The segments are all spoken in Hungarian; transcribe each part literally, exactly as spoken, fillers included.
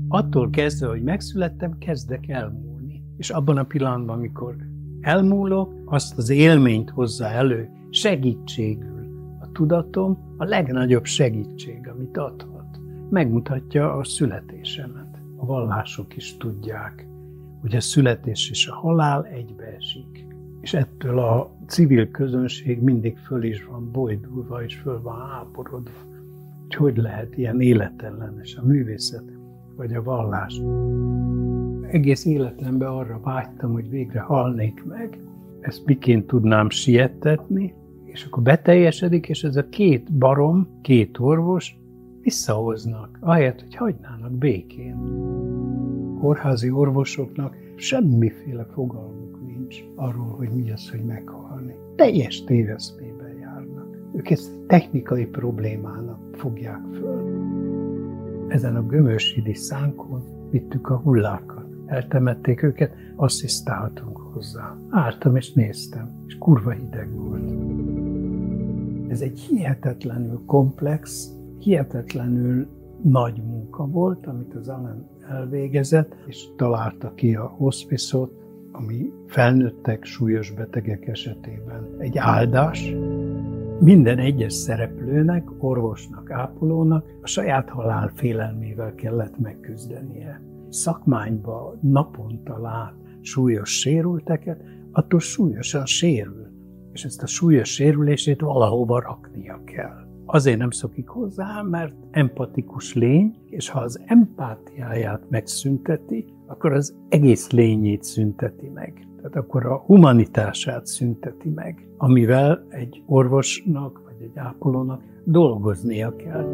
Attól kezdve, hogy megszülettem, kezdek elmúlni. És abban a pillanatban, amikor elmúlok, azt az élményt hozza elő segítségül. A tudatom a legnagyobb segítség, amit adhat. Megmutatja a születésemet. A vallások is tudják, hogy a születés és a halál egybeesik. És ettől a civil közönség mindig föl is van bojdulva, és föl van háborodva. Hogy hogy lehet ilyen életellenes a művészet, vagy a vallás. Egész életemben arra vágytam, hogy végre halnék meg. Ezt miként tudnám siettetni, és akkor beteljesedik, és ez a két barom, két orvos visszahoznak, ahelyett, hogy hagynának békén. Kórházi orvosoknak semmiféle fogalmuk nincs arról, hogy mi az, hogy meghalni. Teljes téveszmében járnak. Ők ezt technikai problémának fogják föl. Ezen a gömörshidi szánkon vittük a hullákat. Eltemették őket, asszisztáltunk hozzá. Álltam és néztem, és kurva hideg volt. Ez egy hihetetlenül komplex, hihetetlenül nagy munka volt, amit az Alan elvégezett, és találta ki a hospice-ot, ami felnőttek, súlyos betegek esetében egy áldás. Minden egyes szereplőnek, orvosnak, ápolónak a saját halál félelmével kellett megküzdenie. Szakmányba naponta lát súlyos sérülteket, attól súlyosan sérül, és ezt a súlyos sérülését valahova raknia kell. Azért nem szokik hozzá, mert empatikus lény, és ha az empátiáját megszünteti, akkor az egész lényét szünteti meg. Tehát akkor a humanitását szünteti meg, amivel egy orvosnak vagy egy ápolónak dolgoznia kell.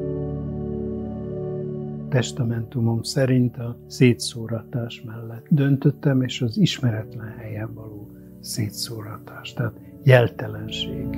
Testamentumom szerint a szétszóratás mellett döntöttem, és az ismeretlen helyen való szétszóratás, tehát jeltelenség.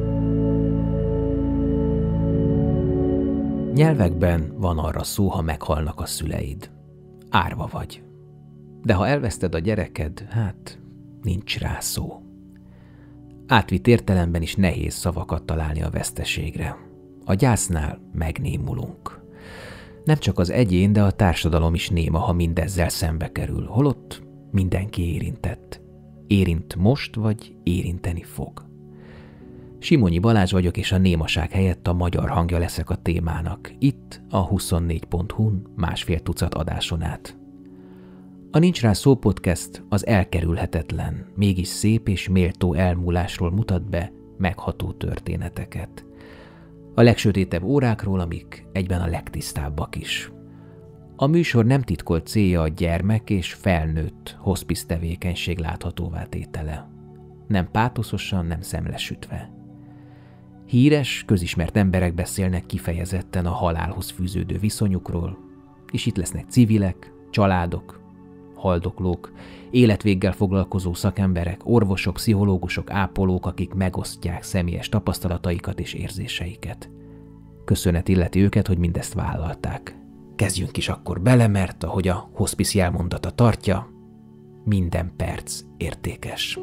Nyelvekben van arra szó, ha meghalnak a szüleid. Árva vagy. De ha elveszted a gyereked, hát nincs rá szó. Átvitt értelemben is nehéz szavakat találni a veszteségre. A gyásznál megnémulunk. Nem csak az egyén, de a társadalom is néma, ha mindezzel szembe kerül. Holott mindenki érintett. Érint most, vagy érinteni fog. Simonyi Balázs vagyok, és a némaság helyett a magyar hangja leszek a témának. Itt a huszonnégy pont hu-n másfél tucat adáson át. A Nincs rá szó podcast az elkerülhetetlen, mégis szép és méltó elmúlásról mutat be megható történeteket. A legsötétebb órákról, amik egyben a legtisztábbak is. A műsor nem titkolt célja a gyermek és felnőtt hospice tevékenység láthatóvá tétele. Nem pátoszosan, nem szemlesütve. Híres, közismert emberek beszélnek kifejezetten a halálhoz fűződő viszonyukról, és itt lesznek civilek, családok, haldoklók, életvéggel foglalkozó szakemberek, orvosok, pszichológusok, ápolók, akik megosztják személyes tapasztalataikat és érzéseiket. Köszönet illeti őket, hogy mindezt vállalták. Kezdjünk is akkor bele, mert ahogy a hospice jelmondata tartja, minden perc értékes.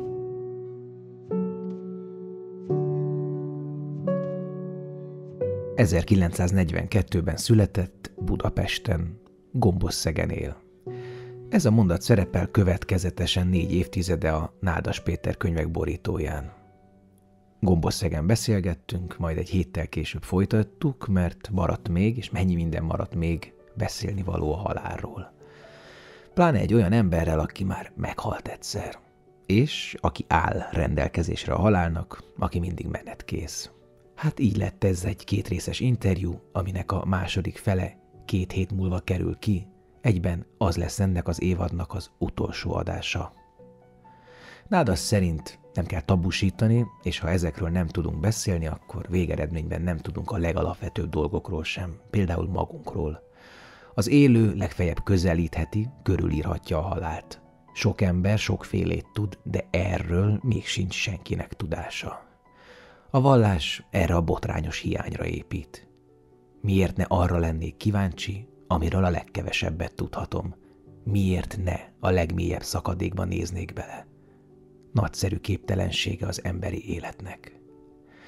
ezerkilencszáznegyvenkettőben született Budapesten, Gombosszegen él. Ez a mondat szerepel következetesen négy évtizede a Nádas Péter könyvek borítóján. Gombosszegen beszélgettünk, majd egy héttel később folytattuk, mert maradt még, és mennyi minden maradt még beszélni való a halálról. Pláne egy olyan emberrel, aki már meghalt egyszer, és aki áll rendelkezésre a halálnak, aki mindig menetkész. Hát így lett ez egy kétrészes interjú, aminek a második fele két hét múlva kerül ki, egyben az lesz ennek az évadnak az utolsó adása. Nádas szerint nem kell tabusítani, és ha ezekről nem tudunk beszélni, akkor végeredményben nem tudunk a legalapvetőbb dolgokról sem, például magunkról. Az élő legfeljebb közelítheti, körülírhatja a halált. Sok ember sokfélét tud, de erről még sincs senkinek tudása. A vallás erre a botrányos hiányra épít. Miért ne arra lennék kíváncsi, amiről a legkevesebbet tudhatom? Miért ne a legmélyebb szakadékba néznék bele? Nagyszerű képtelensége az emberi életnek.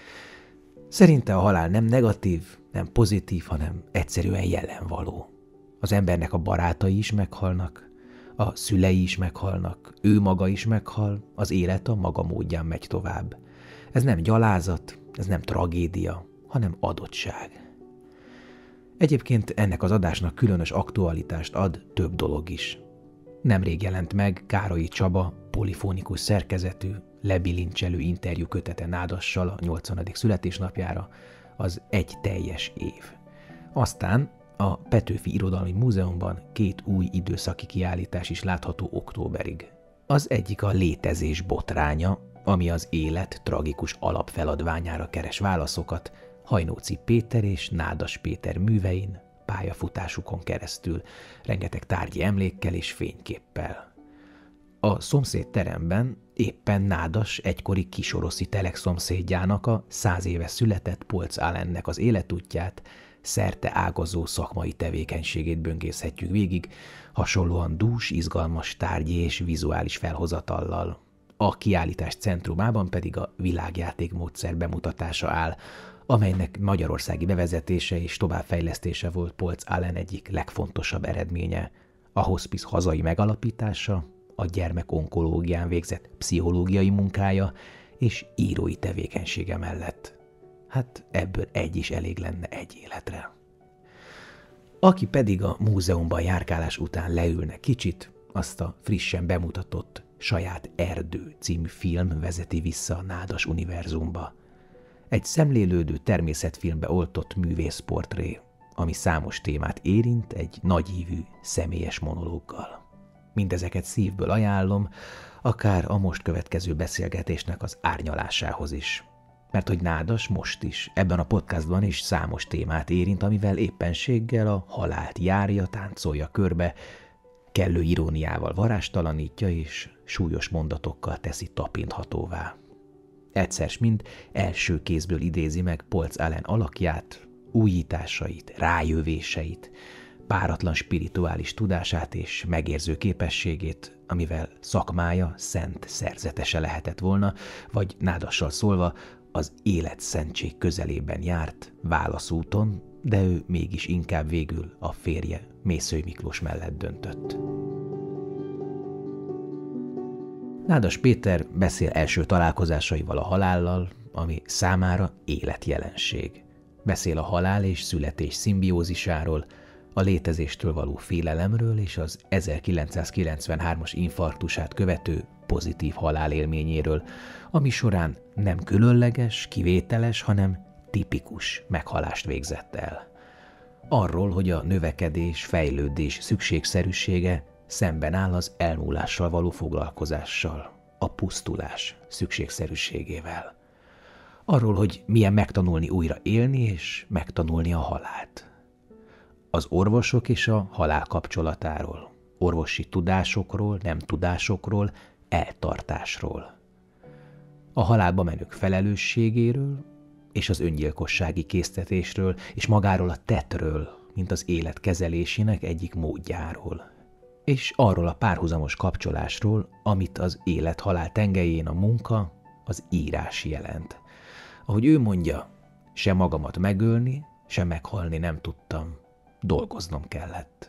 Szerinte a halál nem negatív, nem pozitív, hanem egyszerűen jelenvaló. Az embernek a barátai is meghalnak, a szülei is meghalnak, ő maga is meghal, az élet a maga módján megy tovább. Ez nem gyalázat, ez nem tragédia, hanem adottság. Egyébként ennek az adásnak különös aktualitást ad több dolog is. Nemrég jelent meg Károlyi Csaba polifónikus szerkezetű, lebilincselő interjú kötete Nádassal a nyolcvanadik születésnapjára, az Egy teljes év. Aztán a Petőfi Irodalmi Múzeumban két új időszaki kiállítás is látható októberig. Az egyik a létezés botránya, ami az élet tragikus alapfeladványára keres válaszokat Hajnóci Péter és Nádas Péter művein, pályafutásukon keresztül, rengeteg tárgyi emlékkel és fényképpel. A szomszéd teremben éppen Nádas egykori kisoroszi telek szomszédjának, a száz éve született Polcz Alannek az életútját, szerte ágazó szakmai tevékenységét böngészhetjük végig, hasonlóan dús, izgalmas tárgyi és vizuális felhozatallal. A kiállítás centrumában pedig a világjátékmódszer bemutatása áll, amelynek magyarországi bevezetése és továbbfejlesztése volt Polcz Alan egyik legfontosabb eredménye, a hospice hazai megalapítása, a gyermekonkológián végzett pszichológiai munkája és írói tevékenysége mellett. Hát ebből egy is elég lenne egy életre. Aki pedig a múzeumban járkálás után leülne kicsit, azt a frissen bemutatott Saját erdő című film vezeti vissza a Nádas univerzumba. Egy szemlélődő természetfilmbe oltott művészportré, ami számos témát érint egy nagyívű, személyes monológgal. Mindezeket szívből ajánlom, akár a most következő beszélgetésnek az árnyalásához is. Mert hogy Nádas most is, ebben a podcastban is számos témát érint, amivel éppenséggel a halált járja, táncolja körbe, kellő iróniával varástalanítja és súlyos mondatokkal teszi tapinthatóvá. Egyszer s mind első kézből idézi meg Polcz Alan alakját, újításait, rájövéseit, páratlan spirituális tudását és megérző képességét, amivel szakmája szent szerzetese lehetett volna, vagy Nádassal szólva, az életszentség közelében járt, válaszúton, de ő mégis inkább végül a férje, Mészöly Miklós mellett döntött. Nádas Péter beszél első találkozásaival a halállal, ami számára életjelenség. Beszél a halál és születés szimbiózisáról, a létezéstől való félelemről és az ezerkilencszázkilencvenhármas infarktusát követő pozitív halálélményéről, ami során nem különleges, kivételes, hanem tipikus meghalást végzett el. Arról, hogy a növekedés, fejlődés szükségszerűsége szemben áll az elmúlással való foglalkozással, a pusztulás szükségszerűségével. Arról, hogy milyen megtanulni újra élni és megtanulni a halált. Az orvosok és a halál kapcsolatáról, orvosi tudásokról, nem tudásokról, eltartásról. A halálba menők felelősségéről és az öngyilkossági késztetésről és magáról a tettről, mint az élet kezelésének egyik módjáról. És arról a párhuzamos kapcsolásról, amit az élet-halál tengelyén a munka, az írás jelent. Ahogy ő mondja, se magamat megölni, se meghalni nem tudtam, dolgoznom kellett.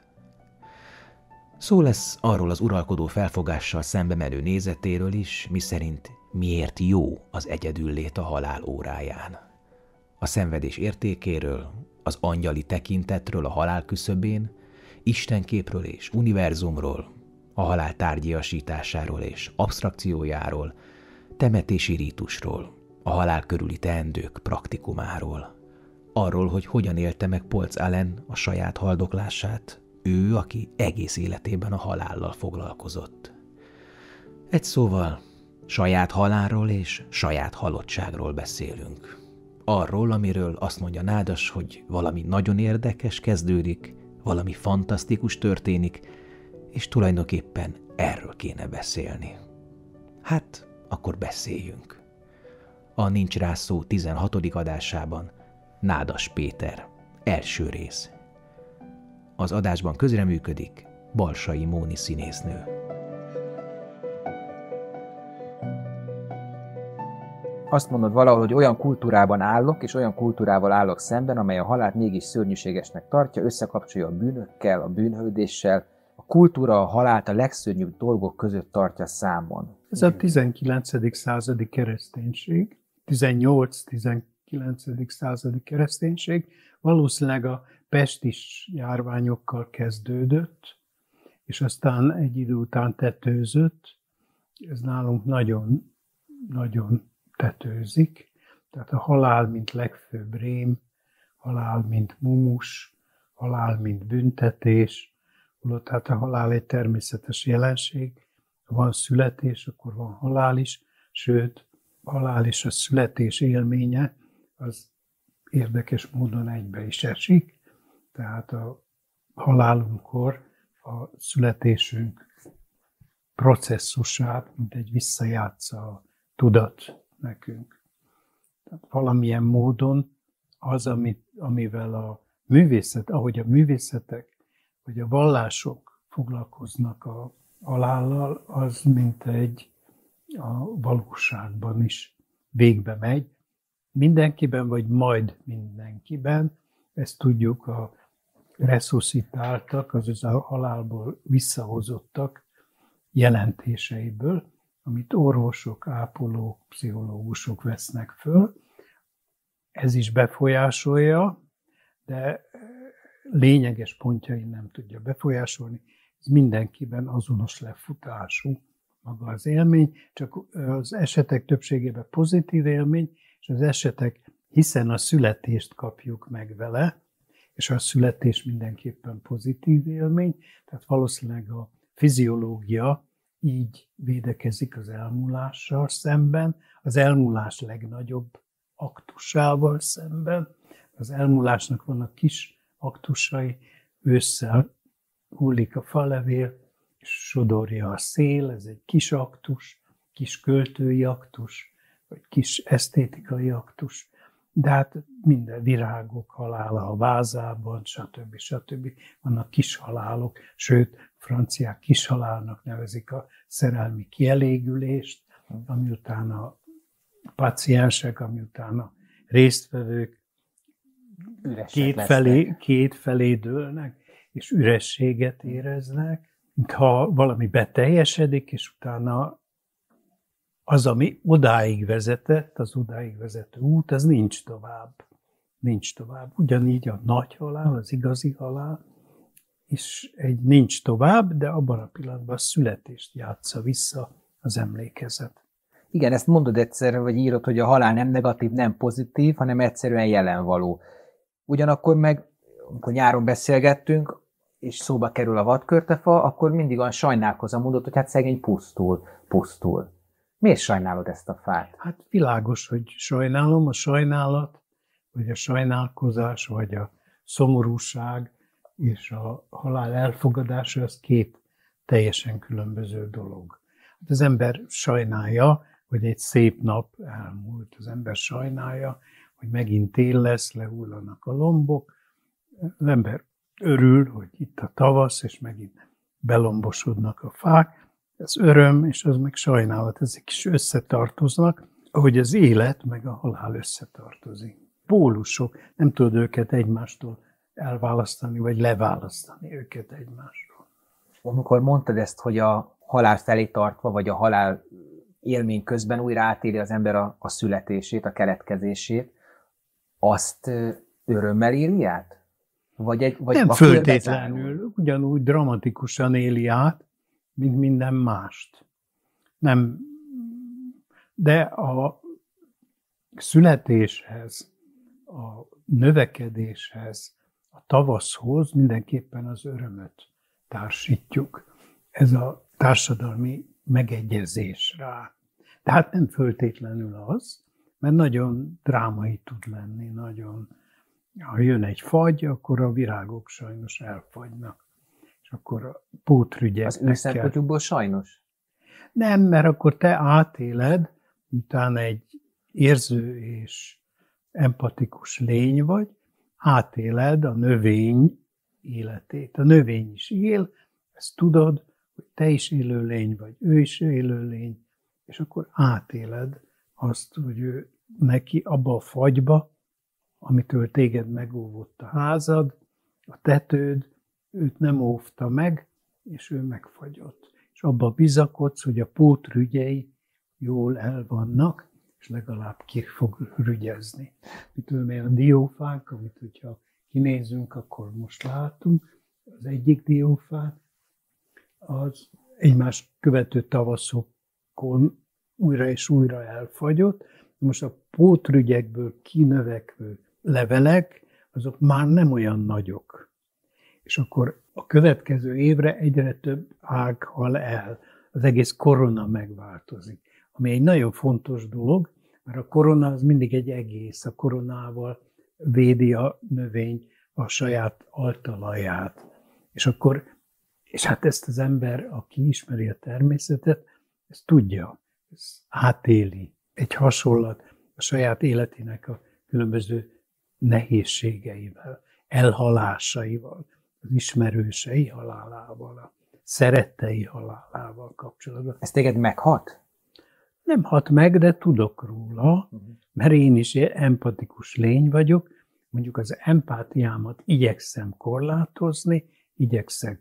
Szó lesz arról az uralkodó felfogással szembe menő nézetéről is, miszerint miért jó az egyedüllét a halál óráján. A szenvedés értékéről, az angyali tekintetről a halál küszöbén, istenképről és univerzumról, a halál tárgyiasításáról és absztrakciójáról, temetési rítusról, a halál körüli teendők praktikumáról, arról, hogy hogyan élte meg Polcz Alan a saját haldoklását, ő, aki egész életében a halállal foglalkozott. Egy szóval saját halálról és saját halottságról beszélünk. Arról, amiről azt mondja Nádas, hogy valami nagyon érdekes kezdődik, valami fantasztikus történik, és tulajdonképpen erről kéne beszélni. Hát, akkor beszéljünk. A Nincs rá szó tizenhatodik adásában Nádas Péter, első rész. Az adásban közreműködik Balsai Móni színésznő. Azt mondod valahol, hogy olyan kultúrában állok, és olyan kultúrával állok szemben, amely a halált mégis szörnyűségesnek tartja, összekapcsolja a bűnökkel, a bűnhődéssel. A kultúra a halált a legszörnyűbb dolgok között tartja számon. Ez a tizenkilencedik századi kereszténység, tizennyolc-tizenkilencedik századi kereszténység valószínűleg a pestis járványokkal kezdődött, és aztán egy idő után tetőzött. Ez nálunk nagyon, nagyon tetőzik. Tehát a halál, mint legfőbb rém, halál, mint mumus, halál, mint büntetés, holott hát a halál egy természetes jelenség. Ha van születés, akkor van halál is, sőt, a halál és a születés élménye az érdekes módon egybe is esik. Tehát a halálunkkor a születésünk processzusát, mint egy visszajátsza a tudat nekünk. Tehát valamilyen módon az, amit, amivel a művészet, ahogy a művészetek vagy a vallások foglalkoznak a halállal, az mint egy a valóságban is végbe megy. Mindenkiben, vagy majd mindenkiben, ezt tudjuk a resuscitáltak, azaz a halálból visszahozottak jelentéseiből, amit orvosok, ápolók, pszichológusok vesznek föl. Ez is befolyásolja, de lényeges pontjain nem tudja befolyásolni. Ez mindenkiben azonos lefutású maga az élmény, csak az esetek többségében pozitív élmény, és az esetek, hiszen a születést kapjuk meg vele, és a születés mindenképpen pozitív élmény, tehát valószínűleg a fiziológia így védekezik az elmúlással szemben, az elmúlás legnagyobb aktusával szemben. Az elmúlásnak vannak kis aktusai, ősszel hullik a falevél, és sodorja a szél, ez egy kis aktus, kis költői aktus, vagy kis esztétikai aktus, de hát minden virágok halála a vázában, stb. stb. Vannak kis halálok, sőt, franciák kis halálnak nevezik a szerelmi kielégülést, ami után a paciensek, ami után a résztvevők két felé, két felé dőlnek, és ürességet éreznek, ha valami beteljesedik, és utána az, ami odáig vezetett, az odáig vezető út, az nincs tovább. Nincs tovább. Ugyanígy a nagy halál, az igazi halál, és egy nincs tovább, de abban a pillanatban a születést játsza vissza az emlékezet. Igen, ezt mondod egyszer, vagy írod, hogy a halál nem negatív, nem pozitív, hanem egyszerűen jelenvaló. Ugyanakkor meg, amikor nyáron beszélgettünk, és szóba kerül a vadkörtefa, akkor mindig olyan sajnálkozom, mondod, hogy hát szegény pusztul, pusztul. Miért sajnálod ezt a fát? Hát világos, hogy sajnálom. A sajnálat, vagy a sajnálkozás, vagy a szomorúság és a halál elfogadása, az két teljesen különböző dolog. Hát az ember sajnálja, hogy egy szép nap elmúlt. Az ember sajnálja, hogy megint tél lesz, lehullanak a lombok. Az ember örül, hogy itt a tavasz, és megint belombosodnak a fák. Ez öröm, és az meg sajnálat, ezek is összetartoznak, ahogy az élet meg a halál összetartozik. Pólusok, nem tudod őket egymástól elválasztani, vagy leválasztani őket egymástól. Amikor mondtad ezt, hogy a halál felé tartva, vagy a halál élmény közben újra átéli az ember a, a születését, a keletkezését, azt örömmel éli át? Vagy egy, vagy nem föltétlenül, ugyanúgy dramatikusan éli át, mint minden mást. Nem, de a születéshez, a növekedéshez, a tavaszhoz mindenképpen az örömöt társítjuk. Ez a társadalmi megegyezés rá. De hát nem föltétlenül az, mert nagyon drámai tud lenni, nagyon. Ha jön egy fagy, akkor a virágok sajnos elfagynak. És akkor a pótrügyeknek az ő szempontjukból sajnos? Nem, mert akkor te átéled, utána egy érző és empatikus lény vagy, átéled a növény életét. A növény is él, ezt tudod, hogy te is élőlény vagy, ő is élőlény, és akkor átéled azt, hogy ő neki abba a fagyba, amitől téged megóvott a házad, a tetőd, őt nem óvta meg, és ő megfagyott. És abba bizakodsz, hogy a pótrügyei jól el vannak, és legalább ki fog rügyezni. Mitől a diófánk, amit hogyha kinézünk, akkor most látunk, az egyik diófán, az egymás követő tavaszokon újra és újra elfagyott. Most a pótrügyekből kinövekvő levelek, azok már nem olyan nagyok. És akkor a következő évre egyre több ág hal el. Az egész korona megváltozik. Ami egy nagyon fontos dolog, mert a korona az mindig egy egész. A koronával védi a növény a saját altalaját. És akkor, és hát ezt az ember, aki ismeri a természetet, ezt tudja, ezt átéli. Egy hasonlat a saját életének a különböző nehézségeivel, elhalásaival, az ismerősei halálával, a szerettei halálával kapcsolatban. Ez téged meghat? Nem hat meg, de tudok róla, mert én is empatikus lény vagyok. Mondjuk az empátiámat igyekszem korlátozni, igyekszem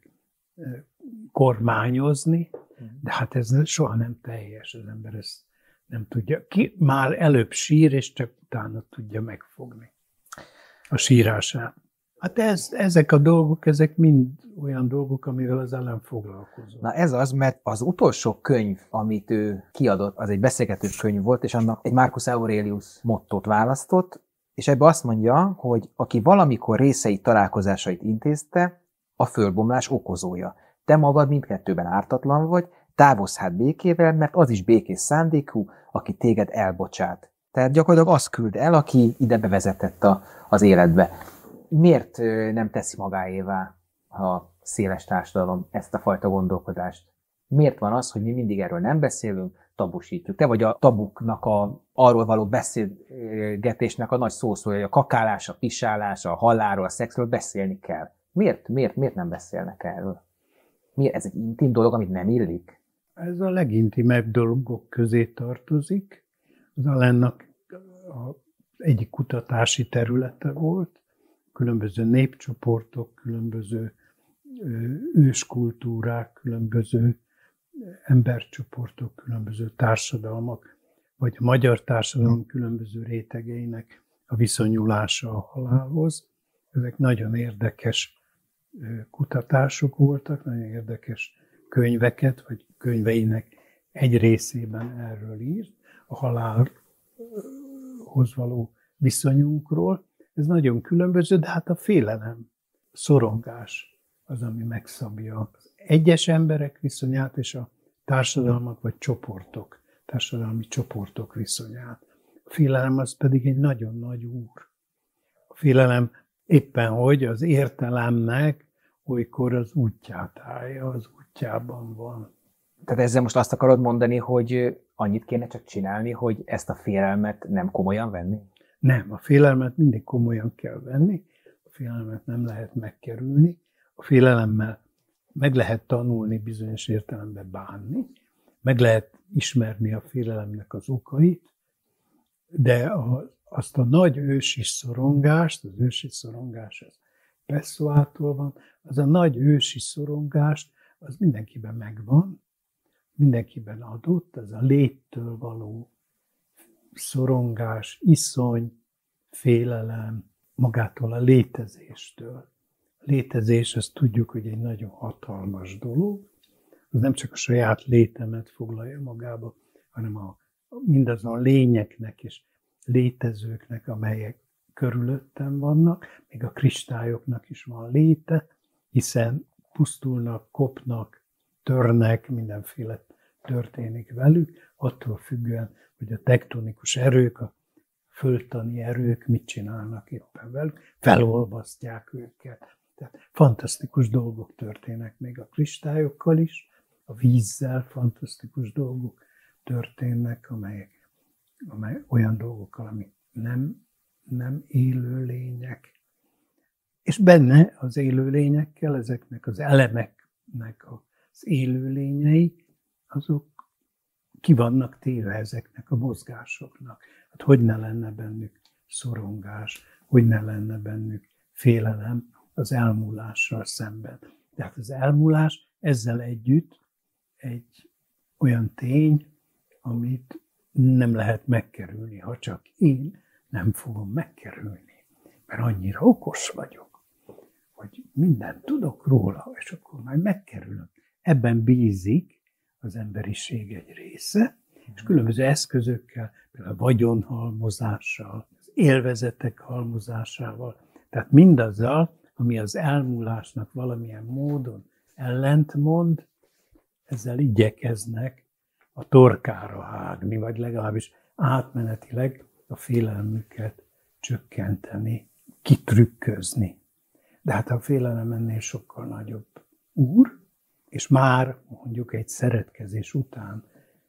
kormányozni, de hát ez soha nem teljes, az ember ezt nem tudja. Ki már előbb sír, és csak utána tudja megfogni a sírását. Hát ez, ezek a dolgok, ezek mind olyan dolgok, amivel az ellen foglalkozom. Na ez az, mert az utolsó könyv, amit ő kiadott, az egy beszélgető könyv volt, és annak egy Marcus Aurelius mottót választott, és ebbe azt mondja, hogy aki valamikor részei találkozásait intézte, a fölbomlás okozója. Te magad mindkettőben ártatlan vagy, távozz hát békével, mert az is békés szándékú, aki téged elbocsát. Tehát gyakorlatilag azt küld el, aki ide bevezetett a, az életbe. Miért nem teszi magáévá a széles társadalom ezt a fajta gondolkodást? Miért van az, hogy mi mindig erről nem beszélünk, tabusítjuk? Te vagy a tabuknak, a, arról való beszélgetésnek a nagy szószója, a kakálás, a pisálás, a halálról, a szexről beszélni kell. Miért? Miért? Miért nem beszélnek erről? Miért? Ez egy intim dolog, amit nem illik? Ez a legintimebb dolgok közé tartozik. Az Allennak az egyik kutatási területe volt. Különböző népcsoportok, különböző őskultúrák, különböző embercsoportok, különböző társadalmak, vagy a magyar társadalom különböző rétegeinek a viszonyulása a halálhoz. Ezek nagyon érdekes kutatások voltak, nagyon érdekes könyveket, vagy könyveinek egy részében erről írt, a halálhoz való viszonyunkról. Ez nagyon különböző, de hát a félelem, a szorongás az, ami megszabja az egyes emberek viszonyát és a társadalmak vagy csoportok, társadalmi csoportok viszonyát. A félelem az pedig egy nagyon nagy úr. A félelem éppen hogy az értelemnek olykor az útját állja, az útjában van. Tehát ezzel most azt akarod mondani, hogy annyit kéne csak csinálni, hogy ezt a félelmet nem komolyan venni? Nem, a félelmet mindig komolyan kell venni, a félelmet nem lehet megkerülni, a félelemmel meg lehet tanulni bizonyos értelemben bánni, meg lehet ismerni a félelemnek az okait, de a, azt a nagy ősi szorongást, az ősi szorongás az Pessoától van, az a nagy ősi szorongást, az mindenkiben megvan, mindenkiben adott, ez a léttől való szorongás, iszony, félelem, magától a létezéstől. A létezés, azt tudjuk, hogy egy nagyon hatalmas dolog, az nem csak a saját létemet foglalja magába, hanem a, mindazon lényeknek és létezőknek, amelyek körülöttem vannak, még a kristályoknak is van léte, hiszen pusztulnak, kopnak, törnek, mindenféle történik velük, attól függően, hogy a tektonikus erők, a földtani erők mit csinálnak éppen velük, felolvasztják őket. Tehát fantasztikus dolgok történnek még a kristályokkal is, a vízzel fantasztikus dolgok történnek, amelyek, amely olyan dolgokkal, amik nem, nem élő lények. És benne az élő lényekkel, ezeknek az elemeknek az élő lényei, azok ki vannak téve ezeknek a mozgásoknak. Hát hogy ne lenne bennük szorongás, hogy ne lenne bennük félelem az elmúlással szemben. Tehát az elmúlás ezzel együtt egy olyan tény, amit nem lehet megkerülni, ha csak én nem fogom megkerülni. Mert annyira okos vagyok, hogy mindent tudok róla, és akkor majd megkerülöm. Ebben bízik az emberiség egy része, és különböző eszközökkel, például a vagyonhalmozással, az élvezetek halmozásával, tehát mindazzal, ami az elmúlásnak valamilyen módon ellentmond, ezzel igyekeznek a torkára hágni, vagy legalábbis átmenetileg a félelmüket csökkenteni, kitrükközni. De hát a félelem ennél sokkal nagyobb úr, és már mondjuk egy szeretkezés után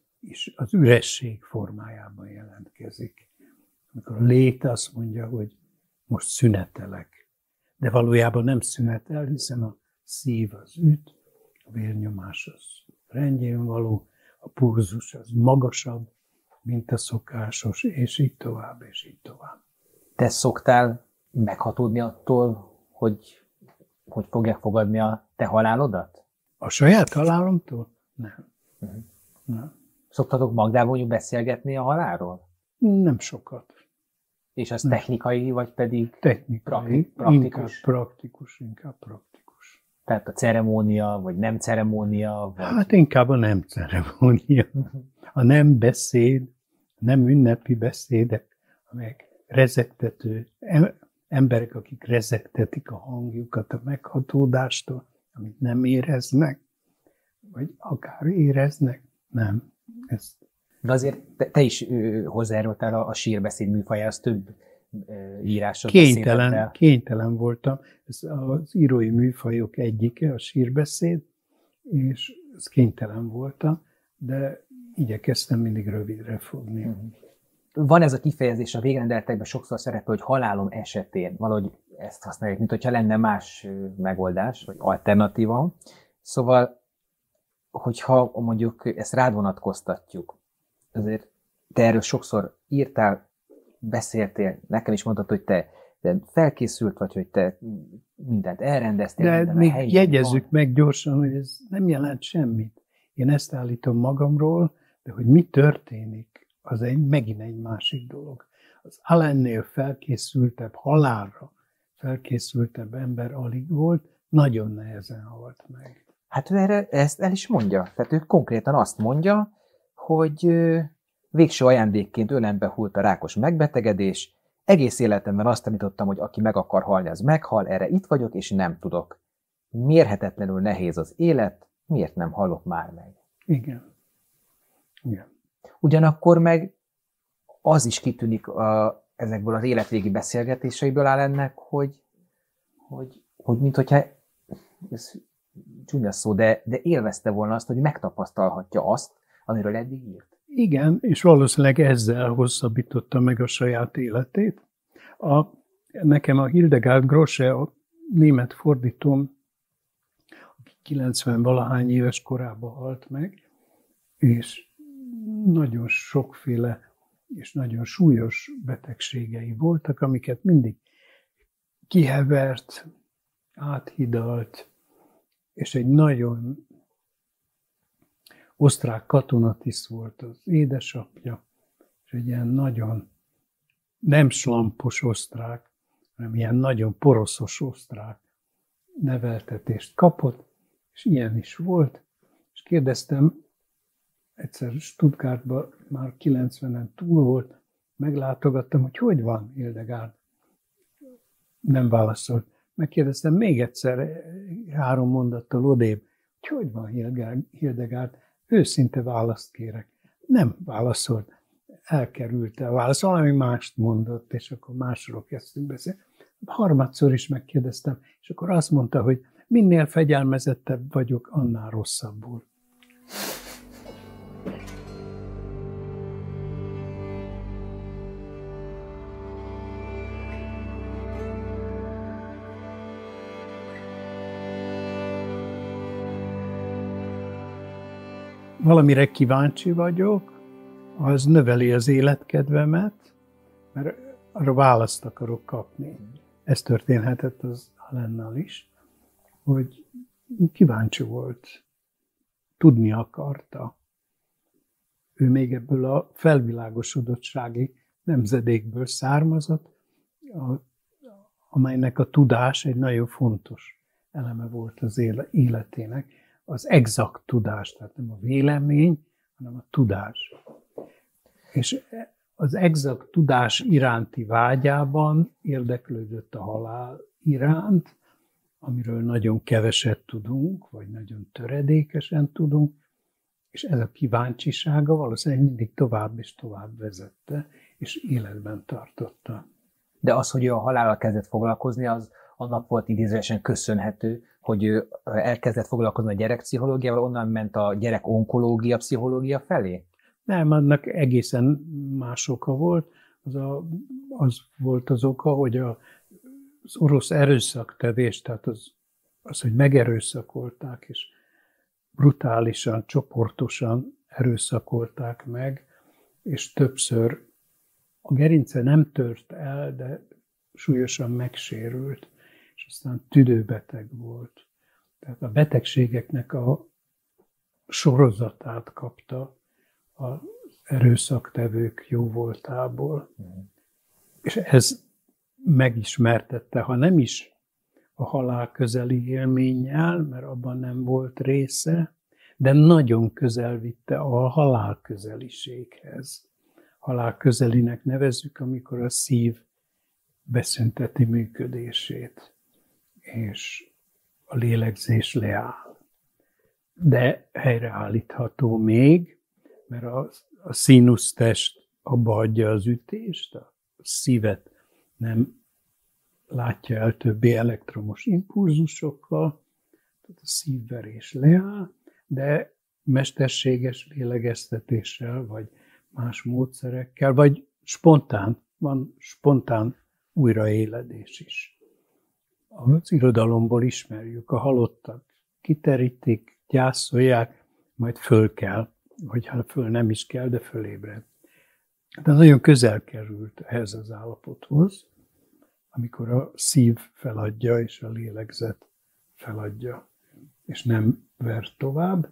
is az üresség formájában jelentkezik. Amikor a lét azt mondja, hogy most szünetelek, de valójában nem szünetel, hiszen a szív az üt, a vérnyomás az rendjén való, a pulzus az magasabb, mint a szokásos, és így tovább, és így tovább. Te szoktál meghatódni attól, hogy, hogy fogják fogadni a te halálodat? A saját halálomtól? Nem. Uh-huh. Nem. Szoktatok Magdával mondjuk beszélgetni a halálról? Nem sokat. És az technikai, vagy pedig Technikai, prakti- praktikus? Inkább praktikus, inkább praktikus. Tehát a ceremónia, vagy nem ceremónia? Vagy... Hát inkább a nem ceremónia. A nem beszéd, nem ünnepi beszédek, amelyek rezegtető, emberek, akik rezegtetik a hangjukat a meghatódástól, amit nem éreznek, vagy akár éreznek, nem. Ezt De azért te, te is ö, hozzájárultál a, a sírbeszéd műfajához, több ö, írásod Kénytelen, kénytelen voltam. Ez az írói műfajok egyike, a sírbeszéd, és ez kénytelen voltam, de igyekeztem mindig rövidre fogni. Uh-huh. Van ez a kifejezés a végrendeltekben, sokszor szerepel, hogy halálom esetén. Valahogy ezt használjuk, mint hogyha lenne más megoldás, vagy alternatíva. Szóval, hogyha mondjuk ezt rád vonatkoztatjuk, azért te erről sokszor írtál, beszéltél, nekem is mondtad, hogy te, te felkészült vagy, hogy te mindent elrendeztél. De még jegyezzük van. meg gyorsan, hogy ez nem jelent semmit. Én ezt állítom magamról, de hogy mi történik, az egy, megint egy másik dolog. Az Alannél felkészültebb, halálra felkészültebb ember alig volt, nagyon nehezen halt meg. Hát ő erre, ezt el is mondja. Tehát ő konkrétan azt mondja, hogy végső ajándékként ölembe hult a rákos megbetegedés. Egész életemben azt tanítottam, hogy aki meg akar halni, az meghal, erre itt vagyok, és nem tudok. Mérhetetlenül nehéz az élet, miért nem halok már meg? Igen. Igen. Ugyanakkor meg az is kitűnik a, ezekből az életvégi beszélgetéseiből áll ennek, hogy, hogy, hogy mint hogyha, ez csúnya szó, de, de élvezte volna azt, hogy megtapasztalhatja azt, amiről eddig írt. Igen, és valószínűleg ezzel hosszabbította meg a saját életét. A, nekem a Hildegard Grosse, a német fordítóm, aki kilencven-valahány éves korában halt meg, és nagyon sokféle és nagyon súlyos betegségei voltak, amiket mindig kihevert, áthidalt, és egy nagyon osztrák katonatiszt volt az édesapja, és egy ilyen nagyon nem slampos osztrák, hanem ilyen nagyon poroszos osztrák neveltetést kapott, és ilyen is volt, és kérdeztem, egyszer Stuttgartban már kilencvenen túl volt, meglátogattam, hogy hogy van Hildegard. Nem válaszolt. Megkérdeztem még egyszer három mondattal odébb, hogy hogy van Hildegard. Őszinte választ kérek. Nem válaszolt. Elkerülte a választ, valami mást mondott, és akkor másról kezdtünk beszélni. Harmadszor is megkérdeztem, és akkor azt mondta, hogy minél fegyelmezettebb vagyok, annál rosszabbul. valamire kíváncsi vagyok, az növeli az életkedvemet, mert arra választ akarok kapni. Ez történhetett az Allennal is, hogy kíváncsi volt, tudni akarta. Ő még ebből a felvilágosodottsági nemzedékből származott, amelynek a tudás egy nagyon fontos eleme volt az életének. Az exakt tudás, tehát nem a vélemény, hanem a tudás. És az exakt tudás iránti vágyában érdeklődött a halál iránt, amiről nagyon keveset tudunk, vagy nagyon töredékesen tudunk, és ez a kíváncsisága valószínűleg mindig tovább és tovább vezette, és életben tartotta. De az, hogy ő a halállal kezdett foglalkozni, az annak volt idézőesen köszönhető, hogy ő elkezdett foglalkozni a gyerekpszichológiával, onnan ment a gyerek onkológia, pszichológia felé? Nem, annak egészen más oka volt. Az, a, az volt az oka, hogy a, az orosz erőszaktevés, tehát az, az, hogy megerőszakolták, és brutálisan, csoportosan erőszakolták meg, és többször a gerince nem tört el, de súlyosan megsérült, és aztán tüdőbeteg volt. Tehát a betegségeknek a sorozatát kapta az erőszaktevők jóvoltából. Mm. És ez megismertette, ha nem is a halál közeli élménnyel, mert abban nem volt része, de nagyon közel vitte a halál közeliséghez. Halál közelinek nevezzük, amikor a szív beszünteti működését, és a lélegzés leáll. De helyreállítható még, mert a, a színusztest abba adja az ütést, a szívet nem látja el többé elektromos impulzusokkal, tehát a szívverés leáll, de mesterséges lélegeztetéssel, vagy más módszerekkel, vagy spontán, van spontán újraéledés is. Az irodalomból ismerjük, a halottak kiterítik, gyászolják, majd föl kell, vagy hát föl nem is kell, de fölébred. De nagyon közel került ehhez az állapothoz, amikor a szív feladja, és a lélegzet feladja, és nem ver tovább.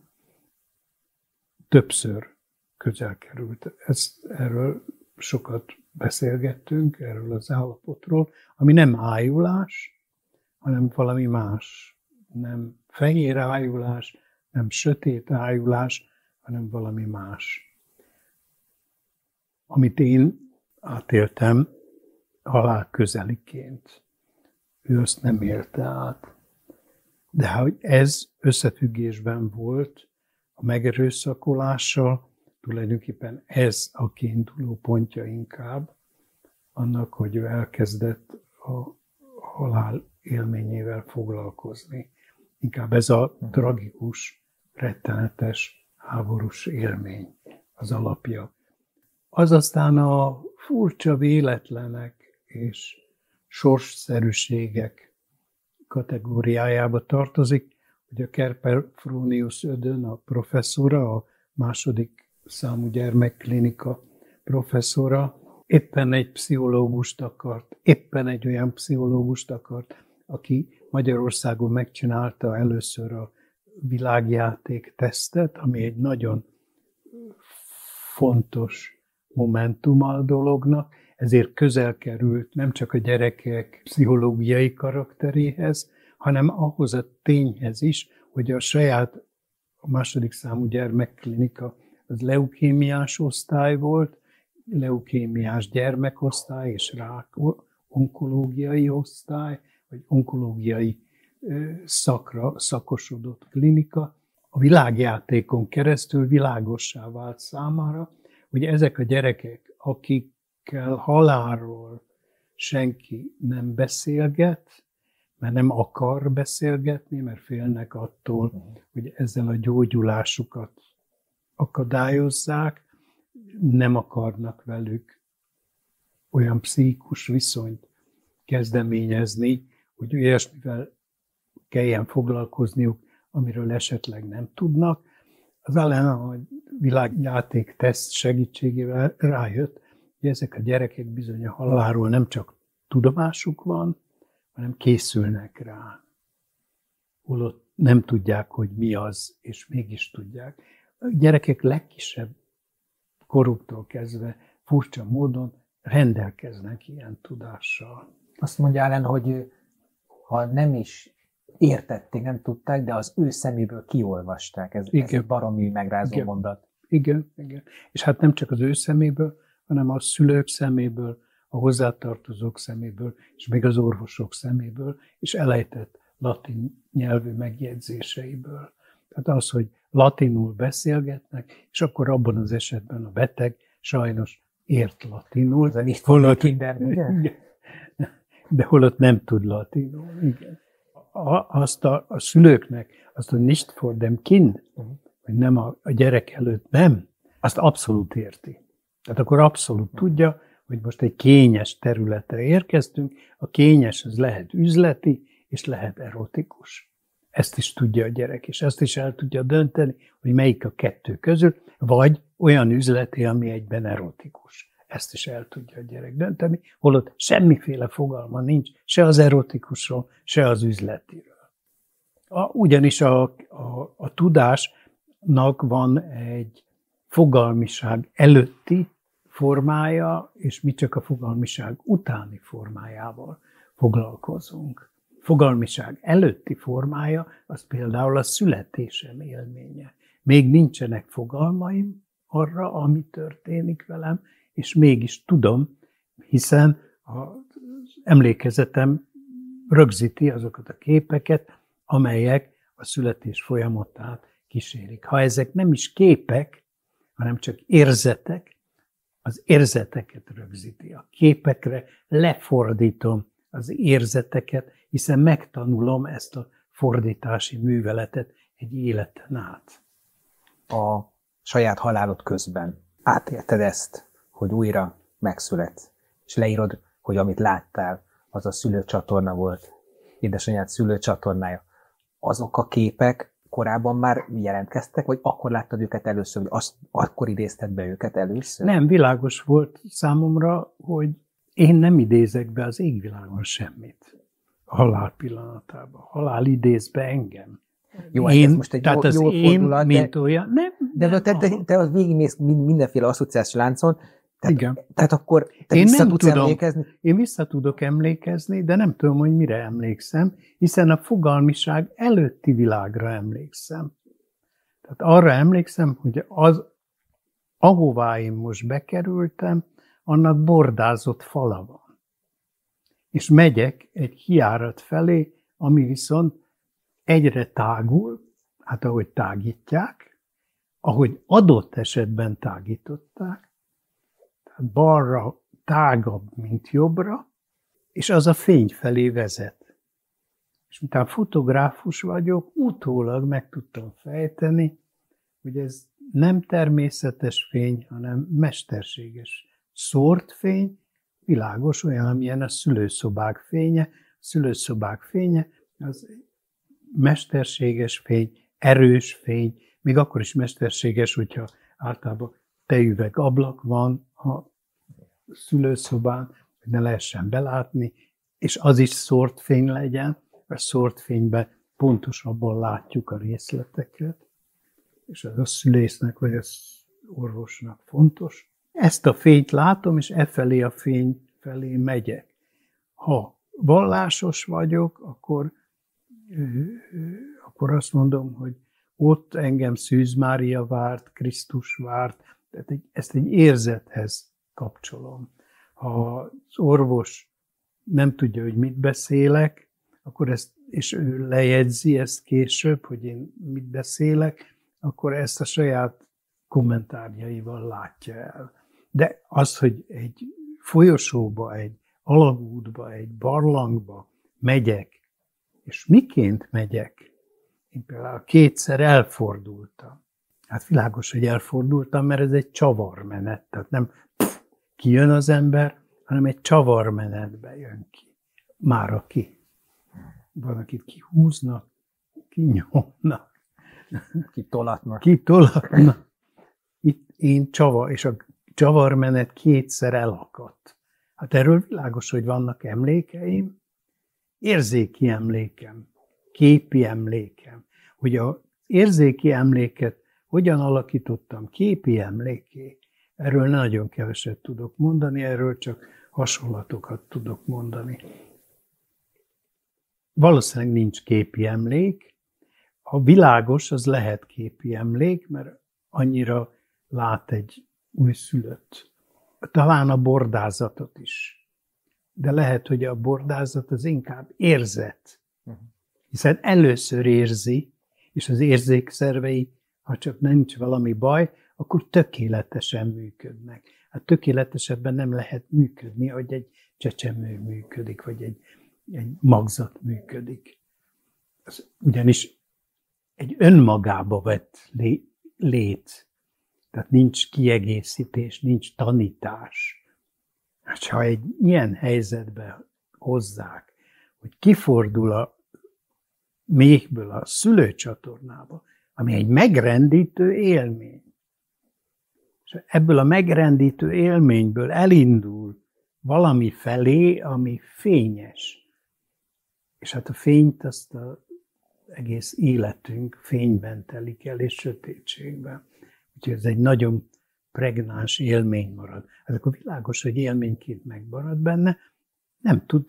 Többször közel került. Ezt, erről sokat beszélgettünk, erről az állapotról, ami nem ájulás, hanem valami más. Nem fehér ájulás, nem sötét ájulás, hanem valami más. Amit én átéltem halál közeliként. Ő azt nem élte át. De hogy ez összefüggésben volt a megerőszakolással, tulajdonképpen ez a kiinduló pontja inkább annak, hogy ő elkezdett a halál élményével foglalkozni. Inkább ez a tragikus, rettenetes, háborús élmény az alapja. Az aztán a furcsa véletlenek és sorsszerűségek kategóriájába tartozik, hogy a Kerper-Fronius Ödön, a professzora, a második számú gyermekklinika professzora, éppen egy pszichológust akart, éppen egy olyan pszichológust akart, aki Magyarországon megcsinálta először a világjáték tesztet, ami egy nagyon fontos momentum a dolognak, ezért közel került nem csak a gyerekek pszichológiai karakteréhez, hanem ahhoz a tényhez is, hogy a saját a második számú gyermekklinika az leukémiás osztály volt, leukémiás gyermekosztály és rák onkológiai osztály, vagy onkológiai szakra szakosodott klinika. A világjátékon keresztül világossá vált számára, hogy ezek a gyerekek, akikkel halálról senki nem beszélget, mert nem akar beszélgetni, mert félnek attól, hogy ezzel a gyógyulásukat akadályozzák, nem akarnak velük olyan pszichikus viszonyt kezdeményezni, hogy olyasmivel kelljen foglalkozniuk, amiről esetleg nem tudnak. Az Allen a világjáték teszt segítségével rájött, hogy ezek a gyerekek bizony a halálról nem csak tudomásuk van, hanem készülnek rá. Holott nem tudják, hogy mi az, és mégis tudják. A gyerekek legkisebb koruktól kezdve furcsa módon rendelkeznek ilyen tudással. Azt mondja Allen, hogy ha nem is értették, nem tudták, de az ő szeméből kiolvasták. Ez, ez egy baromi megrázó igen. mondat. Igen, igen. És hát nem csak az ő szeméből, hanem a szülők szeméből, a hozzátartozók szeméből, és még az orvosok szeméből, és elejtett latin nyelvű megjegyzéseiből. Tehát az, hogy latinul beszélgetnek, és akkor abban az esetben a beteg sajnos ért latinul. Ez a nicht holott kinder, ugye? De holott nem tud latinul, igen. A, azt a, a szülőknek, azt a nicht vor dem Kind, uh-huh. hogy nem a, a gyerek előtt nem, azt abszolút érti. Tehát akkor abszolút uh-huh. tudja, hogy most egy kényes területre érkeztünk, a kényes az lehet üzleti, és lehet erotikus. Ezt is tudja a gyerek, és ezt is el tudja dönteni, hogy melyik a kettő közül, vagy olyan üzleti, ami egyben erotikus. Ezt is el tudja a gyerek dönteni, holott semmiféle fogalma nincs, se az erotikusról, se az üzletiről. A, ugyanis a, a, a tudásnak van egy fogalmiság előtti formája, és mi csak a fogalmiság utáni formájával foglalkozunk. Fogalmiság előtti formája, az például a születésem élménye. Még nincsenek fogalmaim arra, ami történik velem, és mégis tudom, hiszen az emlékezetem rögzíti azokat a képeket, amelyek a születés folyamatát kísérik. Ha ezek nem is képek, hanem csak érzetek, az érzeteket rögzíti. A képekre lefordítom az érzeteket, hiszen megtanulom ezt a fordítási műveletet egy életen át. A saját halálod közben átélted ezt, hogy újra megszületsz, és leírod, hogy amit láttál, az a szülőcsatorna volt, édesanyád szülőcsatornája. Azok a képek korábban már jelentkeztek, vagy akkor láttad őket először, vagy azt, akkor idézted be őket először? Nem, világos volt számomra, hogy én nem idézek be az égvilágon semmit a halál pillanatában. A halál idéz be engem. Jó, én, ez most egy tehát jó, az jó én, fordulat, mint de, olyan, nem. De, nem, te, te, te az végigmész mindenféle asszociációs láncon, tehát, igen. tehát akkor te én vissza nem tudsz tudom, emlékezni? Én vissza tudok emlékezni, de nem tudom, hogy mire emlékszem, hiszen a fogalmiság előtti világra emlékszem. Tehát arra emlékszem, hogy az, ahová én most bekerültem, annak bordázott fala van. És megyek egy kijárat felé, ami viszont egyre tágul, hát ahogy tágítják, ahogy adott esetben tágították, tehát balra tágabb, mint jobbra, és az a fény felé vezet. És miután fotográfus vagyok, utólag meg tudtam fejteni, hogy ez nem természetes fény, hanem mesterséges szórt fény, világos, olyan, amilyen a szülőszobák fénye. A szülőszobák fénye az mesterséges fény, erős fény, még akkor is mesterséges, hogyha általában tejüveg ablak van a szülőszobán, hogy ne lehessen belátni, és az is szórt fény legyen, a szórt fényben pontosabban látjuk a részleteket, és az a szülésznek vagy az orvosnak fontos. Ezt a fényt látom, és e felé a fény felé megyek. Ha vallásos vagyok, akkor, akkor azt mondom, hogy ott engem Szűz Mária várt, Krisztus várt, tehát ezt egy érzethez kapcsolom. Ha az orvos nem tudja, hogy mit beszélek, akkor ezt, és ő lejegyzi ezt később, hogy én mit beszélek, akkor ezt a saját kommentárjaival látja el. De az, hogy egy folyosóba, egy alagútba, egy barlangba megyek, és miként megyek? Én például kétszer elfordultam. Hát világos, hogy elfordultam, mert ez egy csavarmenet. Tehát nem pff, kijön az ember, hanem egy csavarmenetbe jön ki. Mára ki. Van, akit kihúznak, kinyomnak. Ki tolatna. Ki tolatna. Itt én csava, és a csavarmenet kétszer elakadt. Hát erről világos, hogy vannak emlékeim, érzéki emlékem, képi emlékem. Hogy az érzéki emléket hogyan alakítottam képi emléké, erről nagyon keveset tudok mondani, erről csak hasonlatokat tudok mondani. Valószínűleg nincs képi emlék. Ha világos, az lehet képi emlék, mert annyira lát egy újszülött. Talán a bordázatot is. De lehet, hogy a bordázat az inkább érzet. Hiszen először érzi, és az érzékszervei, ha csak nincs valami baj, akkor tökéletesen működnek. Hát tökéletesebben nem lehet működni, hogy egy csecsemő működik, vagy egy, egy magzat működik. Az ugyanis egy önmagába vett lé, lét. Tehát nincs kiegészítés, nincs tanítás. Hát ha egy ilyen helyzetbe hozzák, hogy kifordul a méhből a szülőcsatornába, ami egy megrendítő élmény. És ebből a megrendítő élményből elindul valami felé, ami fényes. És hát a fényt azt az egész életünk fényben telik el, és sötétségben. Úgyhogy ez egy nagyon pregnáns élmény marad. Ez akkor világos, hogy élményként megmarad benne, nem tud,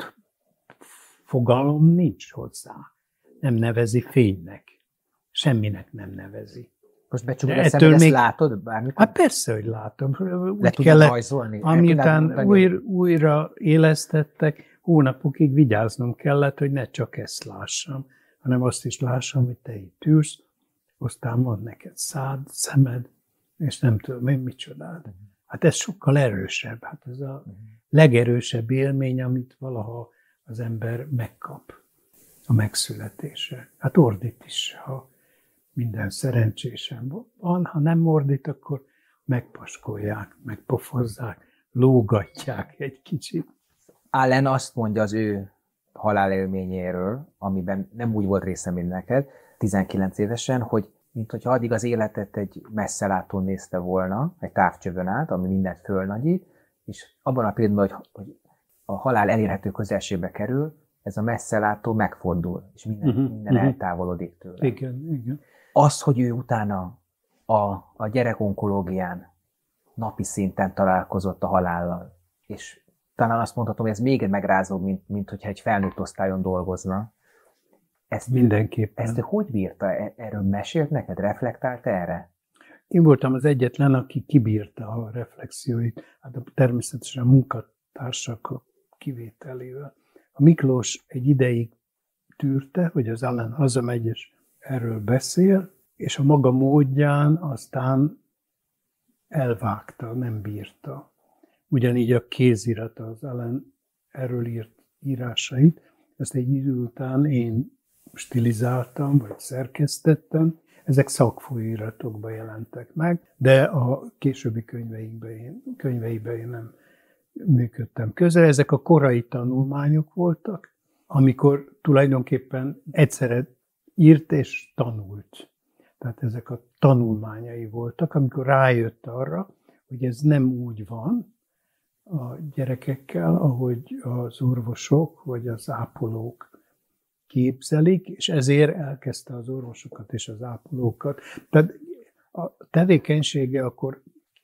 fogalom nincs hozzá. Nem nevezi fénynek. Semminek nem nevezi. Most becsukod a szemed, ezt még... látod bármikor? Hát persze, hogy látom. Úgy le tudod rajzolni? Amiután újra, újra élesztettek, hónapokig vigyáznom kellett, hogy ne csak ezt lássam, hanem azt is lássam, hogy te itt ülsz, aztán van neked szád, szemed, és nem tudom én micsodád. Hát ez sokkal erősebb. Hát ez a legerősebb élmény, amit valaha az ember megkap a megszületése. Hát ordít is, ha minden szerencsésen van, ha nem ordít, akkor megpaskolják, megpofozzák, lógatják egy kicsit. Allen azt mondja az ő halálélményéről, amiben nem úgy volt része, mint neked, tizenkilenc évesen, hogy mint hogyha addig az életet egy messzelátón nézte volna, egy távcsövön át, ami mindent fölnagyít, és abban a pillanatban, hogy, hogy a halál elérhető közelségbe kerül, ez a messzelátó megfordul, és minden, uh-huh, minden uh-huh. eltávolodik tőle. Igen, igen. Az, hogy ő utána a, a gyerekonkológián napi szinten találkozott a halállal, és talán azt mondhatom, hogy ez még megrázóbb, mint, mint hogyha egy felnőtt osztályon dolgozna. Ezt, Mindenképpen. Ezt hogy bírta? Erről mesélt neked? Reflektált erre? Én voltam az egyetlen, aki kibírta a reflexióit, hát természetesen a munkatársak kivételével. A Miklós egy ideig tűrte, hogy az Allen hazamegy, és erről beszél, és a maga módján aztán elvágta, nem bírta. Ugyanígy a kézirata, az Allen erről írt írásait, ezt egy idő után én stilizáltam, vagy szerkesztettem. Ezek szakfolyóiratokban jelentek meg, de a későbbi könyveikben én, könyveiben én nem működtem közel. Ezek a korai tanulmányok voltak, amikor tulajdonképpen egyszerre írt és tanult. Tehát ezek a tanulmányai voltak, amikor rájött arra, hogy ez nem úgy van a gyerekekkel, ahogy az orvosok vagy az ápolók képzelik, és ezért elkezdte az orvosokat és az ápolókat. Tehát a tevékenysége akkor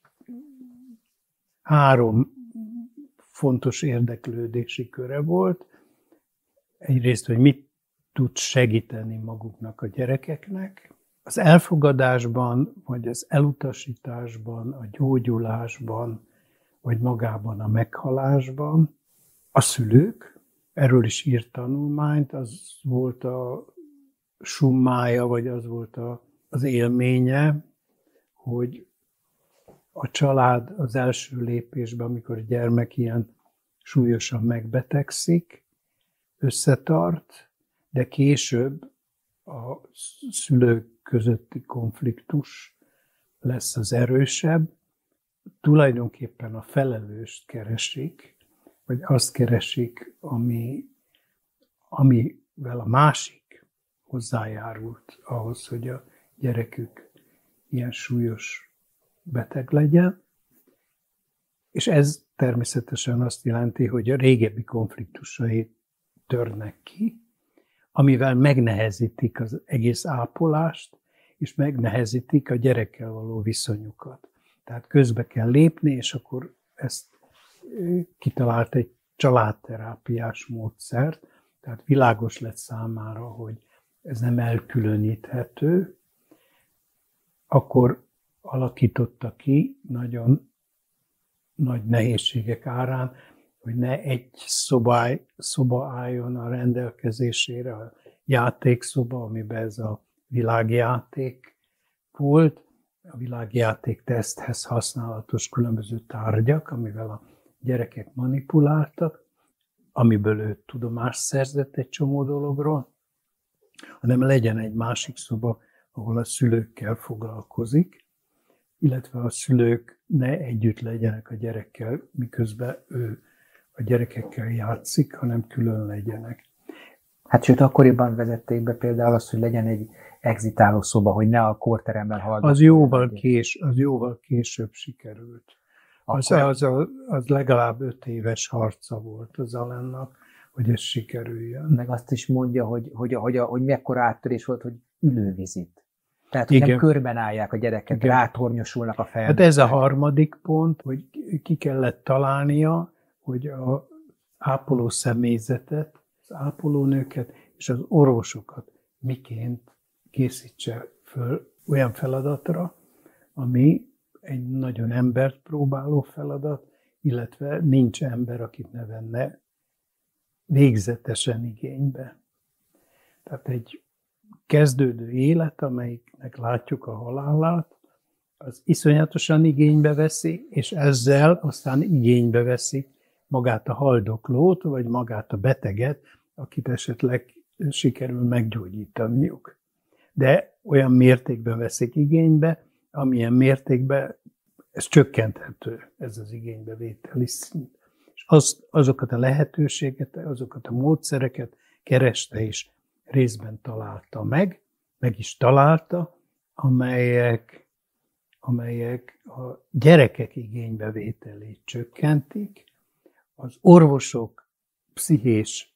három fontos érdeklődési köre volt. Egyrészt, hogy mit tud segíteni maguknak a gyerekeknek. Az elfogadásban, vagy az elutasításban, a gyógyulásban, vagy magában a meghalásban. A szülők, erről is írt tanulmányt, az volt a summája, vagy az volt a, az élménye, hogy a család az első lépésben, amikor a gyermek ilyen súlyosan megbetegszik, összetart, de később a szülők közötti konfliktus lesz az erősebb. Tulajdonképpen a felelőst keresik, vagy azt keresik, ami, amivel a másik hozzájárult ahhoz, hogy a gyerekük ilyen súlyos beteg legyen, és ez természetesen azt jelenti, hogy a régebbi konfliktusai törnek ki, amivel megnehezítik az egész ápolást, és megnehezítik a gyerekkel való viszonyukat. Tehát közbe kell lépni, és akkor ezt kitalált egy családterápiás módszert, tehát világos lett számára, hogy ez nem elkülöníthető, akkor alakította ki nagyon nagy nehézségek árán, hogy ne egy szobály, szoba álljon a rendelkezésére, a játékszoba, amiben ez a világjáték volt, a világjáték teszthez használatos különböző tárgyak, amivel a gyerekek manipuláltak, amiből ő tudomást szerzett egy csomó dologról, hanem legyen egy másik szoba, ahol a szülőkkel foglalkozik, illetve a szülők ne együtt legyenek a gyerekkel, miközben ő a gyerekekkel játszik, hanem külön legyenek. Hát sőt, akkoriban vezették be például azt, hogy legyen egy exitáló szoba, hogy ne a kórteremben hallgassák. Az jóval, kés, az jóval később sikerült. Az, az, az legalább öt éves harca volt az Alannak, hogy ez sikerüljön. Meg azt is mondja, hogy, hogy, hogy, hogy mekkora áttörés volt, hogy ülővizit. Tehát, hogy nem körben állják a gyereket, igen, rátornyosulnak a felnőttek. Hát ez a harmadik pont, hogy ki kellett találnia, hogy az ápoló személyzetet, az ápolónőket és az orvosokat miként készítse föl olyan feladatra, ami egy nagyon embert próbáló feladat, illetve nincs ember, akit ne venne végzetesen igénybe. Tehát egy kezdődő élet, amelyiknek látjuk a halálát, az iszonyatosan igénybe veszi, és ezzel aztán igénybe veszi magát a haldoklót, vagy magát a beteget, akit esetleg sikerül meggyógyítaniuk. De olyan mértékben veszik igénybe, amilyen mértékben ez csökkenthető, ez az igénybevételi szint. És az, azokat a lehetőségeket, azokat a módszereket kereste és részben találta meg, meg is találta, amelyek, amelyek a gyerekek igénybevételét csökkentik, az orvosok pszichés,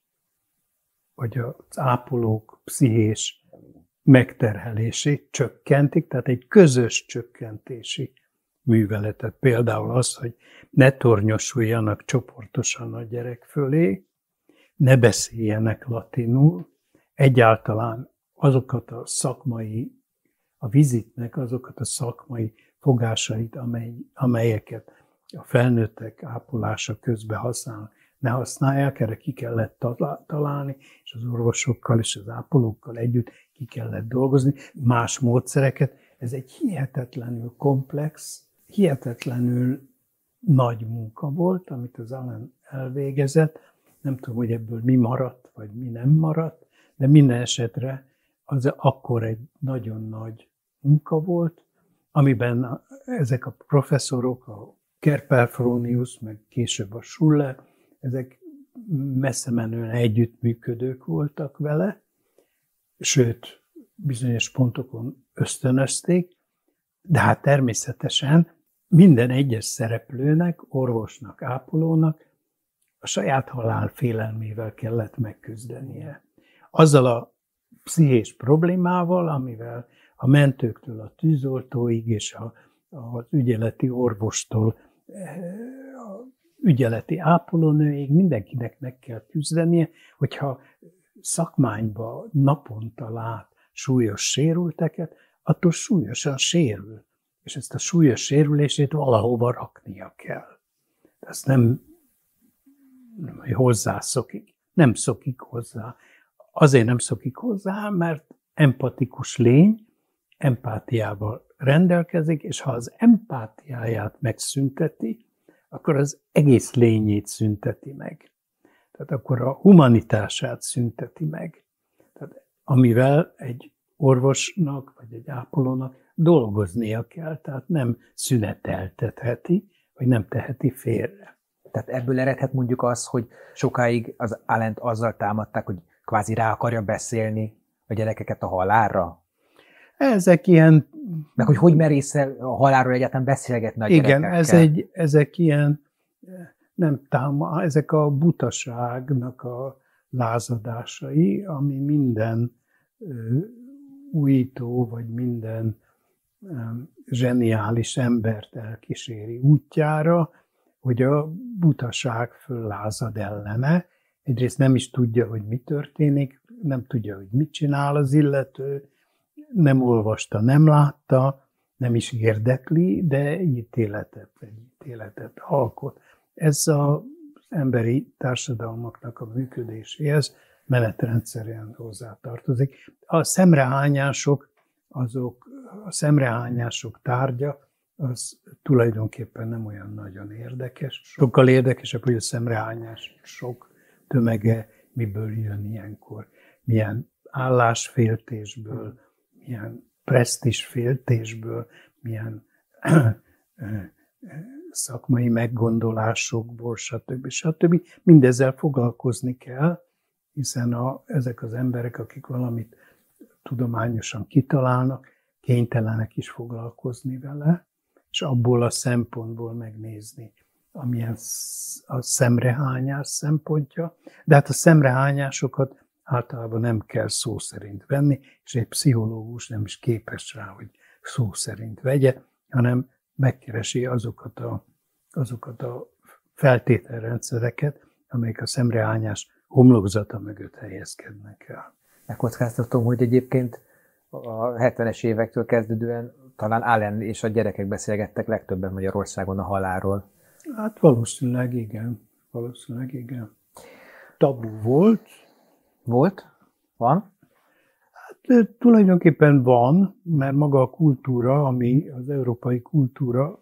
vagy az ápolók pszichés megterhelését csökkentik, tehát egy közös csökkentési műveletet. Például az, hogy ne tornyosuljanak csoportosan a gyerek fölé, ne beszéljenek latinul, egyáltalán azokat a szakmai, a vizitnek azokat a szakmai fogásait, amely, amelyeket a felnőttek ápolása közben használnak, ne használják, erre ki kellett találni, és az orvosokkal és az ápolókkal együtt ki kellett dolgozni, más módszereket. Ez egy hihetetlenül komplex, hihetetlenül nagy munka volt, amit az Alan elvégezett. Nem tudom, hogy ebből mi maradt, vagy mi nem maradt, de minden esetre az akkor egy nagyon nagy munka volt, amiben ezek a professzorok, a Kerpel-Fronius, meg később a Schuller, ezek messze menően együttműködők voltak vele, sőt, bizonyos pontokon ösztönözték, de hát természetesen minden egyes szereplőnek, orvosnak, ápolónak a saját halál félelmével kellett megküzdenie. Azzal a pszichés problémával, amivel a mentőktől a tűzoltóig és a, az ügyeleti orvostól a ügyeleti ápolónőig mindenkinek meg kell küzdenie, hogyha szakmányba naponta lát súlyos sérülteket, attól súlyosan sérül. És ezt a súlyos sérülését valahova raknia kell. Ezt nem, nem hozzászokik. Nem szokik hozzá. Azért nem szokik hozzá, mert empatikus lény, empátiával rendelkezik, és ha az empátiáját megszünteti, akkor az egész lényét szünteti meg. Tehát akkor a humanitását szünteti meg. Tehát amivel egy orvosnak, vagy egy ápolónak dolgoznia kell, tehát nem szüneteltetheti, vagy nem teheti félre. Tehát ebből eredhet mondjuk az, hogy sokáig az Allent azzal támadták, hogy kvázi rá akarja beszélni a gyerekeket a halálra? Ezek ilyen... Meg hogy hogy merészel a halálról egyáltalán beszélgetni a Igen, gyerekekkel. ez egy, ezek ilyen, nem táma, ezek a butaságnak a lázadásai, ami minden ö, újító, vagy minden ö, zseniális embert elkíséri útjára, hogy a butaság föllázad ellene. Egyrészt nem is tudja, hogy mi történik, nem tudja, hogy mit csinál az illető, nem olvasta, nem látta, nem is érdekli, de ítéletet, egy ítéletet alkot. Ez az emberi társadalmaknak a működéséhez menetrendszerűen hozzátartozik. A szemrehányások, azok, a szemrehányások tárgya, az tulajdonképpen nem olyan nagyon érdekes. Sokkal érdekesebb, hogy a szemrehányás sok tömege miből jön ilyenkor. Milyen állásféltésből, milyen presztízsféltésből, milyen szakmai meggondolásokból, stb. stb. Mindezzel foglalkozni kell, hiszen a, ezek az emberek, akik valamit tudományosan kitalálnak, kénytelenek is foglalkozni vele, és abból a szempontból megnézni, amilyen a szemrehányás szempontja. De hát a szemrehányásokat általában nem kell szó szerint venni, és egy pszichológus nem is képes rá, hogy szó szerint vegye, hanem megkeresi azokat a, azokat a feltételrendszereket, amelyek a szemrehányás homlokzata mögött helyezkednek el. Megkockáztatom, hogy egyébként a hetvenes évektől kezdődően talán Allen és a gyerekek beszélgettek legtöbben Magyarországon a halálról. Hát valószínűleg igen. Valószínűleg igen. Tabu volt. Volt? Van? Hát tulajdonképpen van, mert maga a kultúra, ami az európai kultúra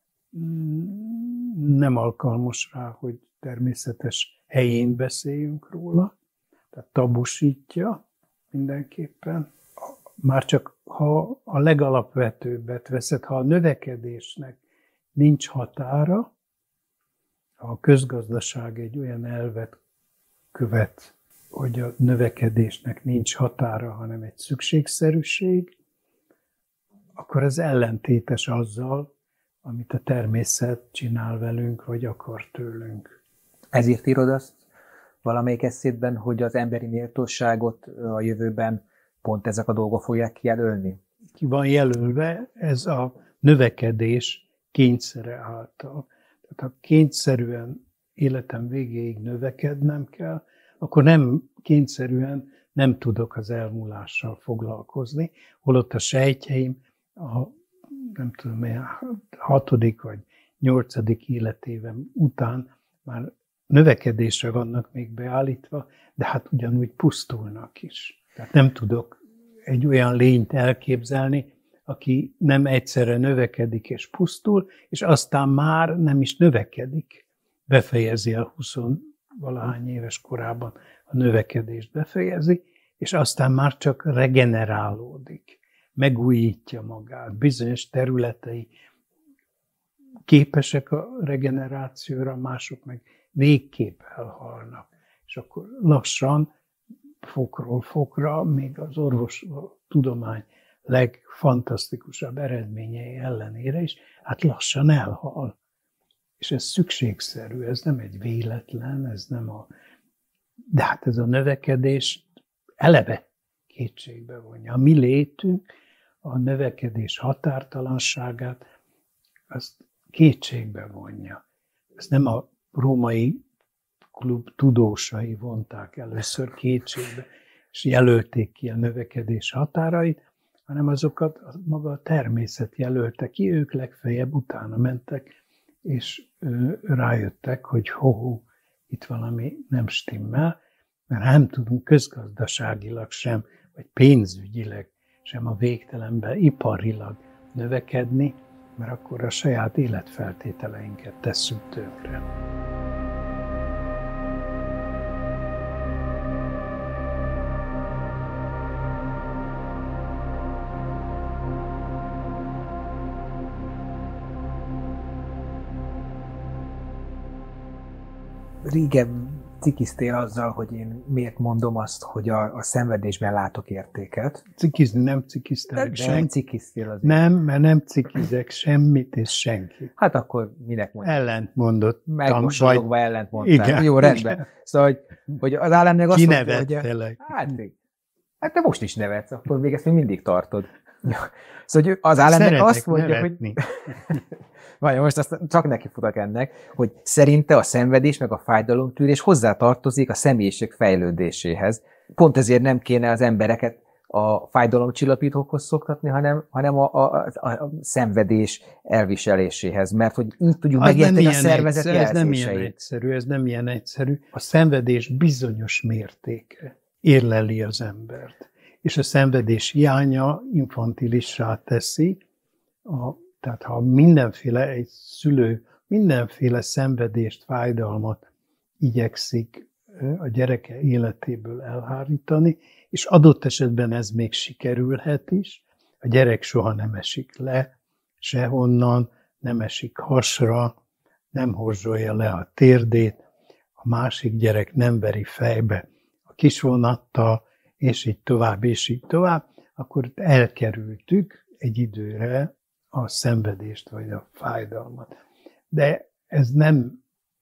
nem alkalmas rá, hogy természetes helyén beszéljünk róla. Tehát tabusítja mindenképpen. Már csak ha a legalapvetőbbet veszed, ha a növekedésnek nincs határa, ha a közgazdaság egy olyan elvet követ, hogy a növekedésnek nincs határa, hanem egy szükségszerűség, akkor ez ellentétes azzal, amit a természet csinál velünk, vagy akar tőlünk. Ezért írod azt valamelyik eszédben, hogy az emberi méltóságot a jövőben pont ezek a dolgok fogják kijelölni? Ki van jelölve, ez a növekedés kényszere által. Tehát ha kényszerűen életem végéig növekednem kell, akkor nem kényszerűen nem tudok az elmúlással foglalkozni, holott a sejtjeim a nem tudom, hatodik vagy nyolcadik életévem után már növekedésre vannak még beállítva, de hát ugyanúgy pusztulnak is. Tehát nem tudok egy olyan lényt elképzelni, aki nem egyszerre növekedik és pusztul, és aztán már nem is növekedik. Befejezi a huszonvalahány éves korában a növekedést befejezi, és aztán már csak regenerálódik, megújítja magát. Bizonyos területei képesek a regenerációra, mások meg végképp elhalnak. És akkor lassan, fokról fokra, még az orvos tudomány legfantasztikusabb eredményei ellenére is, hát lassan elhal. És ez szükségszerű, ez nem egy véletlen, ez nem a... De hát ez a növekedés eleve kétségbe vonja. A mi létünk, a növekedés határtalanságát, azt kétségbe vonja. Ez nem a római klub tudósai vonták először kétségbe, és jelölték ki a növekedés határait, hanem azokat maga a természet jelölte ki, ők legfeljebb utána mentek, és rájöttek, hogy ho-ho, itt valami nem stimmel, mert nem tudunk közgazdaságilag sem, vagy pénzügyileg sem a végtelenben iparilag növekedni, mert akkor a saját életfeltételeinket tesszük tönkre. Régen cikiztél azzal, hogy én miért mondom azt, hogy a, a szenvedésben látok értéket. Cikizni nem cikiztelek De senki. nem cikiztél azért. Nem, mert nem cikizek semmit és senki. Hát akkor minek mondjuk? Ellent mondott. Megmosolyogva ellent mondtál. Igen, Jó, rendben. igen. Szóval, hogy, hogy az állam meg azt mondja, hogy... Kinevettelek. Hát, hát te most is nevetsz, akkor még ezt még mindig tartod. Szóval hogy az állam meg azt mondja, nevetni. hogy... Várj, most azt csak neki futak ennek, hogy szerinte a szenvedés meg a fájdalomtűrés hozzátartozik a személyiség fejlődéséhez. Pont ezért nem kéne az embereket a fájdalomcsillapítókhoz szoktatni, hanem, hanem a, a, a, a szenvedés elviseléséhez, mert hogy így tudjuk megérteni a szervezet egyszerű, jelzéseit. Ez nem ilyen egyszerű, ez nem ilyen egyszerű. A szenvedés bizonyos mértéke érleli az embert, és a szenvedés hiánya infantilissá teszi. A, tehát ha mindenféle, egy szülő mindenféle szenvedést, fájdalmat igyekszik a gyereke életéből elhárítani, és adott esetben ez még sikerülhet is, a gyerek soha nem esik le, sehonnan, nem esik hasra, nem horzsolja le a térdét, a másik gyerek nem veri fejbe a kisvonattal, és így tovább, és így tovább, akkor elkerültük egy időre a szenvedést, vagy a fájdalmat. De ez nem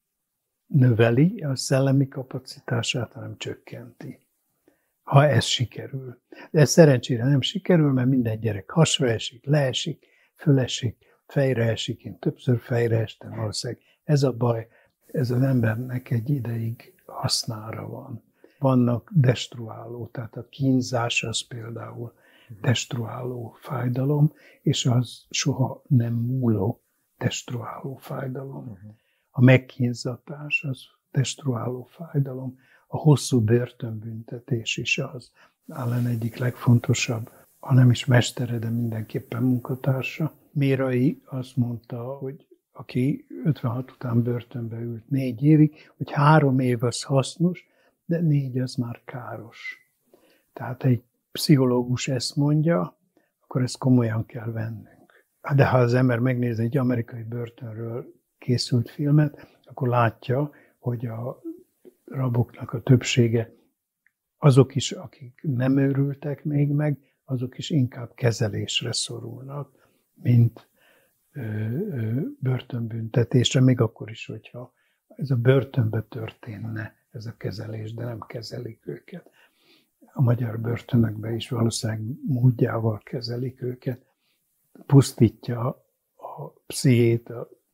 növeli a szellemi kapacitását, hanem csökkenti, ha ez sikerül. De ez szerencsére nem sikerül, mert minden gyerek hasra esik, leesik, fölesik, fejre esik, én többször fejre estem, valószínűleg ez a baj, ez az embernek egy ideig hasznára van. Vannak destruáló, tehát a kínzás az például destruáló fájdalom, és az soha nem múló destruáló fájdalom. A megkínzatás az destruáló fájdalom, a hosszú börtönbüntetés is az. Allen egyik legfontosabb, ha nem is mestere, de mindenképpen munkatársa. Mérai azt mondta, hogy aki ötvenhat után börtönbe ült négy évig, hogy három év az hasznos, de négy az már káros. Tehát egy pszichológus ezt mondja, akkor ezt komolyan kell vennünk. De ha az ember megnéz egy amerikai börtönről készült filmet, akkor látja, hogy a raboknak a többsége, azok is, akik nem őrültek még meg, azok is inkább kezelésre szorulnak, mint ö, ö, börtönbüntetésre, még akkor is, hogyha ez a börtönbe történne, ez a kezelés, de nem kezelik őket. A magyar börtönökben is valószínűleg módjával kezelik őket, pusztítja a pszichét,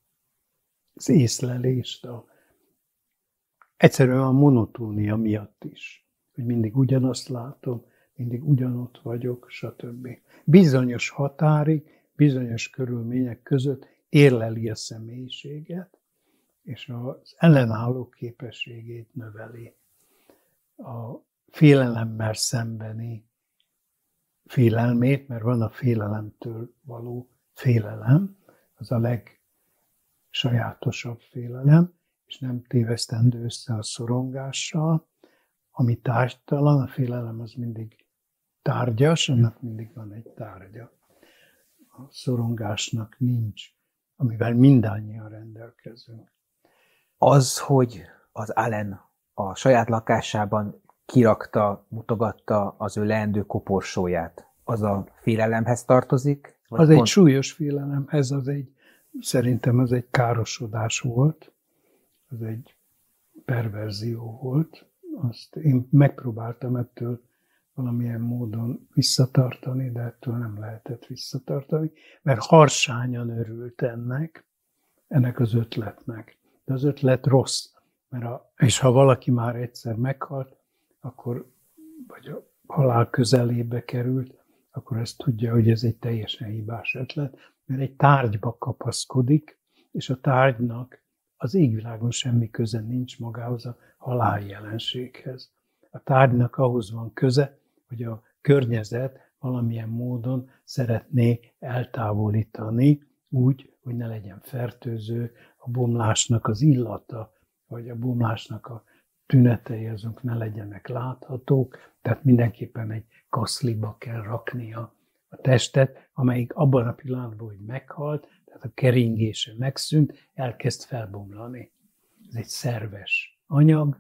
az észlelést, a, egyszerűen a monotónia miatt is, hogy mindig ugyanazt látom, mindig ugyanott vagyok, stb. Bizonyos határig, bizonyos körülmények között érleli a személyiséget, és az ellenálló képességét növeli. A félelemmel szembeni félelmét, mert van a félelemtől való félelem, az a legsajátosabb félelem, és nem tévesztendő össze a szorongással, ami tárgytalan, a félelem az mindig tárgyas, annak mindig van egy tárgya. A szorongásnak nincs, amivel mindannyian rendelkezünk. Az, hogy az Allen a saját lakásában kirakta, mutogatta az ő leendő koporsóját, az a félelemhez tartozik? Az pont... egy pont... súlyos félelemhez, az egy, szerintem az egy károsodás volt, az egy perverzió volt. Azt én megpróbáltam ettől valamilyen módon visszatartani, de ettől nem lehetett visszatartani, mert harsányan örült ennek, ennek az ötletnek. De az ötlet rossz, mert a, és ha valaki már egyszer meghalt, akkor, vagy a halál közelébe került, akkor ezt tudja, hogy ez egy teljesen hibás ötlet, mert egy tárgyba kapaszkodik, és a tárgynak az égvilágon semmi köze nincs magához a halál jelenséghez. A tárgynak ahhoz van köze, hogy a környezet valamilyen módon szeretné eltávolítani úgy, hogy ne legyen fertőző, a bomlásnak az illata, vagy a bomlásnak a tünetei azok ne legyenek láthatók, tehát mindenképpen egy kaszliba kell raknia a testet, amelyik abban a pillanatban, hogy meghalt, tehát a keringése megszűnt, elkezd felbomlani. Ez egy szerves anyag,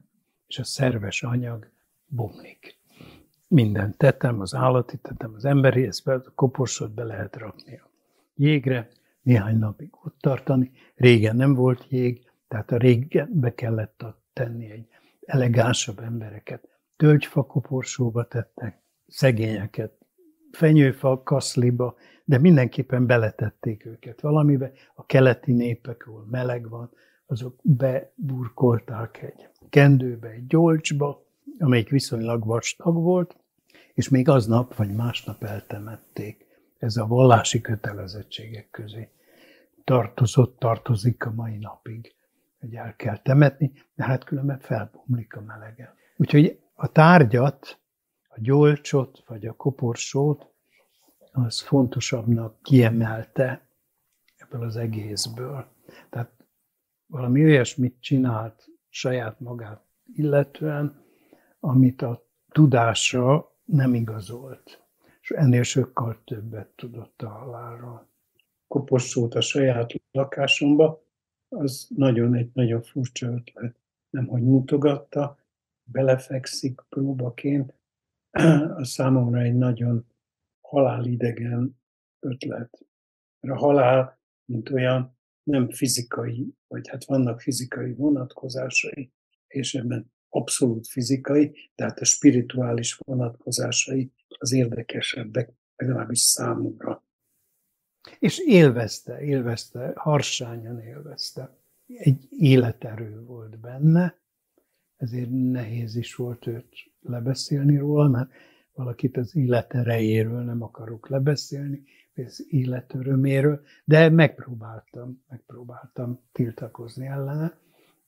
és a szerves anyag bomlik. Minden tetem, az állati tetem, az emberi, ezt a koporsót be lehet rakni a jégre, néhány napig ott tartani. Régen nem volt jég, tehát a régen be kellett tenni egy elegánsabb embereket. Tölgyfa koporsóba tettek, szegényeket fenyőfa kaszliba, de mindenképpen beletették őket valamibe. A keleti népek, ahol meleg van, azok beburkolták egy kendőbe, egy gyolcsba, amelyik viszonylag vastag volt, és még aznap vagy másnap eltemették. Ez a vallási kötelezettségek közé tartozott, tartozik a mai napig, hogy el kell temetni, de hát különben felbomlik a melegen. Úgyhogy a tárgyat, a gyolcsot vagy a koporsót, az fontosabbnak kiemelte ebből az egészből. Tehát valami olyasmit csinált saját magát illetően, amit a tudása nem igazolt. És ennél sokkal többet tudott a halálról. Koporsót a saját lakásomba, az nagyon egy nagyon furcsa ötlet. Nemhogy mutogatta, belefekszik próbaként, az számomra egy nagyon halálidegen ötlet. A halál, mint olyan, nem fizikai, vagy hát vannak fizikai vonatkozásai, és ebben abszolút fizikai, tehát a spirituális vonatkozásai az érdekesebbek, legalábbis számomra. És élvezte, élvezte, harsányan élvezte. Egy életerő volt benne, ezért nehéz is volt őt lebeszélni róla, mert valakit az életerejéről nem akarok lebeszélni, az életöröméről, de megpróbáltam, megpróbáltam tiltakozni ellene,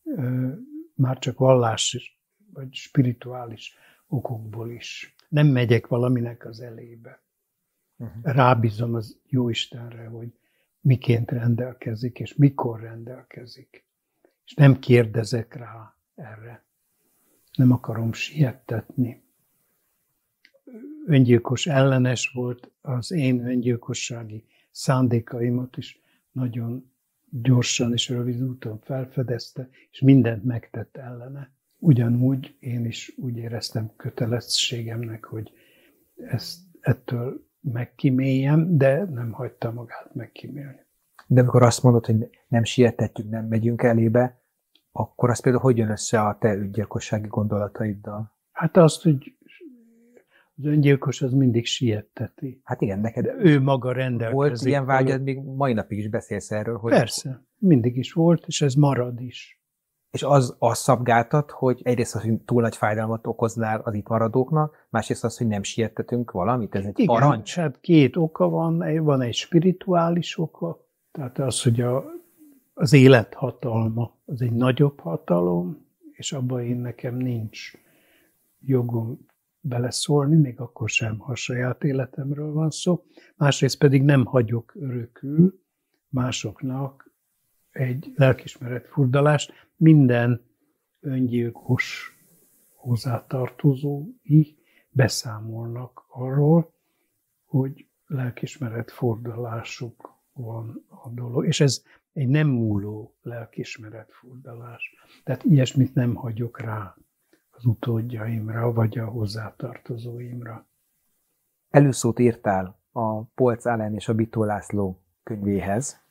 már csak vallás vagy spirituális okokból is. Nem megyek valaminek az elébe. Uh-huh. Rábízom az Jóistenre, hogy miként rendelkezik, és mikor rendelkezik. És nem kérdezek rá erre. Nem akarom siettetni. Öngyilkos ellenes volt, az én öngyilkossági szándékaimat is nagyon gyorsan és rövid úton felfedezte, és mindent megtett ellene. Ugyanúgy én is úgy éreztem kötelességemnek, hogy ezt ettől megkíméljem, de nem hagyta magát megkímélni. De amikor azt mondod, hogy nem sietetjük, nem megyünk elébe, akkor az például hogy jön össze a te öngyilkossági gondolataiddal? Hát azt, hogy az öngyilkos az mindig sietteti. Hát igen, neked ő maga rendelkezik. Volt ilyen vágyad, még mai napig is beszélsz erről. Hogy persze, mindig is volt, és ez marad is. És az, az szabgáltat, hogy egyrészt az, hogy túl nagy fájdalmat okoznál az itt maradóknak, másrészt az, hogy nem siettetünk valamit, ez egy igen, parancs. Hát két oka van, van egy spirituális oka, tehát az, hogy a, az élet hatalma, az egy nagyobb hatalom, és abban én nekem nincs jogom beleszólni, még akkor sem, ha a saját életemről van szó. Másrészt pedig nem hagyok örökül másoknak egy lelkiismeret furdalást. Minden öngyilkos hozzátartozói beszámolnak arról, hogy lelkiismeret furdalásuk van a dolog. És ez egy nem múló lelkiismeret furdalás. Tehát ilyesmit nem hagyok rá az utódjaimra, vagy a hozzátartozóimra. Előszót írtál a Polcz Alen és a Bitó László könyvéhez.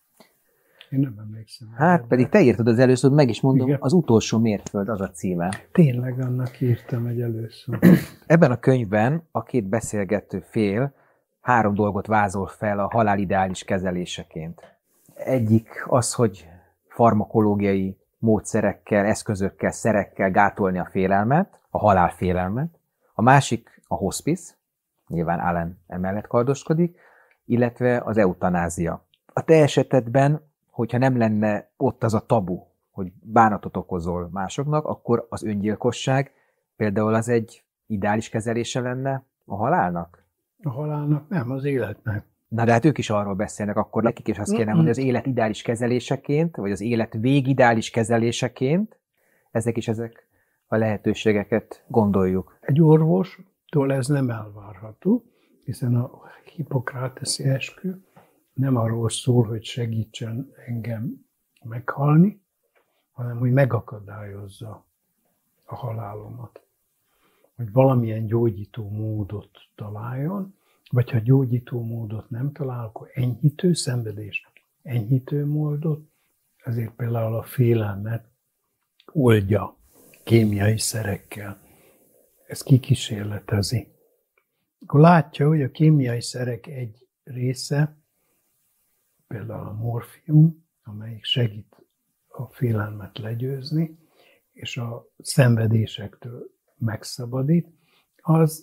Én nem emlékszem. Hát pedig te írtad az előszót, meg is mondom, igen. Az utolsó mérföld az a címe. Tényleg annak írtam egy előszót. Ebben a könyvben a két beszélgető fél három dolgot vázol fel a halál ideális kezeléseként. Egyik az, hogy farmakológiai módszerekkel, eszközökkel, szerekkel gátolni a félelmet, a halálfélelmet. A másik a hospice, nyilván Allen emellett kardoskodik, illetve az eutanázia. A te esetedben, hogyha nem lenne ott az a tabu, hogy bánatot okozol másoknak, akkor az öngyilkosság például az egy ideális kezelése lenne a halálnak? A halálnak nem, az életnek. Na de hát ők is arról beszélnek, akkor nekik is azt kéne mondani, az élet ideális kezeléseként, vagy az élet végideális kezeléseként, ezek is ezek a lehetőségeket gondoljuk. Egy orvostól ez nem elvárható, hiszen a hipokráteszi eskü nem arról szól, hogy segítsen engem meghalni, hanem hogy megakadályozza a halálomat. Hogy valamilyen gyógyító módot találjon, vagy ha gyógyító módot nem talál, akkor enyhítő, szenvedés enyhítő módot, ezért például a félelmet oldja kémiai szerekkel. Ez kikísérletezi. Akkor látja, hogy a kémiai szerek egy része, például a morfium, amelyik segít a félelmet legyőzni, és a szenvedésektől megszabadít, az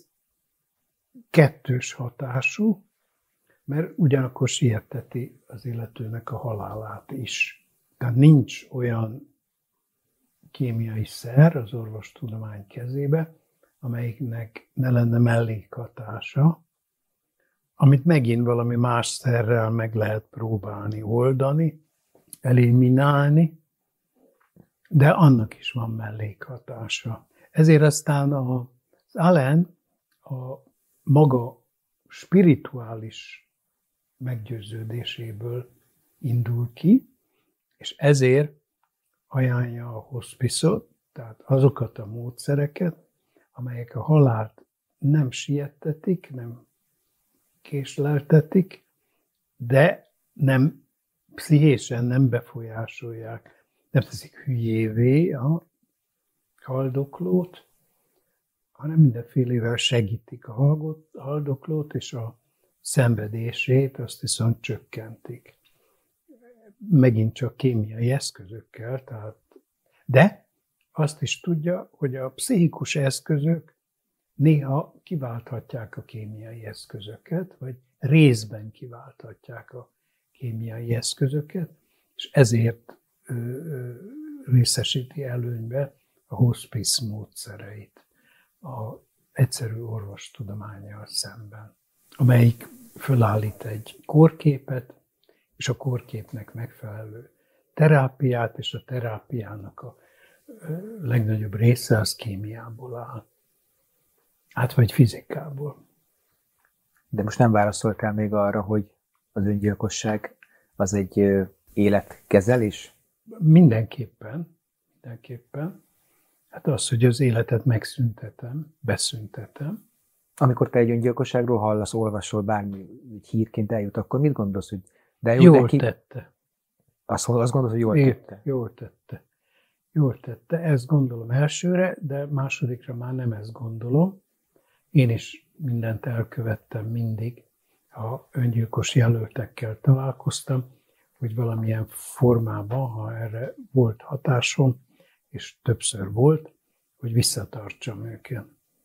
kettős hatású, mert ugyanakkor sieteti az illetőnek a halálát is. Tehát nincs olyan kémiai szer az orvostudomány kezébe, amelyiknek ne lenne mellékhatása, amit megint valami más szerrel meg lehet próbálni oldani, eliminálni, de annak is van mellékhatása. Ezért aztán az Allen a maga spirituális meggyőződéséből indul ki, és ezért ajánlja a hospice-ot, tehát azokat a módszereket, amelyek a halált nem siettetik, nem késleltetik, de nem pszichésen nem befolyásolják, nem teszik hülyévé a haldoklót, hanem mindenfélevel segítik a haldoklót, és a szenvedését azt viszont csökkentik. Megint csak kémiai eszközökkel, tehát, de azt is tudja, hogy a pszichikus eszközök néha kiválthatják a kémiai eszközöket, vagy részben kiválthatják a kémiai eszközöket, és ezért ö, ö, részesíti előnybe a hospice módszereit az egyszerű orvostudománnyal szemben, amelyik fölállít egy kórképet, és a kórképnek megfelelő terápiát, és a terápiának a legnagyobb része az kémiából áll. Hát vagy fizikából. De most nem válaszoltál még arra, hogy az öngyilkosság az egy életkezelés? Mindenképpen. Mindenképpen. Hát az, hogy az életet megszüntetem, beszüntetem. Amikor te egy öngyilkosságról hallasz, olvasol, bármi hírként eljut, akkor mit gondolsz, hogy de jó, jól neki... tette. Azt, azt gondolod, hogy jól É, tette? Jól tette. Jól tette. Ezt gondolom elsőre, de másodikra már nem ezt gondolom. Én is mindent elkövettem mindig, ha öngyilkos jelöltekkel találkoztam, hogy valamilyen formában, ha erre volt hatásom, és többször volt, hogy visszatartsam őket.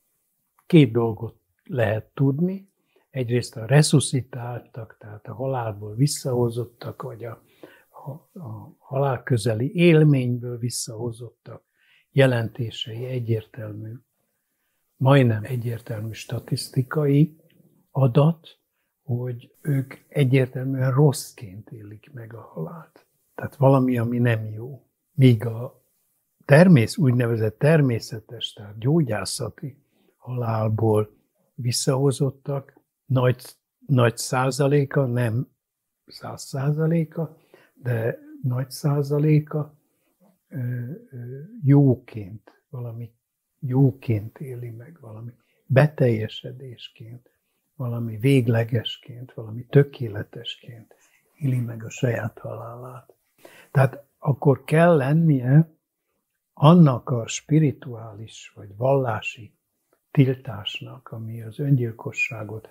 Két dolgot lehet tudni. Egyrészt a resuscitáltak, tehát a halálból visszahozottak, vagy a, a, a halál közeli élményből visszahozottak jelentései egyértelmű, majdnem egyértelmű statisztikai adat, hogy ők egyértelműen rosszként élik meg a halált. Tehát valami, ami nem jó. Míg a termész, úgynevezett természetes, tehát gyógyászati halálból visszahozottak, nagy, nagy százaléka, nem száz százaléka, de nagy százaléka ö, ö, jóként, valami jóként éli meg, valami beteljesedésként, valami véglegesként, valami tökéletesként éli meg a saját halálát. Tehát akkor kell lennie annak a spirituális vagy vallási tiltásnak, ami az öngyilkosságot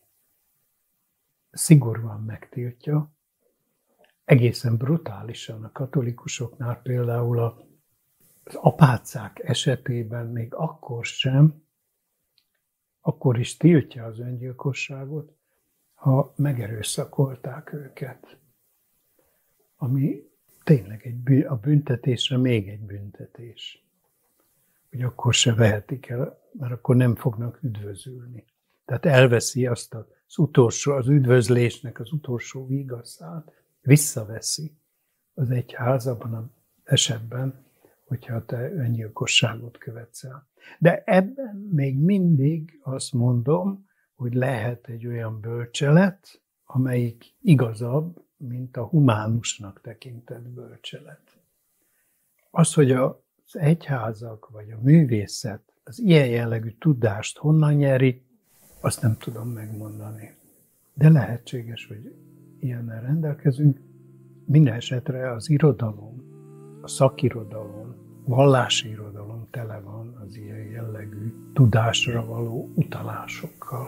szigorúan megtiltja, egészen brutálisan a katolikusoknál például az apácák esetében még akkor sem, akkor is tiltja az öngyilkosságot, ha megerőszakolták őket. Ami tényleg egy bűn, a büntetésre még egy büntetés. Hogy akkor se vehetik el, mert akkor nem fognak üdvözülni. Tehát elveszi azt az utolsó, az üdvözlésnek az utolsó vigaszát, visszaveszi az egyház abban az esetben, hogyha te öngyilkosságot követsz el. De ebben még mindig azt mondom, hogy lehet egy olyan bölcselet, amelyik igazabb, mint a humánusnak tekintett bölcselet. Az, hogy az az egyházak vagy a művészet az ilyen jellegű tudást honnan nyeri, azt nem tudom megmondani. De lehetséges, hogy ilyennel rendelkezünk. Minden esetre az irodalom, a szakirodalom, vallási irodalom tele van az ilyen jellegű tudásra való utalásokkal.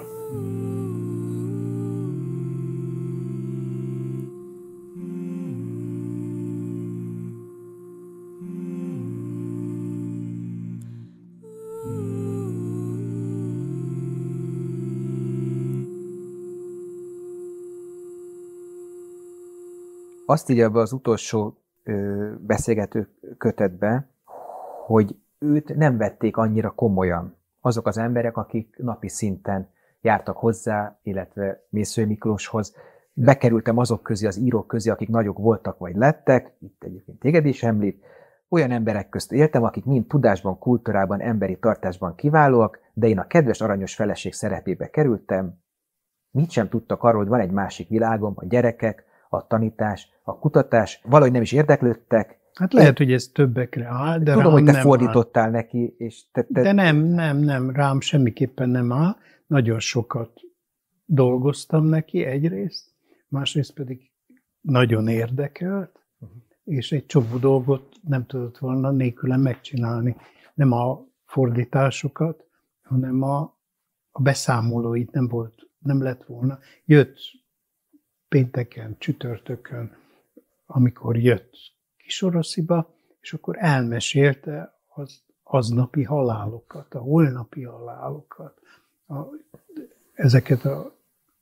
Azt írja be az utolsó ö, beszélgető kötetbe, hogy őt nem vették annyira komolyan azok az emberek, akik napi szinten jártak hozzá, illetve Mészöly Miklóshoz. Bekerültem azok közé, az írók közé, akik nagyok voltak vagy lettek, itt egyébként téged is említ, olyan emberek közt éltem, akik mind tudásban, kultúrában, emberi tartásban kiválóak, de én a kedves aranyos feleség szerepébe kerültem. Mit sem tudtak arról, hogy van egy másik világom, a gyerekek, a tanítás, a kutatás, valahogy nem is érdeklődtek. Hát lehet, én, hogy ez többekre áll, de tudom, hogy te nem fordítottál áll. neki, és te, te... De nem, nem, nem, rám semmiképpen nem áll. Nagyon sokat dolgoztam neki egyrészt, másrészt pedig nagyon érdekelt, uh-huh. és egy csomó dolgot nem tudott volna nélkülem megcsinálni. Nem a fordításokat, hanem a, a beszámolóit nem volt, nem lett volna. Jött pénteken, csütörtökön, amikor jött Kisorosziba, és akkor elmesélte az aznapi halálokat, a holnapi halálokat, a, ezeket a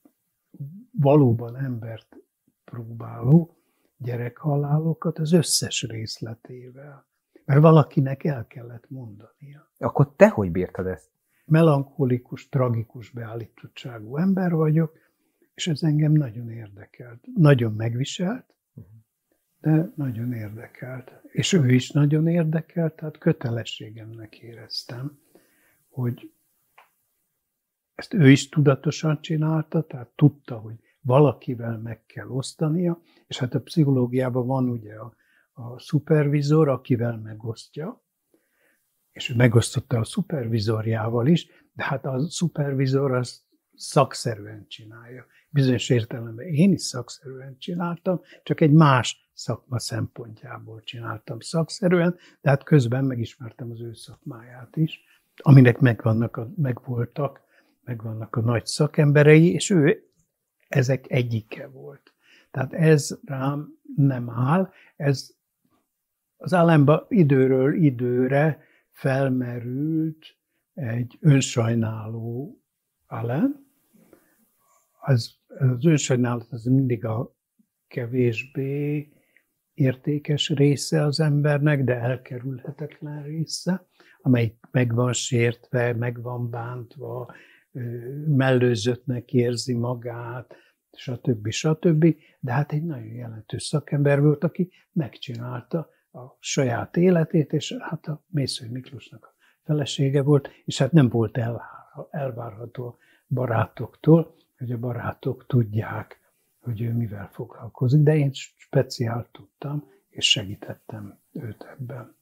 valóban embert próbáló gyerekhalálokat az összes részletével. Mert valakinek el kellett mondania. Akkor te hogy bírtad ezt? Melankolikus, tragikus beállítottságú ember vagyok, és ez engem nagyon érdekelt. Nagyon megviselt, de nagyon érdekelt. És ő is nagyon érdekelt, tehát kötelességemnek éreztem, hogy ezt ő is tudatosan csinálta, tehát tudta, hogy valakivel meg kell osztania, és hát a pszichológiában van ugye a, a szupervizor, akivel megosztja, és ő megosztotta a szupervizorjával is, de hát a szupervizor az szakszerűen csinálja. Bizonyos értelemben én is szakszerűen csináltam, csak egy más szakma szempontjából csináltam szakszerűen, de hát közben megismertem az ő szakmáját is, aminek megvannak a, megvoltak, megvannak a nagy szakemberei, és ő ezek egyike volt. Tehát ez rám nem áll, ez az államban időről időre felmerült egy önsajnáló Allen. Az, az önsajnálat az mindig a kevésbé értékes része az embernek, de elkerülhetetlen része, amelyik meg van sértve, meg van bántva, mellőzöttnek érzi magát, stb. stb. De hát egy nagyon jelentős szakember volt, aki megcsinálta a saját életét, és hát a Mészöly Miklósnak a felesége volt, és hát nem volt elvárható a barátoktól, hogy a barátok tudják, hogy ő mivel foglalkozik, de én speciál tudtam, és segítettem őt ebben.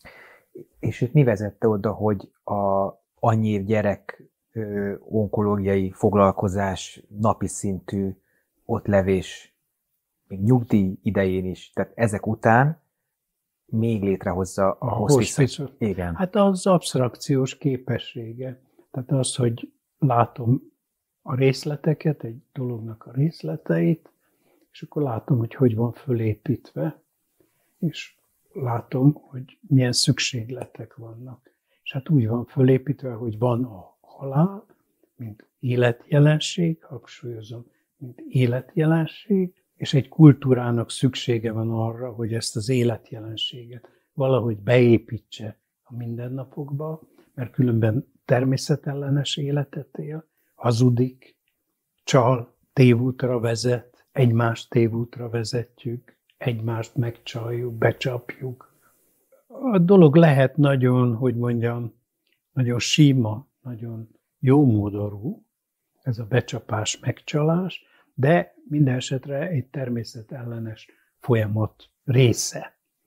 És őt mi vezette oda, hogy a annyi gyerek ö, onkológiai foglalkozás, napi szintű ott levés, még nyugdíj idején is, tehát ezek után még létrehozza a, a hospice-ot? Igen. Hát az absztrakciós képessége. Tehát az, hogy látom a részleteket, egy dolognak a részleteit, és akkor látom, hogy hogy van fölépítve, és látom, hogy milyen szükségletek vannak. És hát úgy van fölépítve, hogy van a halál, mint életjelenség, hangsúlyozom, mint életjelenség, és egy kultúrának szüksége van arra, hogy ezt az életjelenséget valahogy beépítse a mindennapokba, mert különben természetellenes életet él, hazudik, csal, tévútra vezet, egymást tévútra vezetjük, egymást megcsaljuk, becsapjuk. A dolog lehet nagyon, hogy mondjam, nagyon sima, nagyon jómódorú, ez a becsapás, megcsalás, de minden esetre egy természetellenes folyamat része.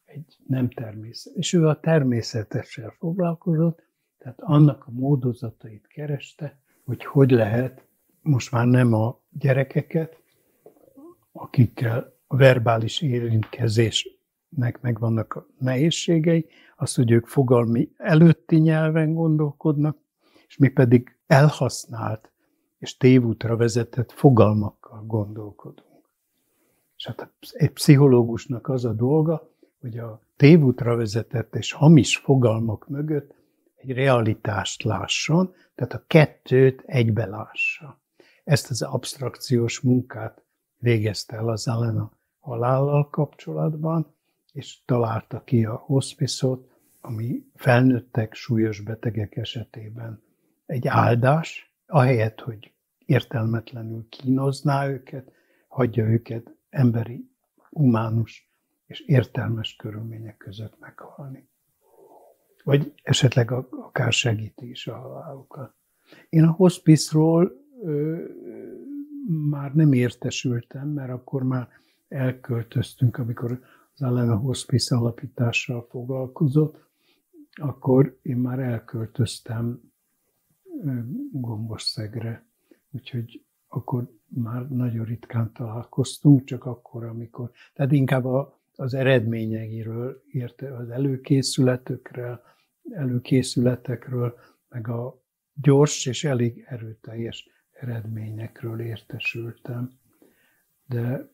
egy nem természet. És ő a természetessel foglalkozott, tehát annak a módozatait kereste, hogy hogy lehet most már nem a gyerekeket, akikkel a verbális érintkezésnek megvannak a nehézségei, az, hogy ők fogalmi előtti nyelven gondolkodnak, és mi pedig elhasznált és tévútra vezetett fogalmakkal gondolkodunk. És hát egy pszichológusnak az a dolga, hogy a tévútra vezetett és hamis fogalmak mögött egy realitást lásson, tehát a kettőt egybe lássa. Ezt az absztrakciós munkát végezte el az Allen a halállal kapcsolatban, és találta ki a hospice-ot, ami felnőttek, súlyos betegek esetében egy áldás, ahelyett, hogy értelmetlenül kínozná őket, hagyja őket emberi, humánus és értelmes körülmények között meghalni. Vagy esetleg akár segíti is a halálukat. Én a hospice-ról ö, már nem értesültem, mert akkor már elköltöztünk, amikor az Allen a hospice alapítással foglalkozott, akkor én már elköltöztem Gombosszegre, úgyhogy akkor már nagyon ritkán találkoztunk, csak akkor, amikor, tehát inkább a, az eredményeiről, érte, az előkészületekről, előkészületekről, meg a gyors és elég erőteljes eredményekről értesültem, de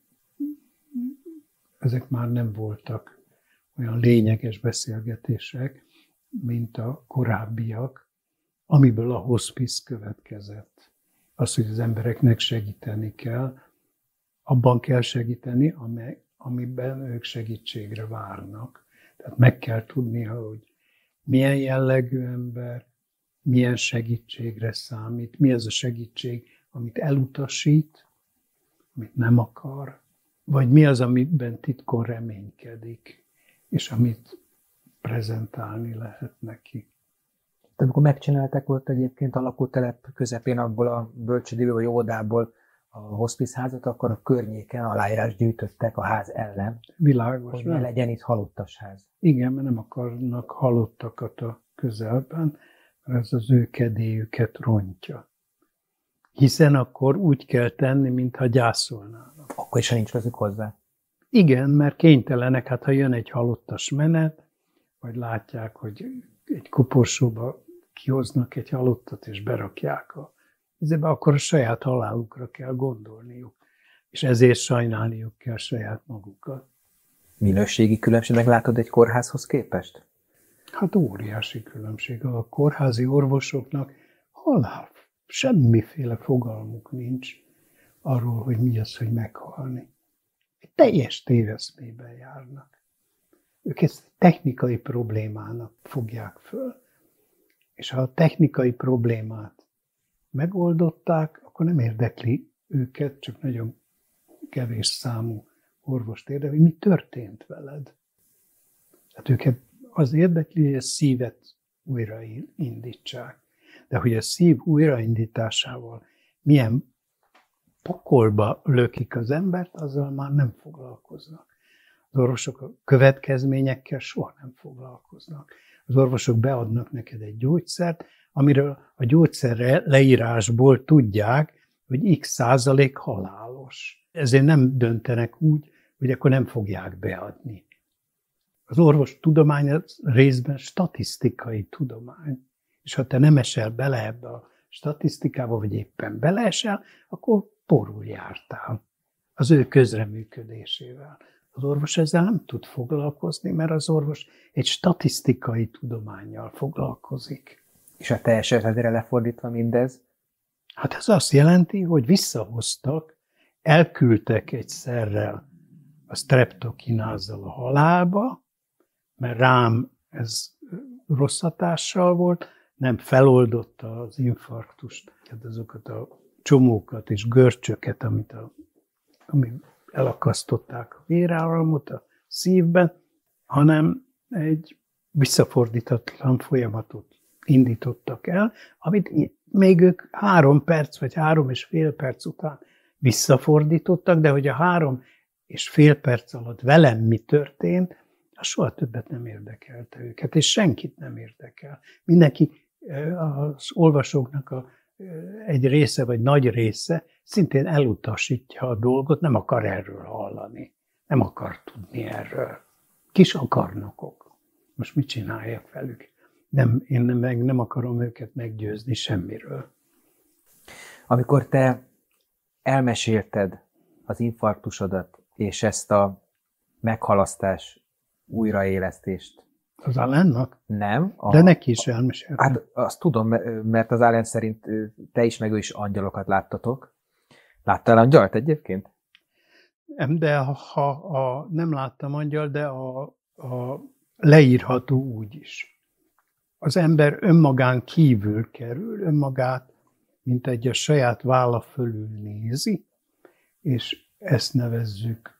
ezek már nem voltak olyan lényeges beszélgetések, mint a korábbiak, amiből a hospice következett. Az, hogy az embereknek segíteni kell, abban kell segíteni, amiben ők segítségre várnak. Tehát meg kell tudnia, hogy milyen jellegű ember, milyen segítségre számít, mi az a segítség, amit elutasít, amit nem akar, vagy mi az, amiben titkon reménykedik, és amit prezentálni lehet neki. De amikor megcsinálták volt egyébként a lakótelep közepén abból a bölcsődéből vagy óvodából a hospice házat, akkor a környéken aláírás gyűjtöttek a ház ellen. Világos, hogy ne legyen itt halottas ház. Igen, mert nem akarnak halottakat a közelben, mert ez az ő kedélyüket rontja. Hiszen akkor úgy kell tenni, mintha gyászolnának. Akkor is, ha nincs közük hozzá. Igen, mert kénytelenek, hát ha jön egy halottas menet, vagy látják, hogy egy koporsóba kihoznak egy halottat, és berakják a ezebe, akkor a saját halálukra kell gondolniuk. És ezért sajnálniuk kell saját magukat. Minőségi különbségnek látod egy kórházhoz képest? Hát óriási különbség. A kórházi orvosoknak halál, semmiféle fogalmuk nincs arról, hogy mi az, hogy meghalni. Egy teljes téveszmében járnak. Ők ezt technikai problémának fogják föl. És ha a technikai problémát megoldották, akkor nem érdekli őket, csak nagyon kevés számú orvost érdekli, hogy mi történt veled. Tehát őket az érdekli, hogy a szívet újraindítsák. De hogy a szív újraindításával milyen pokolba lökik az embert, azzal már nem foglalkoznak. Az orvosok a következményekkel soha nem foglalkoznak. Az orvosok beadnak neked egy gyógyszert, amiről a gyógyszer leírásból tudják, hogy x százalék halálos. Ezért nem döntenek úgy, hogy akkor nem fogják beadni. Az orvos tudomány részben statisztikai tudomány. És ha te nem esel bele ebbe a statisztikába, vagy éppen beleesel, akkor porul jártál az ő közreműködésével. Az orvos ezzel nem tud foglalkozni, mert az orvos egy statisztikai tudománnyal foglalkozik. És a te esetedre lefordítva mindez? Hát ez azt jelenti, hogy visszahoztak, elküldtek egy szerrel a streptokinázzal a halálba, mert rám ez rossz hatással volt, nem feloldotta az infarktust, tehát azokat a csomókat és görcsöket, amit a, ami elakasztották a véráramot a szívben, hanem egy visszafordítatlan folyamatot indítottak el, amit még ők három perc vagy három és fél perc után visszafordítottak, de hogy a három és fél perc alatt velem mi történt, soha többet nem érdekelte őket, és senkit nem érdekel. Mindenki, az olvasóknak a, egy része, vagy nagy része szintén elutasítja a dolgot, nem akar erről hallani, nem akar tudni erről. Kis akarnokok. Most mit csináljak velük? Nem, én meg nem akarom őket meggyőzni semmiről. Amikor te elmesélted az infarktusodat, és ezt a meghalasztás újraélesztést. Az Alannak? Nem. A, De neki is elmeséltem. Hát azt tudom, mert az Alan szerint te is, meg ő is angyalokat láttatok. Láttál angyalt egyébként? Nem, de ha a, nem láttam angyal, de a, a leírható úgy is. Az ember önmagán kívül kerül, önmagát, mint egy a saját válla fölül nézi, és ezt nevezzük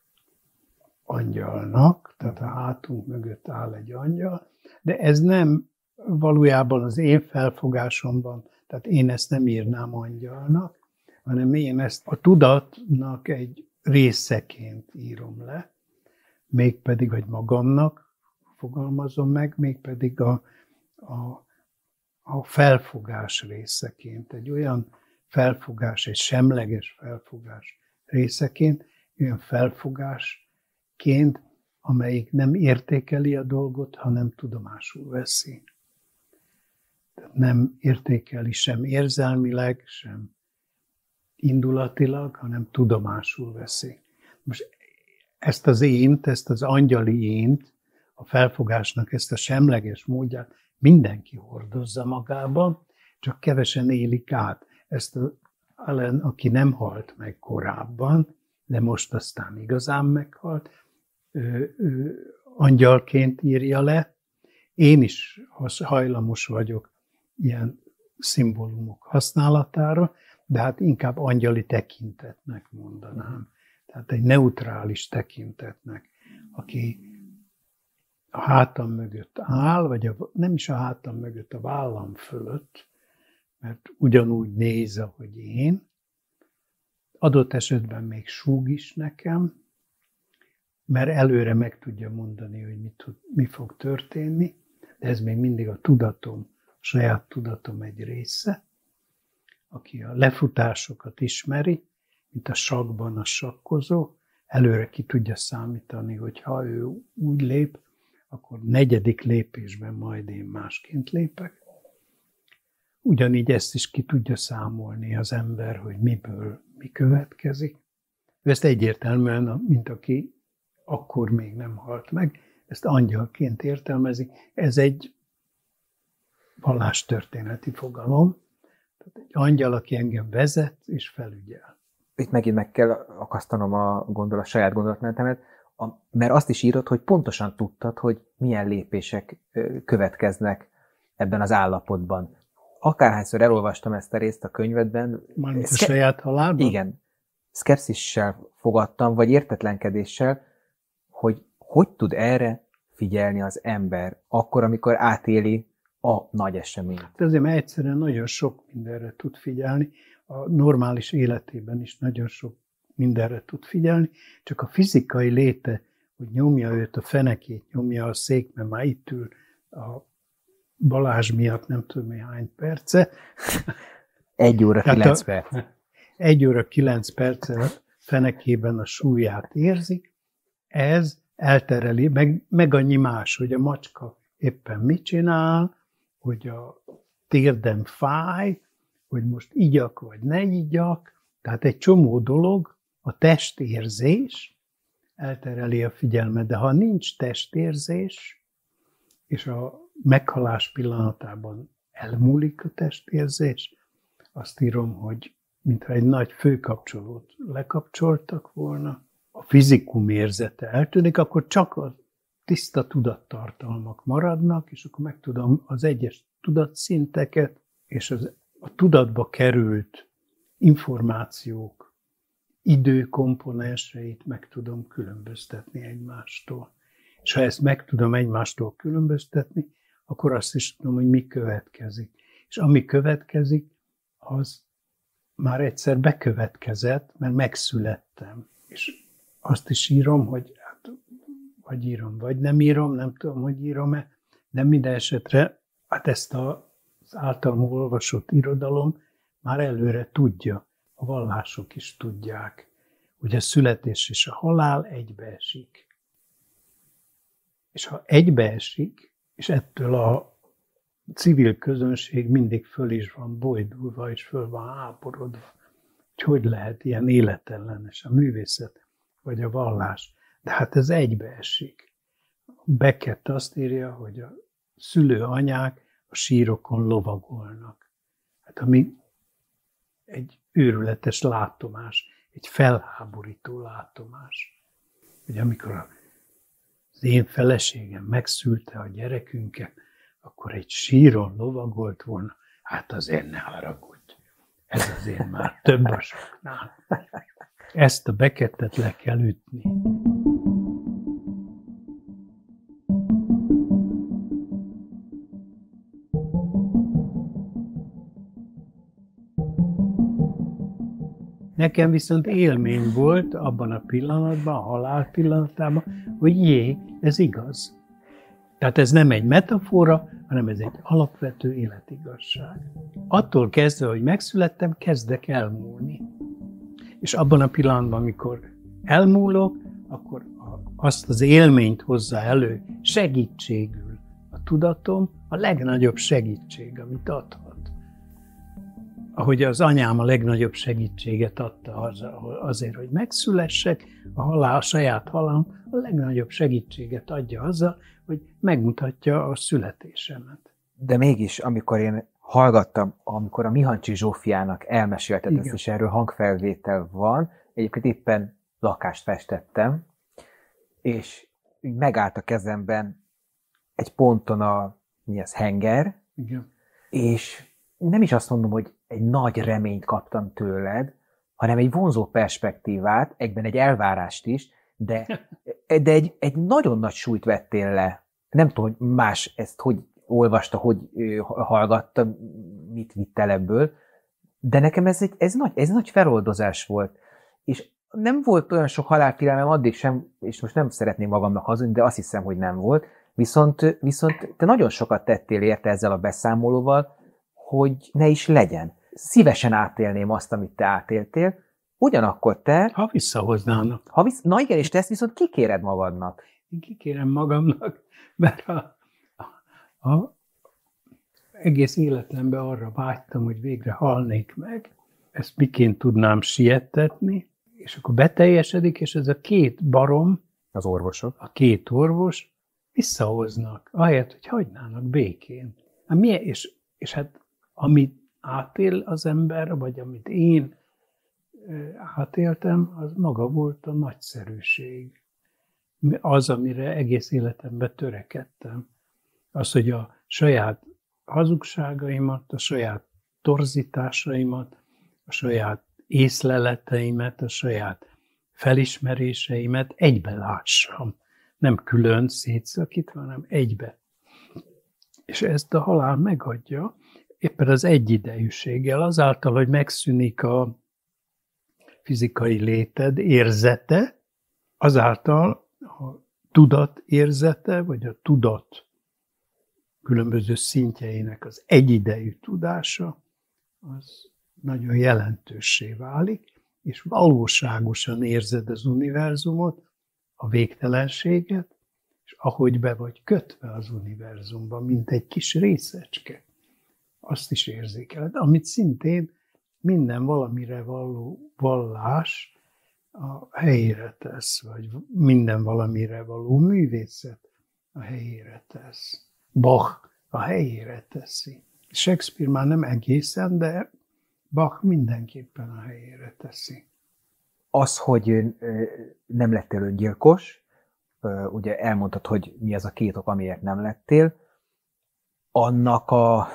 angyalnak, tehát a hátunk mögött áll egy angyal, de ez nem valójában az én felfogásomban, tehát én ezt nem írnám angyalnak, hanem én ezt a tudatnak egy részeként írom le, mégpedig, vagy magamnak fogalmazom meg, mégpedig a, a, a felfogás részeként, egy olyan felfogás, egy semleges felfogás részeként, olyan felfogásként, amelyik nem értékeli a dolgot, hanem tudomásul veszi. Tehát nem értékeli sem érzelmileg, sem indulatilag, hanem tudomásul veszi. Most ezt az ént, ezt az angyali ént, a felfogásnak ezt a semleges módját mindenki hordozza magában, csak kevesen élik át. Ezt az Alan, aki nem halt meg korábban, de most aztán igazán meghalt, ő, ő angyalként írja le. Én is hajlamos vagyok ilyen szimbólumok használatára, de hát inkább angyali tekintetnek mondanám. Tehát egy neutrális tekintetnek, aki a hátam mögött áll, vagy a, nem is a hátam mögött, a vállam fölött, mert ugyanúgy néz, ahogy én. Adott esetben még súg is nekem, mert előre meg tudja mondani, hogy mi, tud, mi fog történni, de ez még mindig a tudatom, a saját tudatom egy része, aki a lefutásokat ismeri, mint a sakkban a sakkozó, előre ki tudja számítani, hogy ha ő úgy lép, akkor negyedik lépésben majd én másként lépek. Ugyanígy ezt is ki tudja számolni az ember, hogy miből mi következik. Ő ezt egyértelműen, mint aki akkor még nem halt meg, ezt angyalként értelmezi. Ez egy vallástörténeti fogalom. Tehát egy angyal, aki engem vezet és felügyel. Itt megint meg kell akasztanom a, gondol, a saját gondolatmenetemet, a, mert azt is írod, hogy pontosan tudtad, hogy milyen lépések következnek ebben az állapotban. Akárhányszor elolvastam ezt a részt a könyvedben... Mármint a saját halálban? Igen. Szkepszissel fogadtam, vagy értetlenkedéssel, hogy hogy tud erre figyelni az ember akkor, amikor átéli a nagy eseményt. De azért, mert egyszerűen nagyon sok mindenre tud figyelni, a normális életében is nagyon sok mindenre tud figyelni, csak a fizikai léte, hogy nyomja őt a fenekét, nyomja a szék, mert már itt ül a Balázs miatt nem tudom mi hány perce. Egy óra kilenc perc. Egy óra kilenc perce fenekében a súlyát érzik, ez eltereli, meg, meg annyi más, hogy a macska éppen mit csinál, hogy a térdem fáj, hogy most igyak vagy ne igyak, tehát egy csomó dolog, a testérzés eltereli a figyelmet, de ha nincs testérzés, és a meghalás pillanatában elmúlik a testérzés, azt írom, hogy mintha egy nagy főkapcsolót lekapcsoltak volna, a fizikum érzete eltűnik, akkor csak a tiszta tudattartalmak maradnak, és akkor meg tudom az egyes tudatszinteket, és az, a tudatba került információk időkomponenseit meg tudom különböztetni egymástól. És ha ezt meg tudom egymástól különböztetni, akkor azt is tudom, hogy mi következik. És ami következik, az már egyszer bekövetkezett, mert megszülettem. És azt is írom, hogy hát, vagy hogy írom, vagy nem írom, nem tudom, hogy írom-e, de minden esetre hát ezt a, az általam olvasott irodalom már előre tudja, a vallások is tudják, hogy a születés és a halál egybeesik. És ha egybeesik, és ettől a civil közönség mindig föl is van bojdulva, és föl van háborodva, hogy hogy lehet ilyen életellenes a művészet, vagy a vallás. De hát ez egybeesik. Beckett azt írja, hogy a szülőanyák a sírokon lovagolnak. Hát ami egy őrületes látomás, egy felháborító látomás. Hogy amikor az én feleségem megszülte a gyerekünket, akkor egy síron lovagolt volna, hát azért ne haragudj. Ez azért már több a soknál. Ezt a Beckettet le kell ütni. Nekem viszont élmény volt abban a pillanatban, a halál pillanatában, hogy jé, ez igaz. Tehát ez nem egy metafora, hanem ez egy alapvető életigazság. Attól kezdve, hogy megszülettem, kezdek elmúlni. És abban a pillanatban, amikor elmúlok, akkor azt az élményt hozza elő segítségül. A tudatom a legnagyobb segítség, amit adhat. Ahogy az anyám a legnagyobb segítséget adta azért, hogy megszülessek, a halál, a saját halálom a legnagyobb segítséget adja azzal, hogy megmutatja a születésemet. De mégis, amikor én hallgattam, amikor a Mihancsi Zsófiának elmesélted ezt, és erről hangfelvétel van, egyébként éppen lakást festettem, és megállt a kezemben egy ponton a mi ez, henger, Igen. és nem is azt mondom, hogy egy nagy reményt kaptam tőled, hanem egy vonzó perspektívát, egyben egy elvárást is, de, de egy, egy nagyon nagy súlyt vettél le. Nem tudom, hogy más ezt hogy olvasta, hogy hallgatta, mit vitt el ebből, de nekem ez egy ez nagy, ez nagy feloldozás volt. És nem volt olyan sok halálfélelmem addig sem, és most nem szeretném magamnak hazudni, de azt hiszem, hogy nem volt. Viszont, viszont te nagyon sokat tettél érte ezzel a beszámolóval, hogy ne is legyen. Szívesen átélném azt, amit te átéltél, ugyanakkor te... Ha visszahoznának. Ha visz, na igen, és te ezt viszont kikéred magadnak. Én kikérem magamnak, mert a, a, a, egész életemben arra vágytam, hogy végre halnék meg. Ezt miként tudnám siettetni, és akkor beteljesedik, és ez a két barom, az orvosok, a két orvos visszahoznak, ahelyett, hogy hagynának békén. Hát milyen, és, és hát amit átél az ember, vagy amit én átéltem, az maga volt a nagyszerűség. Az, amire egész életemben törekedtem. Az, hogy a saját hazugságaimat, a saját torzításaimat, a saját észleleteimet, a saját felismeréseimet egybe lássam. Nem külön szétszakítva, hanem egybe. És ezt a halál megadja, éppen az egyidejűséggel, azáltal, hogy megszűnik a fizikai léted érzete, azáltal a tudat érzete, vagy a tudat különböző szintjeinek az egyidejű tudása, az nagyon jelentőssé válik, és valóságosan érzed az univerzumot, a végtelenséget, és ahogy be vagy kötve az univerzumban, mint egy kis részecske, azt is érzékeled, amit szintén minden valamire való vallás a helyére tesz, vagy minden valamire való művészet a helyére tesz. Bach a helyére teszi. Shakespeare már nem egészen, de Bach mindenképpen a helyére teszi. Az, hogy nem lettél öngyilkos, ugye elmondtad, hogy mi az a két ok, amiért nem lettél, annak a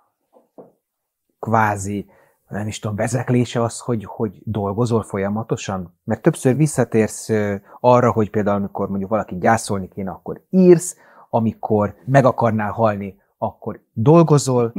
kvázi, nem is tudom, vezeklése az, hogy, hogy dolgozol folyamatosan? Mert többször visszatérsz arra, hogy például amikor mondjuk valaki gyászolni kéne, akkor írsz, amikor meg akarnál halni, akkor dolgozol.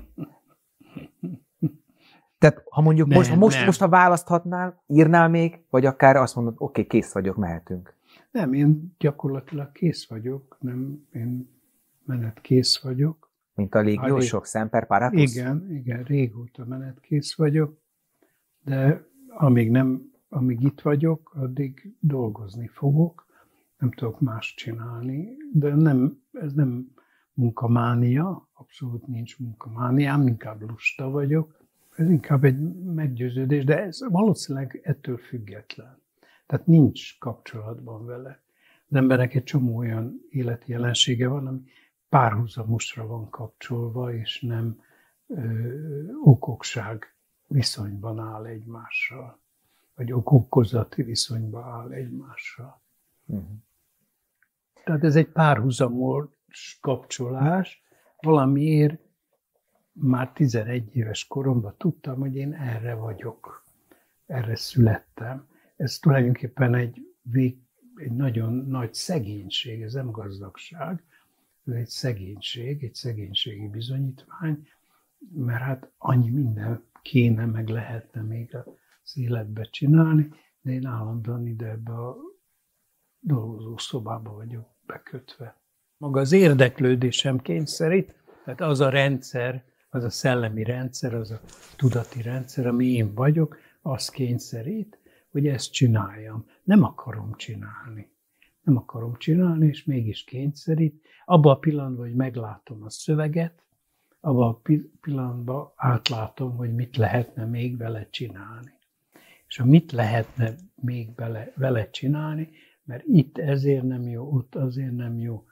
Tehát ha mondjuk nem, most, most, most, ha választhatnál, írnál még, vagy akár azt mondod, oké, okay, kész vagyok, mehetünk. Nem, én gyakorlatilag kész vagyok, nem, én menetkész vagyok. Mint a légiósok, Semper Paratus? Igen, igen, régóta menetkész vagyok, de amíg, nem, amíg itt vagyok, addig dolgozni fogok, nem tudok más csinálni, de nem, ez nem munkamánia, abszolút nincs munkamániám, inkább lusta vagyok. Ez inkább egy meggyőződés, de ez valószínűleg ettől független. Tehát nincs kapcsolatban vele. Az embernek egy csomó olyan életi jelensége van, ami párhuzamosra van kapcsolva, és nem ö, okokság viszonyban áll egymással, vagy okokozati viszonyban áll egymással. Uh-huh. Tehát ez egy párhuzamos kapcsolás, valamiért már tizenegy éves koromban tudtam, hogy én erre vagyok, erre születtem. Ez tulajdonképpen egy, vég, egy nagyon nagy szegénység, ez nem gazdagság, ez egy szegénység, egy szegénységi bizonyítvány, mert hát annyi minden kéne, meg lehetne még az életbe csinálni, de én állandóan ide ebbe a dolgozó szobába vagyok bekötve. Maga az érdeklődésem kényszerít, tehát az a rendszer, az a szellemi rendszer, az a tudati rendszer, ami én vagyok, az kényszerít, hogy ezt csináljam. Nem akarom csinálni. Nem akarom csinálni, és mégis kényszerít. Abban a pillanatban, hogy meglátom a szöveget, abban a pillanatban átlátom, hogy mit lehetne még vele csinálni. És a mit lehetne még vele, vele csinálni, mert itt ezért nem jó, ott azért nem jó.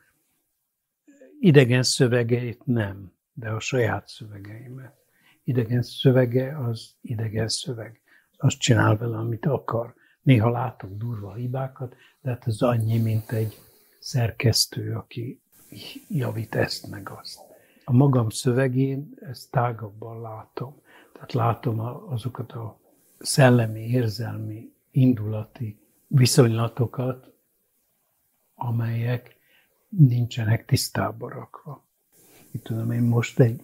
Idegen szövegeit nem, de a saját szövegeimet. Idegen szövege az idegen szöveg. Azt csinál vele, amit akar. Néha látok durva hibákat, de hát ez annyi, mint egy szerkesztő, aki javít ezt meg azt. A magam szövegén ezt tágabban látom. Tehát látom azokat a szellemi, érzelmi, indulati viszonylatokat, amelyek nincsenek tisztába rakva. Itt tudom, én most egy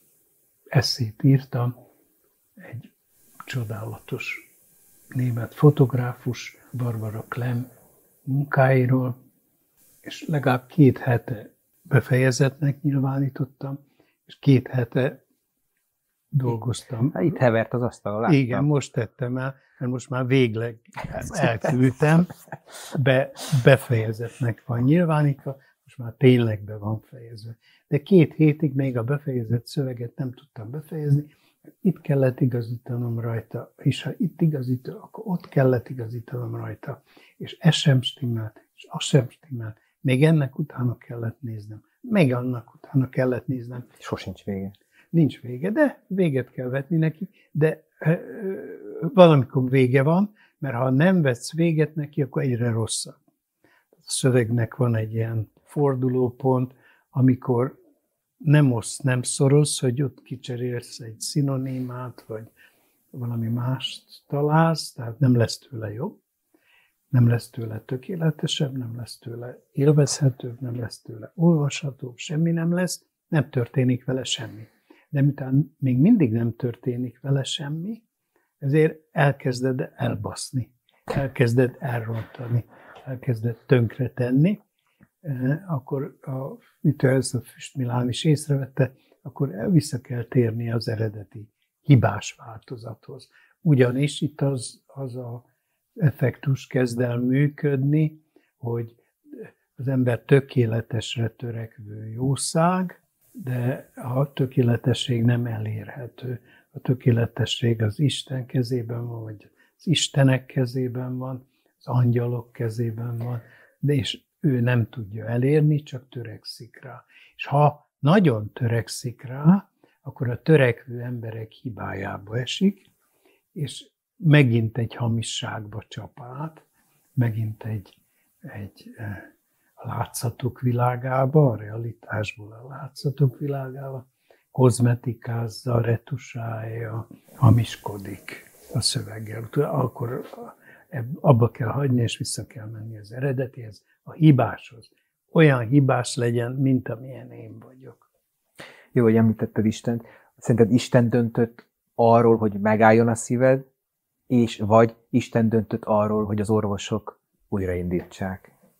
esszét írtam, egy csodálatos német fotográfus, Barbara Klemm munkáiról, és legalább két hete befejezetnek nyilvánítottam, és két hete dolgoztam. Hát itt hevert az asztalon, láttam. Igen, most tettem el, mert most már végleg elküldtem, be, befejezetnek van nyilvánítva, most már tényleg be van fejezve. De két hétig még a befejezett szöveget nem tudtam befejezni, itt kellett igazítanom rajta, és ha itt igazítom, akkor ott kellett igazítanom rajta, és ez sem stimmelt, és az sem stimmelt. Még ennek utána kellett néznem, még annak utána kellett néznem. Sosincs vége. Nincs vége, de véget kell vetni neki, de valamikor vége van, mert ha nem vetsz véget neki, akkor egyre rosszabb. A szövegnek van egy ilyen fordulópont, amikor nem osz, nem szorosz, hogy ott kicserélsz egy szinonimát, vagy valami mást találsz, tehát nem lesz tőle jobb, nem lesz tőle tökéletesebb, nem lesz tőle élvezhetőbb, nem lesz tőle olvashatóbb, semmi nem lesz, nem történik vele semmi. De miután még mindig nem történik vele semmi, ezért elkezded elbaszni, elkezded elrontani, elkezded tönkretenni, akkor a, mint ezt a Füst Milán is észrevette, akkor vissza kell térni az eredeti hibás változathoz. Ugyanis itt az, az a effektus kezd el működni, hogy az ember tökéletesre törekvő jószág, de a tökéletesség nem elérhető. A tökéletesség az Isten kezében van, vagy az Istenek kezében van, az angyalok kezében van, de és ő nem tudja elérni, csak törekszik rá. És ha nagyon törekszik rá, akkor a törekvő emberek hibájába esik, és megint egy hamisságba csap át, megint egy, egy a látszatok világába, a realitásból a látszatok világába, kozmetikázza, retusálja, hamiskodik a szöveggel. Akkor abba kell hagyni, és vissza kell menni az eredetihez, a hibáshoz. Olyan hibás legyen, mint amilyen én vagyok. Jó, hogy említetted Istent. Szerinted Isten döntött arról, hogy megálljon a szíved, és vagy Isten döntött arról, hogy az orvosok újraindítsák?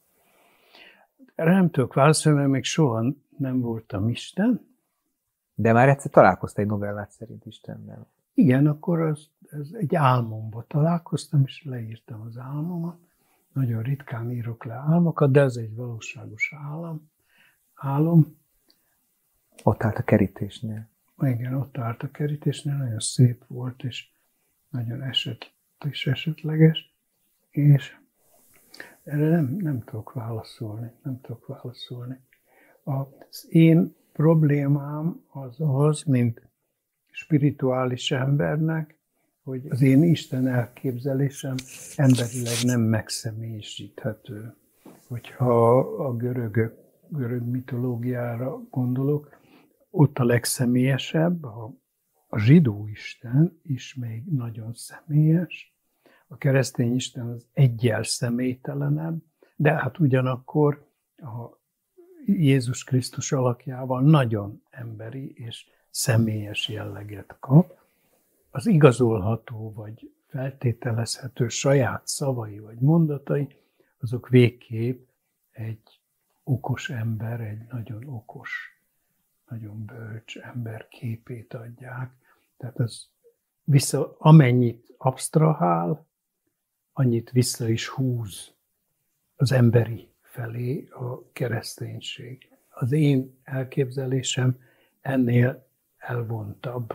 Erre nem tudok válaszolni, mert még soha nem voltam Isten. De már egyszer találkoztál egy novellát szerint Istennel. Igen, akkor az, ez egy álmomba találkoztam, és leírtam az álmomat. Nagyon ritkán írok le álmokat, de ez egy valóságos álom. álom. Ott állt a kerítésnél. Igen, ott állt a kerítésnél, nagyon szép volt, és nagyon eset, és esetleges, és erre nem, nem tudok válaszolni, nem tudok válaszolni. Az én problémám az az, mint spirituális embernek, hogy az én Isten elképzelésem emberileg nem megszemélyisíthető. Hogyha a görögök, görög mitológiára gondolok, ott a legszemélyesebb, a, a zsidó Isten is még nagyon személyes, a keresztény Isten az eggyel személytelenebb, de hát ugyanakkor a Jézus Krisztus alakjával nagyon emberi és személyes jelleget kap. Az igazolható vagy feltételezhető saját szavai vagy mondatai, azok végképp egy okos ember, egy nagyon okos, nagyon bölcs ember képét adják. Tehát az vissza, amennyit absztrahál, annyit vissza is húz az emberi felé a kereszténység. Az én elképzelésem ennél elvontabb.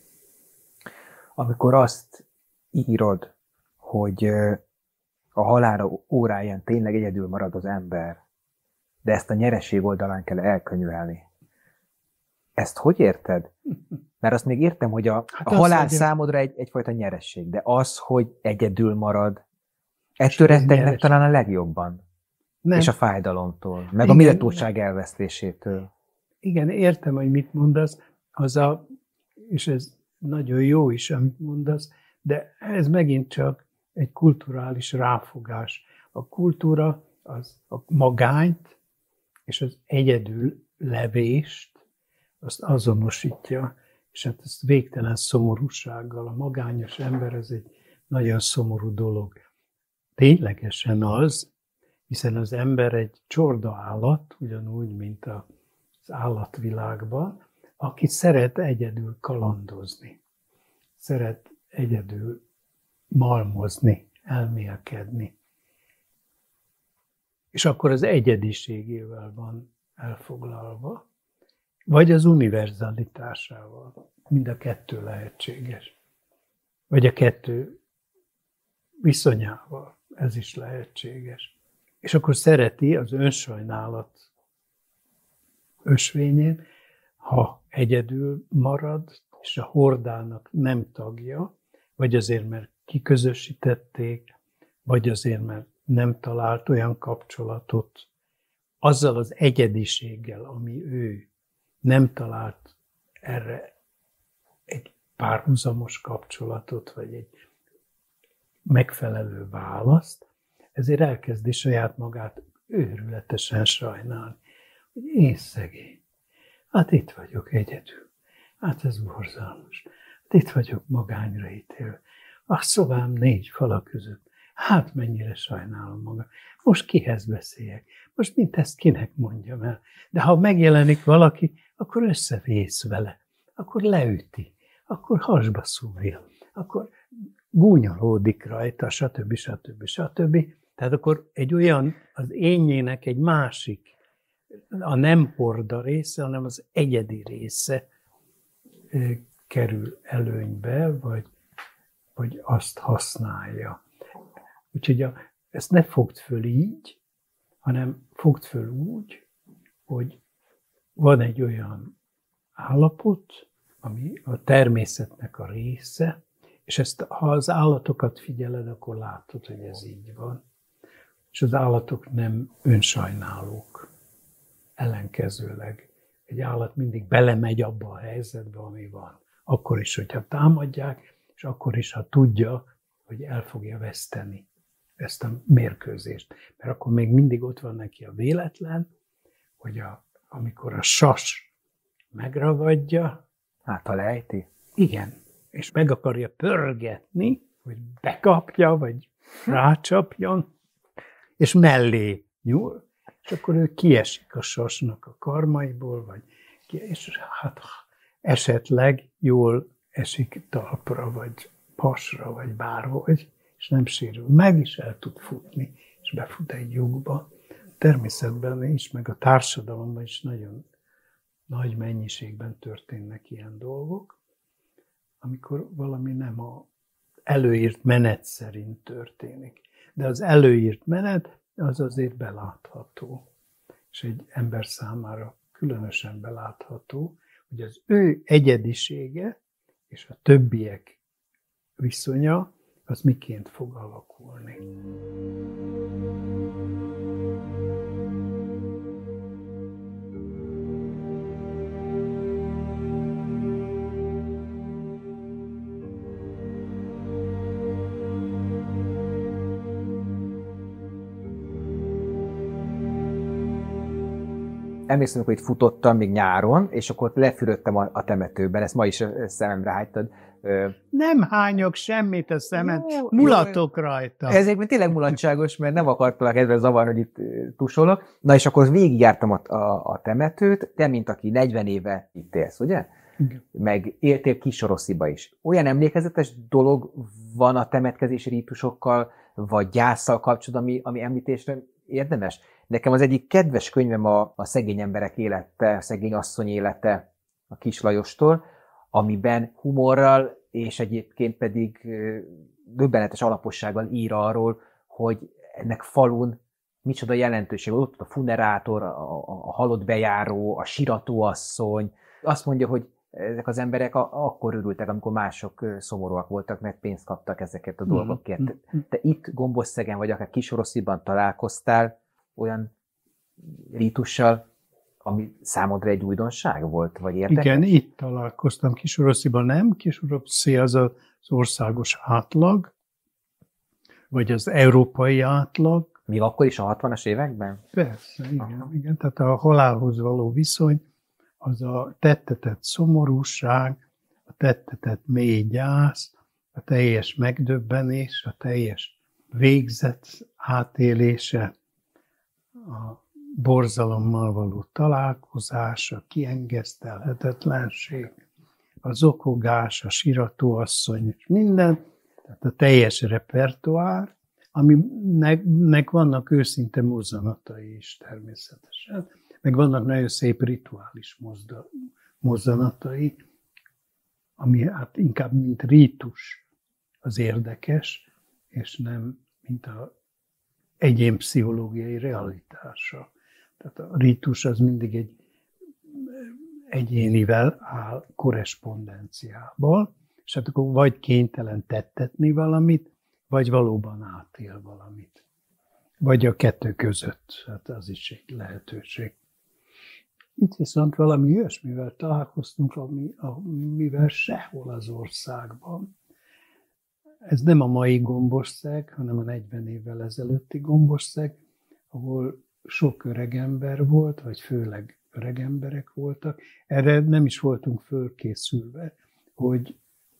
Amikor azt írod, hogy a halál óráján tényleg egyedül marad az ember, de ezt a nyereség oldalán kell elkönyvelni. Ezt hogy érted? Mert azt még értem, hogy a, hát a halál mondja, számodra egy, egyfajta nyeresség, de az, hogy egyedül marad, ettől rettegnek talán a legjobban. Nem. És a fájdalomtól, meg igen, a méltóság elvesztésétől. Igen, értem, hogy mit mondasz, az a, és ez nagyon jó is, amit mondasz, de ez megint csak egy kulturális ráfogás. A kultúra az a magányt és az egyedül levést, azt azonosítja, és hát ez végtelen szomorúsággal. A magányos ember, ez egy nagyon szomorú dolog. Ténylegesen az, hiszen az ember egy csorda állat, ugyanúgy, mint az állatvilágban, aki szeret egyedül kalandozni, szeret egyedül malmozni, elmélkedni. És akkor az egyediségével van elfoglalva, vagy az univerzalitásával. Mind a kettő lehetséges. Vagy a kettő viszonyával, ez is lehetséges. És akkor szereti az önsajnálat ösvényén, ha egyedül marad, és a hordának nem tagja, vagy azért, mert kiközösítették, vagy azért, mert nem talált olyan kapcsolatot azzal az egyediséggel, ami ő nem talált erre egy párhuzamos kapcsolatot, vagy egy megfelelő választ, ezért elkezdi saját magát őrületesen sajnálni, hogy én szegény, hát itt vagyok egyedül, hát ez borzalmas, hát itt vagyok magányra ítélve, a szobám négy fala között, hát mennyire sajnálom magam, most kihez beszéljek, most mint ezt kinek mondjam el, de ha megjelenik valaki, akkor összevész vele, akkor leüti, akkor hasba szúrja, akkor gúnyolódik rajta, stb. stb. stb. Tehát akkor egy olyan, az énjének egy másik, a nem horda része, hanem az egyedi része kerül előnybe, vagy, vagy azt használja. Úgyhogy a, ezt ne fogd föl így, hanem fogd föl úgy, hogy van egy olyan állapot, ami a természetnek a része, és ezt, ha az állatokat figyeled, akkor látod, hogy ez így van. És az állatok nem önsajnálók. Ellenkezőleg egy állat mindig belemegy abba a helyzetbe, ami van. Akkor is, hogyha támadják, és akkor is, ha tudja, hogy el fogja veszteni ezt a mérkőzést. Mert akkor még mindig ott van neki a véletlen, hogy a, amikor a sas megragadja, hát ha lejti. Igen, és meg akarja pörgetni, hogy bekapja, vagy rácsapjon, és mellé nyúl, és akkor ő kiesik a sasnak a karmaiból, vagy ki, és hát esetleg jól esik talpra, vagy hasra, vagy bárhogy, és nem sérül meg, és el tud futni, és befut egy lyukba. Természetben is, meg a társadalomban is nagyon nagy mennyiségben történnek ilyen dolgok, amikor valami nem az előírt menet szerint történik. De az előírt menet az azért belátható. És egy ember számára különösen belátható, hogy az ő egyedisége és a többiek viszonya az miként fog alakulni. Emlékszem, hogy itt futottam még nyáron, és akkor lefürödtem a, a temetőben, ezt ma is szememre hágytad. Nem hányok semmit a szemed, jó, mulatok jó, rajta. Ezért még tényleg mulatságos, mert nem akartalak ezzel zavarni, hogy itt tusolok. Na és akkor végigjártam a, a, a temetőt, te, mint aki negyven éve itt élsz, ugye? Igen. Meg éltél Kisorosziba is. Olyan emlékezetes dolog van a temetkezési rítusokkal, vagy gyászsal kapcsolatban, ami, ami említésre érdemes? Nekem az egyik kedves könyvem a, a szegény emberek élete, a szegény asszony élete a Kiss Lajostól, amiben humorral és egyébként pedig döbbenetes alapossággal ír arról, hogy ennek falun micsoda jelentőség. Ott a funerátor, a, a, a halott bejáró, a siratóasszony. Azt mondja, hogy ezek az emberek a, akkor örültek, amikor mások szomorúak voltak, mert pénzt kaptak ezeket a dolgokért. Te, te itt Gomboszszegen, vagy akár Kisorosziban találkoztál olyan rítussal, ami számodra egy újdonság volt, vagy érdekes? Igen, itt találkoztam. Kisorosziban nem. Kisoroszi az az országos átlag, vagy az európai átlag. Még akkor is a hatvanas években? Persze, igen, igen. Tehát a halálhoz való viszony, az a tettetett szomorúság, a tettetett mély gyász, a teljes megdöbbenés, a teljes végzet átélése, a borzalommal való találkozás, a kiengesztelhetetlenség, a zokogás, a siratóasszony, és minden, tehát a teljes repertoár, aminek vannak őszinte mozzanatai is természetesen, meg vannak nagyon szép rituális mozzanatai, ami hát inkább mint rítus az érdekes, és nem mint a egyén pszichológiai realitása. Tehát a rítus az mindig egy egyénivel áll korrespondenciából, és hát akkor vagy kénytelen tettetni valamit, vagy valóban átél valamit. Vagy a kettő között, hát az is egy lehetőség. Itt viszont valami olyasmivel találkoztunk, ami, amivel sehol az országban. Ez nem a mai Gombosszeg, hanem a negyven évvel ezelőtti Gombosszeg, ahol sok öreg ember volt, vagy főleg öreg emberek voltak. Erre nem is voltunk fölkészülve, hogy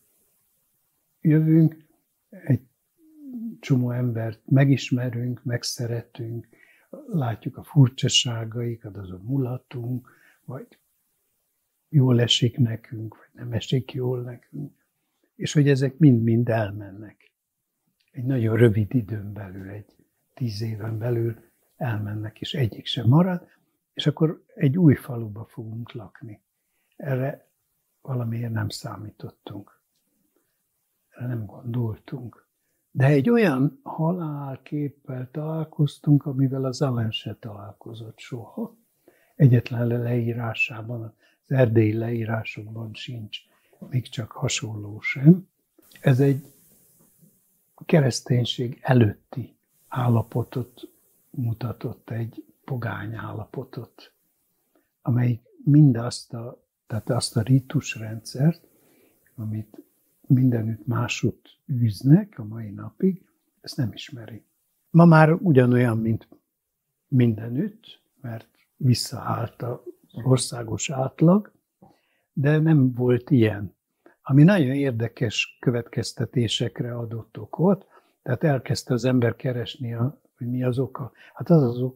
jövünk, egy csomó embert megismerünk, megszeretünk, látjuk a furcsaságaikat, azon mulatunk, vagy jól esik nekünk, vagy nem esik jól nekünk. És hogy ezek mind-mind elmennek. Egy nagyon rövid időn belül, egy tíz éven belül elmennek, és egyik sem marad, és akkor egy új faluba fogunk lakni. Erre valamiért nem számítottunk. Erre nem gondoltunk. De egy olyan halálképpel találkoztunk, amivel az Alain se találkozott soha. Egyetlen leírásában, az erdélyi leírásokban sincs még csak hasonló sem. Ez egy kereszténység előtti állapotot mutatott, egy pogány állapotot, amelyik mindazt a, tehát azt a rítusrendszert, amit mindenütt másutt űznek a mai napig, ezt nem ismeri. Ma már ugyanolyan, mint mindenütt, mert visszaállt az országos átlag, de nem volt ilyen. Ami nagyon érdekes következtetésekre adott okot, tehát elkezdte az ember keresni, a, hogy mi az oka. Hát az az oka,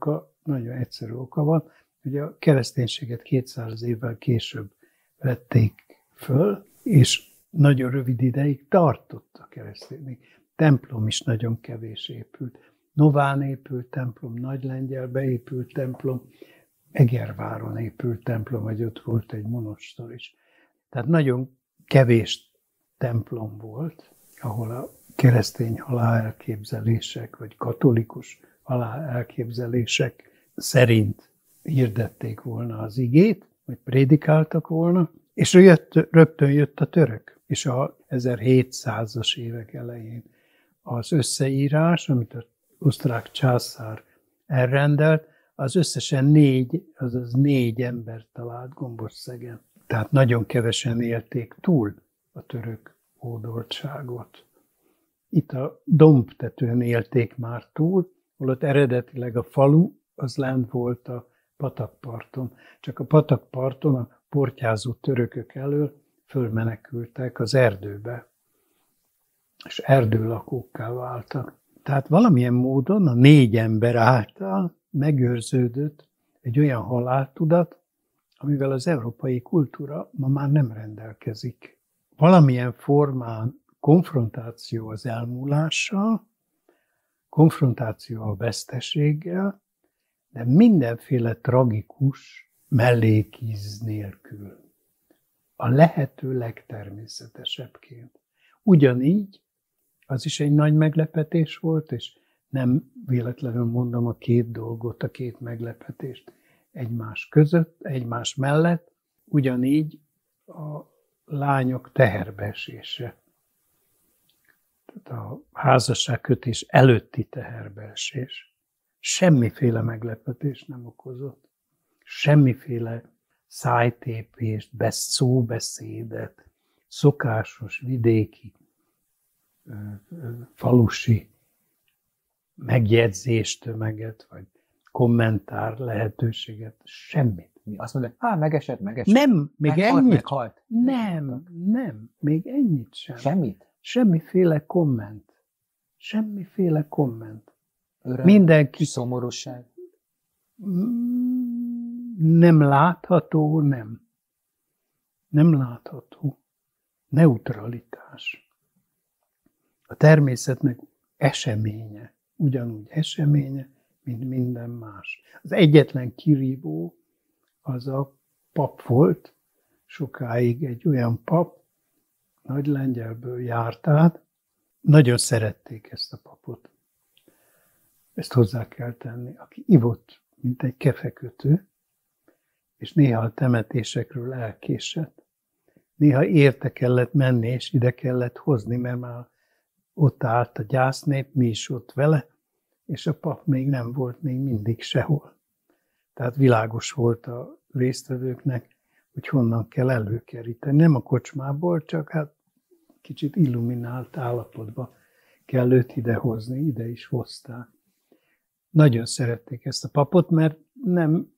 nagyon egyszerű oka van. Ugye a kereszténységet kétszáz évvel később vették föl, és nagyon rövid ideig tartott a kereszténység. Templom is nagyon kevés épült. Nován épült templom, Nagylengyelbe épült templom, Egerváron épült templom, vagy ott volt egy monostor is. Tehát nagyon kevés templom volt, ahol a keresztény halálelképzelések, vagy katolikus halálelképzelések szerint hirdették volna az igét, vagy prédikáltak volna, és jött, rögtön jött a török. És a ezerhétszázas évek elején az összeírás, amit az osztrák császár elrendelt, az összesen négy, azaz négy ember talált Gombosszegen. Tehát nagyon kevesen élték túl a török hódoltságot. Itt a dombtetőn élték már túl, holott eredetileg a falu az lent volt a patakparton. Csak a patakparton a portyázó törökök elől fölmenekültek az erdőbe, és erdőlakókká váltak. Tehát valamilyen módon a négy ember által megőrződött egy olyan haláltudat, amivel az európai kultúra ma már nem rendelkezik. Valamilyen formán konfrontáció az elmúlással, konfrontáció a veszteséggel, de mindenféle tragikus mellékíz nélkül. A lehető legtermészetesebbként. Ugyanígy az is egy nagy meglepetés volt, és nem véletlenül mondom a két dolgot, a két meglepetést egymás között, egymás mellett, ugyanígy a lányok teherbeesése. Tehát a házasságkötés előtti teherbeesés. Semmiféle meglepetés nem okozott. Semmiféle szájtépést, szóbeszédet, szokásos vidéki, falusi megjegyzéstömeget, vagy kommentár lehetőséget, semmit. Mi azt mondod, hogy megesett, megesett. Nem, még meghalt, ennyit. Meghalt. Nem, nem, még ennyit sem. Semmit? Semmiféle komment. Semmiféle komment. Öröm, Mindenki... szomorúság. Nem látható, nem. Nem látható. Neutralitás. A természetnek eseménye. Ugyanúgy eseménye, mint minden más. Az egyetlen kirívó az a pap volt, sokáig egy olyan pap, Nagylengyelből járt át, nagyon szerették ezt a papot. Ezt hozzá kell tenni, aki ivott, mint egy kefekötő, és néha a temetésekről elkésett. Néha érte kellett menni, és ide kellett hozni, mert már ott állt a gyásznép, mi is ott vele, és a pap még nem volt még mindig sehol. Tehát világos volt a résztvevőknek, hogy honnan kell előkeríteni. Nem a kocsmából, csak hát kicsit illuminált állapotba kell őt idehozni, ide is hozták. Nagyon szerették ezt a papot, mert nem,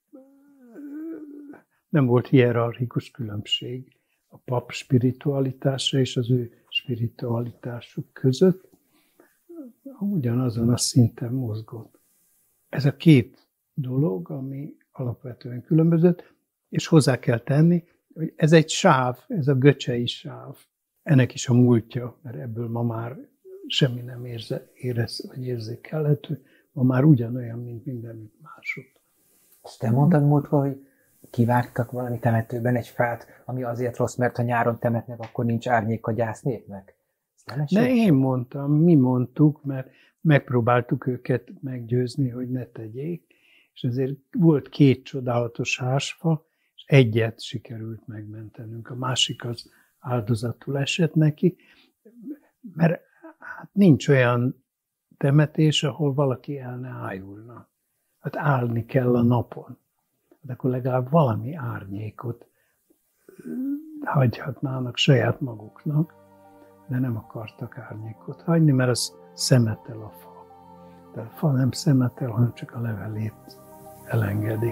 nem volt hierarchikus különbség a pap spiritualitása és az ő spiritualitásuk között. Ugyanazon a szinten mozgott. Ez a két dolog, ami alapvetően különbözött, és hozzá kell tenni, hogy ez egy sáv, ez a göcsei sáv. Ennek is a múltja, mert ebből ma már semmi nem érze, érez, vagy érzékelhető, ma már ugyanolyan, mint mindenütt másod. Ezt te mondtad múltkor, hogy kivágtak valami temetőben egy fát, ami azért rossz, mert ha nyáron temetnek, akkor nincs árnyék a gyásznépnek. De én mondtam, mi mondtuk, mert megpróbáltuk őket meggyőzni, hogy ne tegyék, és azért volt két csodálatos házfa, és egyet sikerült megmentenünk, a másik az áldozatul esett neki, mert hát nincs olyan temetés, ahol valaki el ne ájulna. Hát állni kell a napon. De akkor legalább valami árnyékot hagyhatnának saját maguknak, de nem akartak árnyékot hagyni, mert az szemetel a fa. De a fa nem szemetel, hanem csak a levelét elengedi.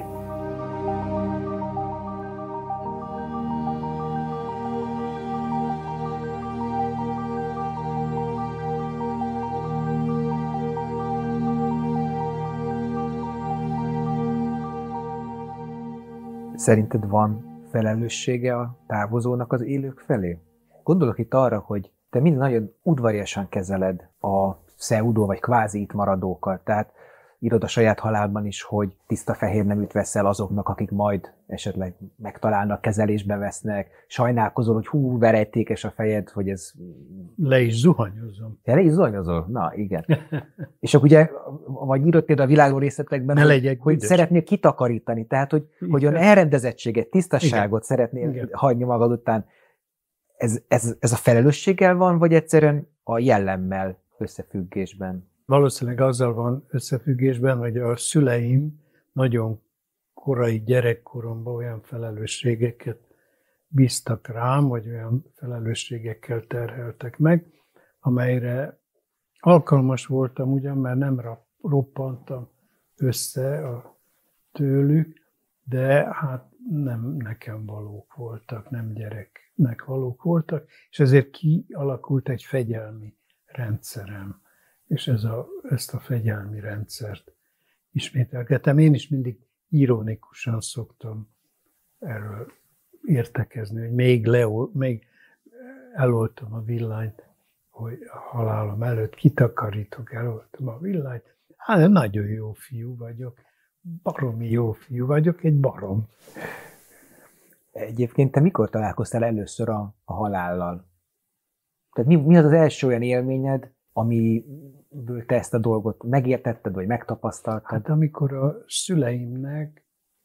Szerinted van felelőssége a távozónak az élők felé? Gondolok itt arra, hogy te mind nagyon udvariasan kezeled a pseudo vagy kvázi itt maradókat, tehát írod a saját halálban is, hogy tiszta fehér neműt veszel azoknak, akik majd esetleg megtalálnak, kezelésbe vesznek, sajnálkozol, hogy hú, verejtékes a fejed, hogy ez... Le is zuhanyozom. Ja, le is zuhanyozol? Na, igen. És akkor ugye, vagy írod például a világról részletekben, ne hogy, hogy szeretnél kitakarítani, tehát, hogy, hogy olyan elrendezettséget, tisztaságot igen. szeretnél igen. hagyni magad után. Ez, ez, ez a felelősséggel van, vagy egyszerűen a jellemmel összefüggésben? Valószínűleg azzal van összefüggésben, hogy a szüleim nagyon korai gyerekkoromban olyan felelősségeket bíztak rám, vagy olyan felelősségekkel terheltek meg, amelyre alkalmas voltam ugyan, mert nem roppantam össze a tőlük, de hát nem nekem valók voltak, nem gyereknek valók voltak, és ezért kialakult egy fegyelmi rendszerem. És ez a, ezt a fegyelmi rendszert ismételgetem. Én is mindig ironikusan szoktam erről értekezni, hogy még, leol, még eloltom a villanyt, hogy a halálom előtt kitakarítok, eloltom a villanyt. Hát nagyon jó fiú vagyok, baromi jó fiú vagyok, egy barom. Egyébként te mikor találkoztál először a, a halállal? Tehát mi, mi az az első olyan élményed, amiből te ezt a dolgot megértetted, vagy megtapasztaltad? Hát amikor a szüleimnek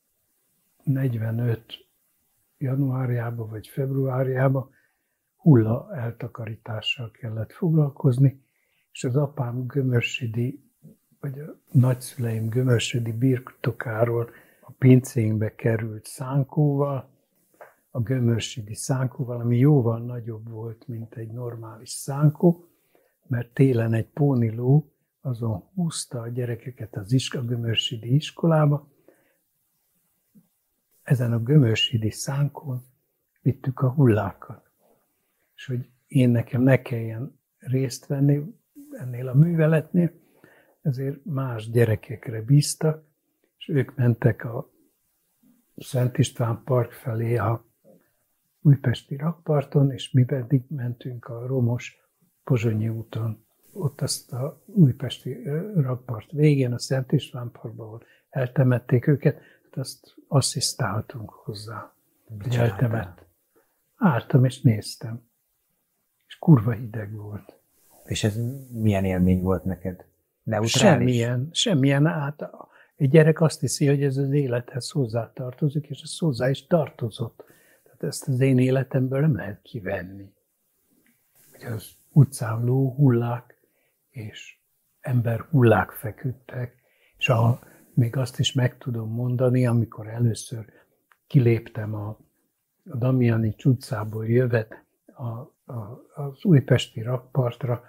negyvenöt januárjában vagy februárjában hulla eltakarítással kellett foglalkozni, és az apám gömörsidi, vagy a nagyszüleim gömörsidi birtokáról a pincénkbe került szánkóval, a gömörsidi szánkóval, ami jóval nagyobb volt, mint egy normális szánkó, mert télen egy póniló azon húzta a gyerekeket az iska, a gömörsidi iskolába. Ezen a gömörsidi szánkón vittük a hullákat. És hogy én nekem ne kelljen részt venni ennél a műveletnél, ezért más gyerekekre bíztak, és ők mentek a Szent István park felé a újpesti rakparton, és mi pedig mentünk a romos Pozsonyi úton. Ott azt a újpesti rakpart végén, a Szent István parkban, ahol eltemették őket, azt asszisztáltunk hozzá. Hogy eltemett. Álltam és néztem. És kurva hideg volt. És ez milyen élmény volt neked? Neutrális? Semmilyen, semmilyen át. Egy gyerek azt hiszi, hogy ez az élethez hozzátartozik, és ez hozzá is tartozott. Tehát ezt az én életemből nem lehet kivenni. Hogy az utcán ló hullák, és ember hullák feküdtek, és a, még azt is meg tudom mondani, amikor először kiléptem a, a Damjanics utcából jövet a, a, az újpesti rakpartra,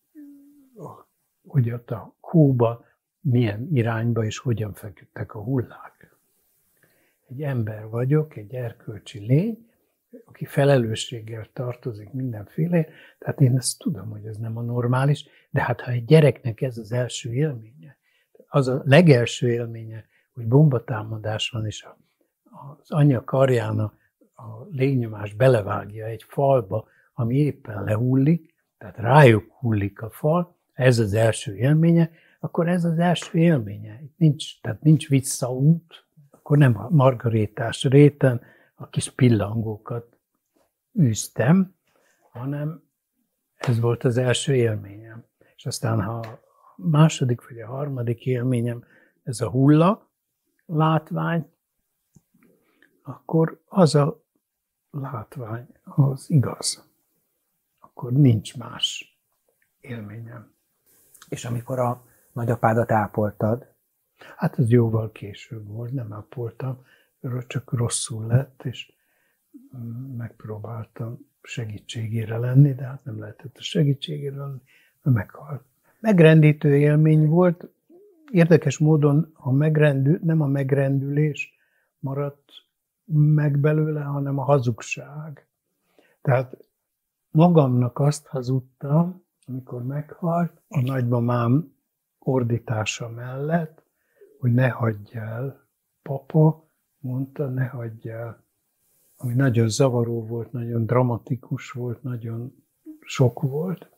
hogy ott a hóba milyen irányba és hogyan feküdtek a hullák. Egy ember vagyok, egy erkölcsi lény, aki felelősséggel tartozik mindenféle, tehát én ezt tudom, hogy ez nem a normális, de hát ha egy gyereknek ez az első élménye, az a legelső élménye, hogy bombatámadás van, és a, az anyja karján a, a légnyomás belevágja egy falba, ami éppen lehullik, tehát rájuk hullik a fal, ez az első élménye, akkor ez az első élménye. Itt nincs, tehát nincs visszaút, akkor nem a margarétás réten a kis pillangókat űztem, hanem ez volt az első élményem. És aztán, ha a második vagy a harmadik élményem ez a hulla látvány, akkor az a látvány az igaz. Akkor nincs más élményem. És amikor a nagyapádat ápoltad? Hát ez jóval később volt, nem ápoltam, csak rosszul lett, és megpróbáltam segítségére lenni, de hát nem lehetett a segítségére lenni, mert meghalt. Megrendítő élmény volt, érdekes módon a megrendül, nem a megrendülés maradt meg belőle, hanem a hazugság. Tehát magamnak azt hazudtam, amikor meghalt, a nagymamám ordítása mellett, hogy ne hagyj el, papa, mondta, ne hagyjál. Ami nagyon zavaró volt, nagyon dramatikus volt, nagyon sok volt.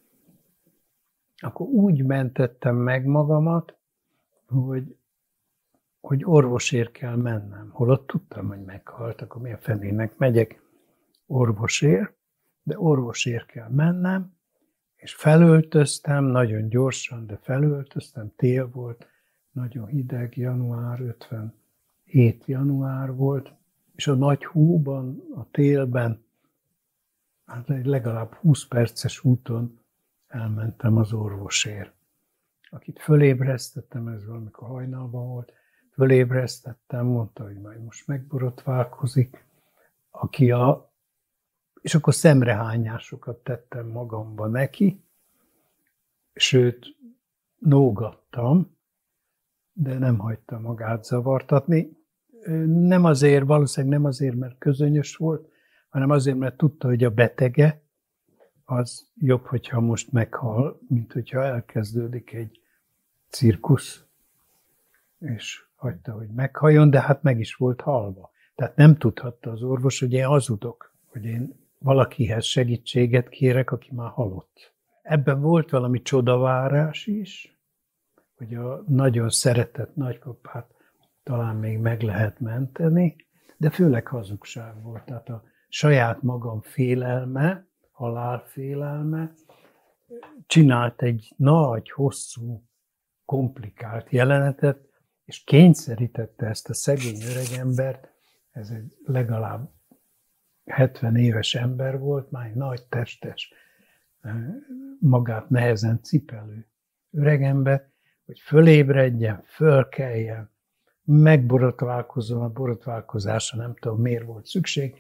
Akkor úgy mentettem meg magamat, hogy, hogy orvosért kell mennem. Holott tudtam, hogy meghalt, akkor milyen fenének megyek orvosért, de orvosért kell mennem, és felöltöztem, nagyon gyorsan, de felöltöztem, tél volt, nagyon hideg, január, ötvenhét január volt, és a nagy hóban, a télben, hát egy legalább húsz perces úton elmentem az orvosért. Akit fölébresztettem, ez valamikor hajnalban volt, fölébresztettem, mondta, hogy majd most megborotválkozik, aki a és akkor szemrehányásokat tettem magamba neki, sőt, nógattam, de nem hagyta magát zavartatni. Nem azért, valószínűleg nem azért, mert közönyös volt, hanem azért, mert tudta, hogy a betege az jobb, hogyha most meghal, mint hogyha elkezdődik egy cirkusz, és hagyta, hogy meghalljon, de hát meg is volt halva. Tehát nem tudhatta az orvos, hogy én hazudok, hogy én valakihez segítséget kérek, aki már halott. Ebben volt valami csodavárás is, hogy a nagyon szeretett nagypapát talán még meg lehet menteni, de főleg hazugság volt. Tehát a saját magam félelme, halálfélelme csinált egy nagy, hosszú, komplikált jelenetet, és kényszerítette ezt a szegény öregembert, ez egy legalább hetven éves ember volt, már egy nagy testes, magát nehezen cipelő öregember, hogy fölébredjen, fölkeljen, megborotválkozzon, a borotválkozásra nem tudom miért volt szükség.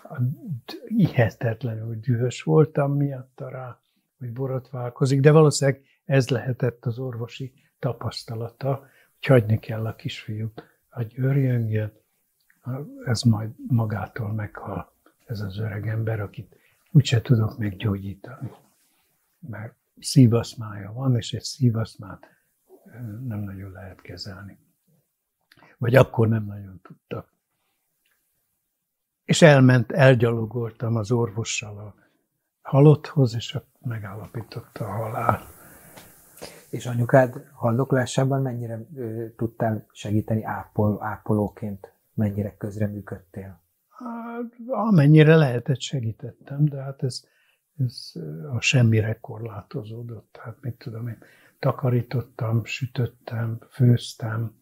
Hihetetlenül dühös voltam miatta rá, hogy borotválkozik, de valószínűleg ez lehetett az orvosi tapasztalata, hogy hagyni kell a kisfiút, hogy örjöngjön, ez majd magától meghal. Ez az öreg ember, akit úgyse tudok meggyógyítani. Mert szívaszmája van, és egy szívaszmát nem nagyon lehet kezelni. Vagy akkor nem nagyon tudtak. És elment, elgyalogoltam az orvossal a halotthoz, és megállapította a halál. És anyukád haldoklásában mennyire ö, tudtál segíteni ápol, ápolóként? Mennyire közreműködtél? Hát, amennyire lehetett, segítettem, de hát ez, ez a semmire korlátozódott. Tehát mit tudom én, takarítottam, sütöttem, főztem.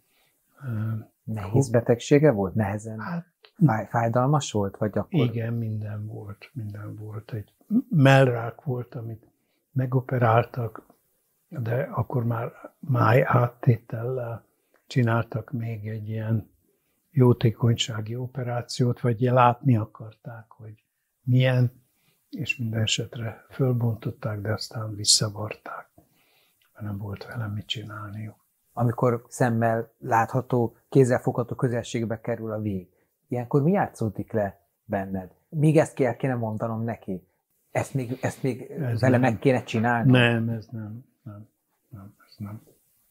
Nehéz betegsége volt? Nehezen? Hát, Fáj, fájdalmas volt? Vagy akkor... Igen, minden volt. Minden volt. Egy mellrák volt, amit megoperáltak, de akkor már máj áttétellel csináltak még egy ilyen jótékonysági operációt, vagy látni akarták, hogy milyen, és minden esetre fölbontották, de aztán visszavarták, mert nem volt vele mit csinálniuk. Amikor szemmel látható, kézzelfogható közelségbe kerül a vég, ilyenkor mi játszódik le benned? Még ezt kell kéne mondanom neki? Ezt még, ezt még ez vele nem. Meg kéne csinálni? Nem, ez nem. nem, nem, ez nem.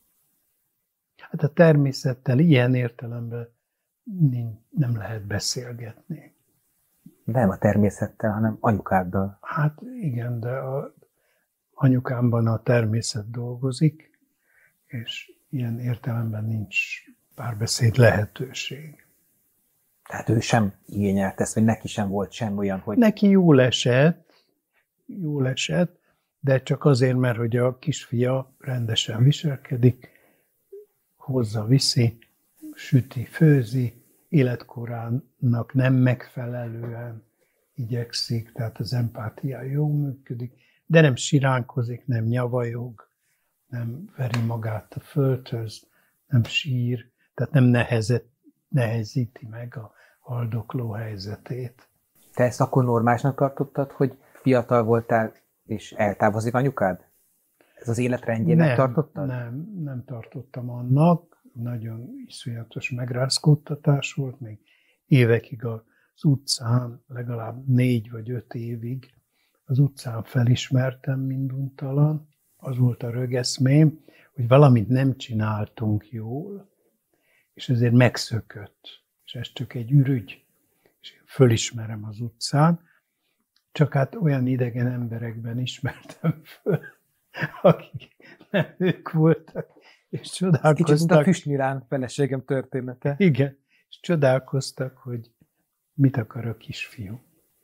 Hát a természettel ilyen értelemben nem lehet beszélgetni. Nem a természettel, hanem anyukáddal. Hát igen, de a anyukámban a természet dolgozik, és ilyen értelemben nincs párbeszéd lehetőség. Tehát ő sem igényelt ezt, vagy neki sem volt sem olyan, hogy... Neki jól esett, jól esett, de csak azért, mert hogy a kisfia rendesen viselkedik, hozza, viszi, süti, főzi, életkorának nem megfelelően igyekszik, tehát az empátia jól működik, de nem siránkozik, nem nyavajog, nem veri magát a földhöz, nem sír, tehát nem nehezet, nehezíti meg a haldokló helyzetét. Te ezt akkor normálisnak tartottad, hogy fiatal voltál és eltávozik anyukád? Ez az életrendjének nem, tartottad? Nem, nem tartottam annak. Nagyon iszonyatos megrázkódtatás volt, még évekig az utcán, legalább négy vagy öt évig az utcán felismertem minduntalan. Az volt a rögeszmém, hogy valamit nem csináltunk jól, és ezért megszökött. és ez csak egy ürügy, és én fölismerem az utcán, csak hát olyan idegen emberekben ismertem föl, akik nem ők voltak, és csodálkoztak. Kicsit a Füstnyilán feleségem története. Igen, és csodálkoztak, hogy mit akar a kisfiú.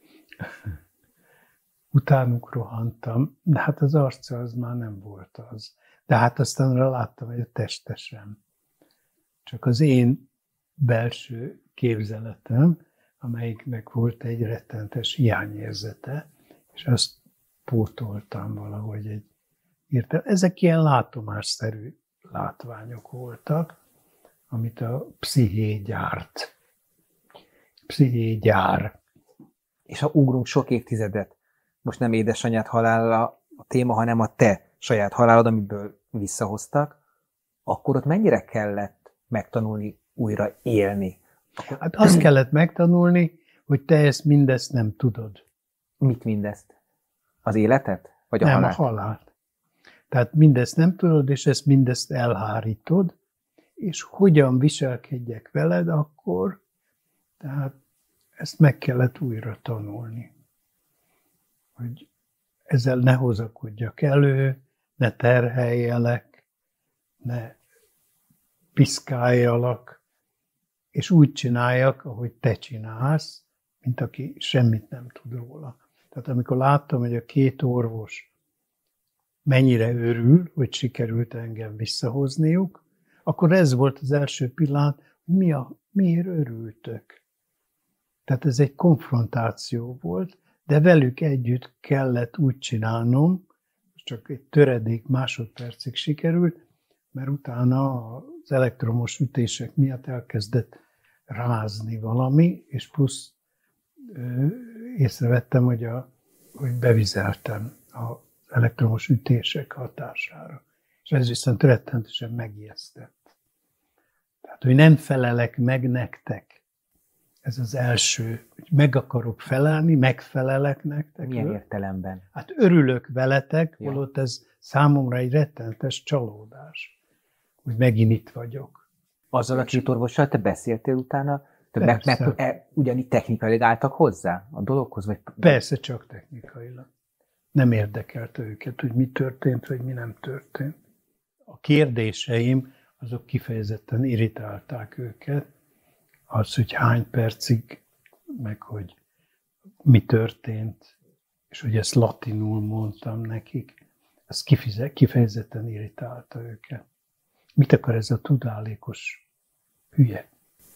Utánuk rohantam, de hát az arca az már nem volt az. De hát aztán láttam, hogy a teste sem. Csak az én belső képzeletem, amelyiknek volt egy rettentes hiányérzete, és azt pótoltam valahogy egy értelem. Ezek ilyen látomásszerű látványok voltak, amit a psziché gyárt. Psziché gyár. És ha ugrunk sok évtizedet, most nem édesanyád halála a téma, hanem a te saját halálod, amiből visszahoztak, akkor ott mennyire kellett megtanulni újra élni? Akkor... Hát azt kellett megtanulni, hogy te ezt mindezt nem tudod. Mit mindezt? Az életet? Vagy a nem, halált? a halált. Tehát mindezt nem tudod, és ezt mindezt elhárítod, és hogyan viselkedjek veled akkor, tehát ezt meg kellett újra tanulni. Hogy ezzel ne hozakodjak elő, ne terheljelek, ne piszkáljalak, és úgy csináljak, ahogy te csinálsz, mint aki semmit nem tud róla. Tehát amikor láttam, hogy a két orvos mennyire örül, hogy sikerült engem visszahozniuk, akkor ez volt az első pillanat, mi a, miért örültök? Tehát ez egy konfrontáció volt, de velük együtt kellett úgy csinálnom, csak egy töredék másodpercig sikerült, mert utána az elektromos ütések miatt elkezdett rázni valami, és plusz ö, észrevettem, hogy, a, hogy bevizeltem az elektromos ütések hatására. És ez viszont rettentősen megijesztett. Tehát, hogy nem felelek meg nektek. Ez az első, hogy meg akarok felelni, megfelelek nektek. Milyen értelemben? Hát örülök veletek, Ja. holott ez számomra egy rettentes csalódás, hogy megint itt vagyok. Azzal a két orvossal te beszéltél utána? Te meg, Persze. meg, e, ugyanígy technikailag álltak hozzá a dologhoz? Vagy... Persze csak technikailag. Nem érdekelte őket, hogy mi történt, vagy mi nem történt. A kérdéseim, azok kifejezetten irritálták őket. Az, hogy hány percig, meg hogy mi történt, és hogy ezt latinul mondtam nekik, az kifejezetten irritálta őket. Mit akar ez a tudálékos hülye?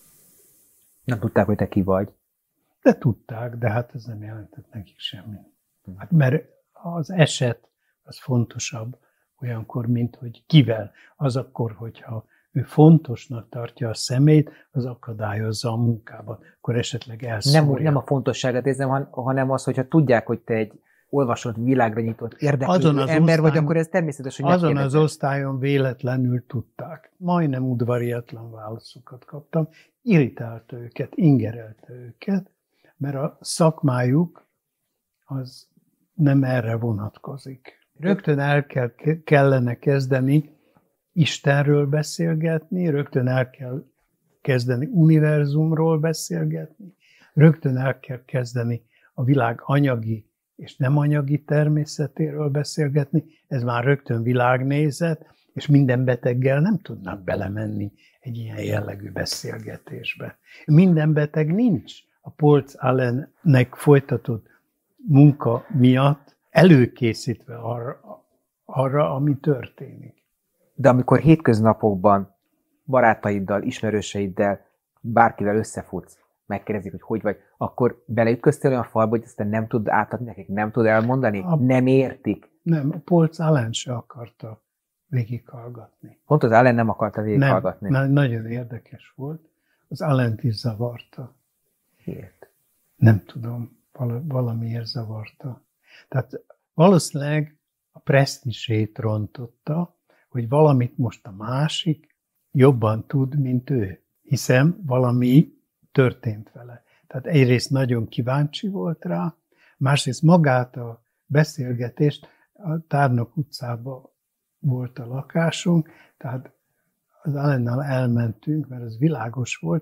Nem tudták, hogy te ki vagy. De tudták, de hát ez nem jelentett nekik semmit. Hát mert az eset az fontosabb olyankor, mint hogy kivel. Az akkor, hogyha ő fontosnak tartja a szemét, az akadályozza a munkában. Akkor esetleg elszórja. Nem, nem a fontosságát érzem, hanem az, hogyha tudják, hogy te egy olvasott, világra nyitott, érdeklődő ember osztályon, vagy, akkor ez természetes, hogy azon az osztályon véletlenül tudták. Majdnem udvariatlan válaszokat kaptam. Irritálta őket, ingerelte őket, mert a szakmájuk az nem erre vonatkozik. Rögtön el kell, kellene kezdeni Istenről beszélgetni, rögtön el kell kezdeni univerzumról beszélgetni, rögtön el kell kezdeni a világ anyagi és nem anyagi természetéről beszélgetni, ez már rögtön világnézet, és minden beteggel nem tudnak belemenni egy ilyen jellegű beszélgetésbe. Minden beteg nincs a Polc Allennek folytatott munka miatt előkészítve arra, arra, ami történik. De amikor hétköznapokban barátaiddal, ismerőseiddel, bárkivel összefutsz, megkérdezik, hogy hogy vagy, akkor beleütköztél olyan falba, hogy ezt te nem tud átadni nekik, nem tud elmondani, a... nem értik. Nem, a Polc Allen se akarta végighallgatni. Pont az Allen nem akarta végighallgatni. Nem, nagyon érdekes volt. Az Allent is zavarta. Miért? Nem tudom, valamiért zavarta. Tehát valószínűleg a presztízsét rontotta, hogy valamit most a másik jobban tud, mint ő. Hiszen valami történt vele. Tehát egyrészt nagyon kíváncsi volt rá, másrészt magát a beszélgetést, a Tárnok utcában volt a lakásunk, tehát az Allennal elmentünk, mert az világos volt,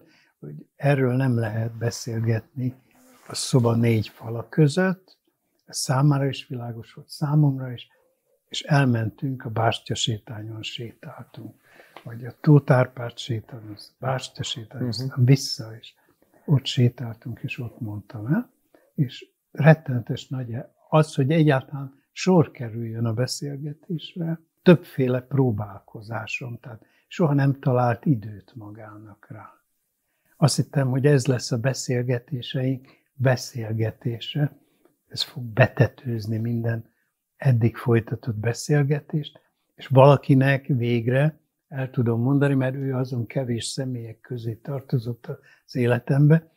hogy erről nem lehet beszélgetni a szoba négy fala között, ez számára is világos volt, számomra is, és elmentünk, a bástyasétányon sétáltunk, vagy a Tóth Árpád sétályon, a bástyasétányon, uh-huh. aztán vissza, és ott sétáltunk, és ott mondtam el, és rettenetes nagy az, hogy egyáltalán sor kerüljön a beszélgetésre, többféle próbálkozásom, tehát soha nem talált időt magának rá. Azt hittem, hogy ez lesz a beszélgetéseink beszélgetése, ez fog betetőzni minden eddig folytatott beszélgetést, és valakinek végre el tudom mondani, mert ő azon kevés személyek közé tartozott az életembe,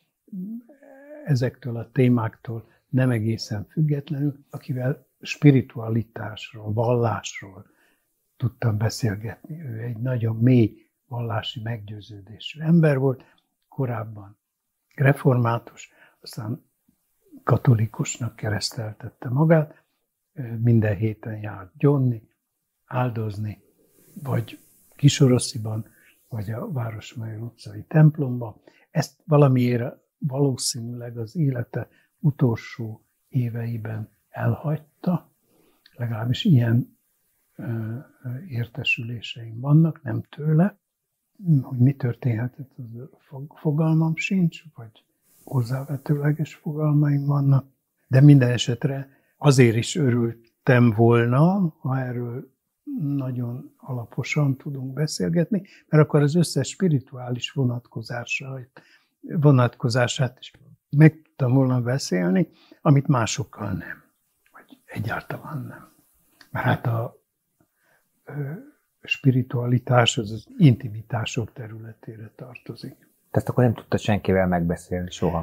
ezektől a témáktól nem egészen függetlenül, akivel spiritualitásról, vallásról tudtam beszélgetni. Ő egy nagyon mély vallási meggyőződésű ember volt, korábban református, aztán katolikusnak kereszteltette magát, minden héten járt gyónni, áldozni, vagy Kisorosziban, vagy a Városmajor utcai templomban. Ezt valamiért valószínűleg az élete utolsó éveiben elhagyta, legalábbis ilyen ö, értesüléseim vannak, nem tőle, hogy mi történhetett, az fogalmam sincs, vagy hozzávetőleges fogalmaim vannak, de minden esetre azért is örültem volna, ha erről nagyon alaposan tudunk beszélgetni, mert akkor az összes spirituális vonatkozását, vonatkozását is meg tudtam volna beszélni, amit másokkal nem, vagy egyáltalán nem. Mert hát a ö, spiritualitás az az intimitások területére tartozik. Tehát akkor nem tudta senkivel megbeszélni soha?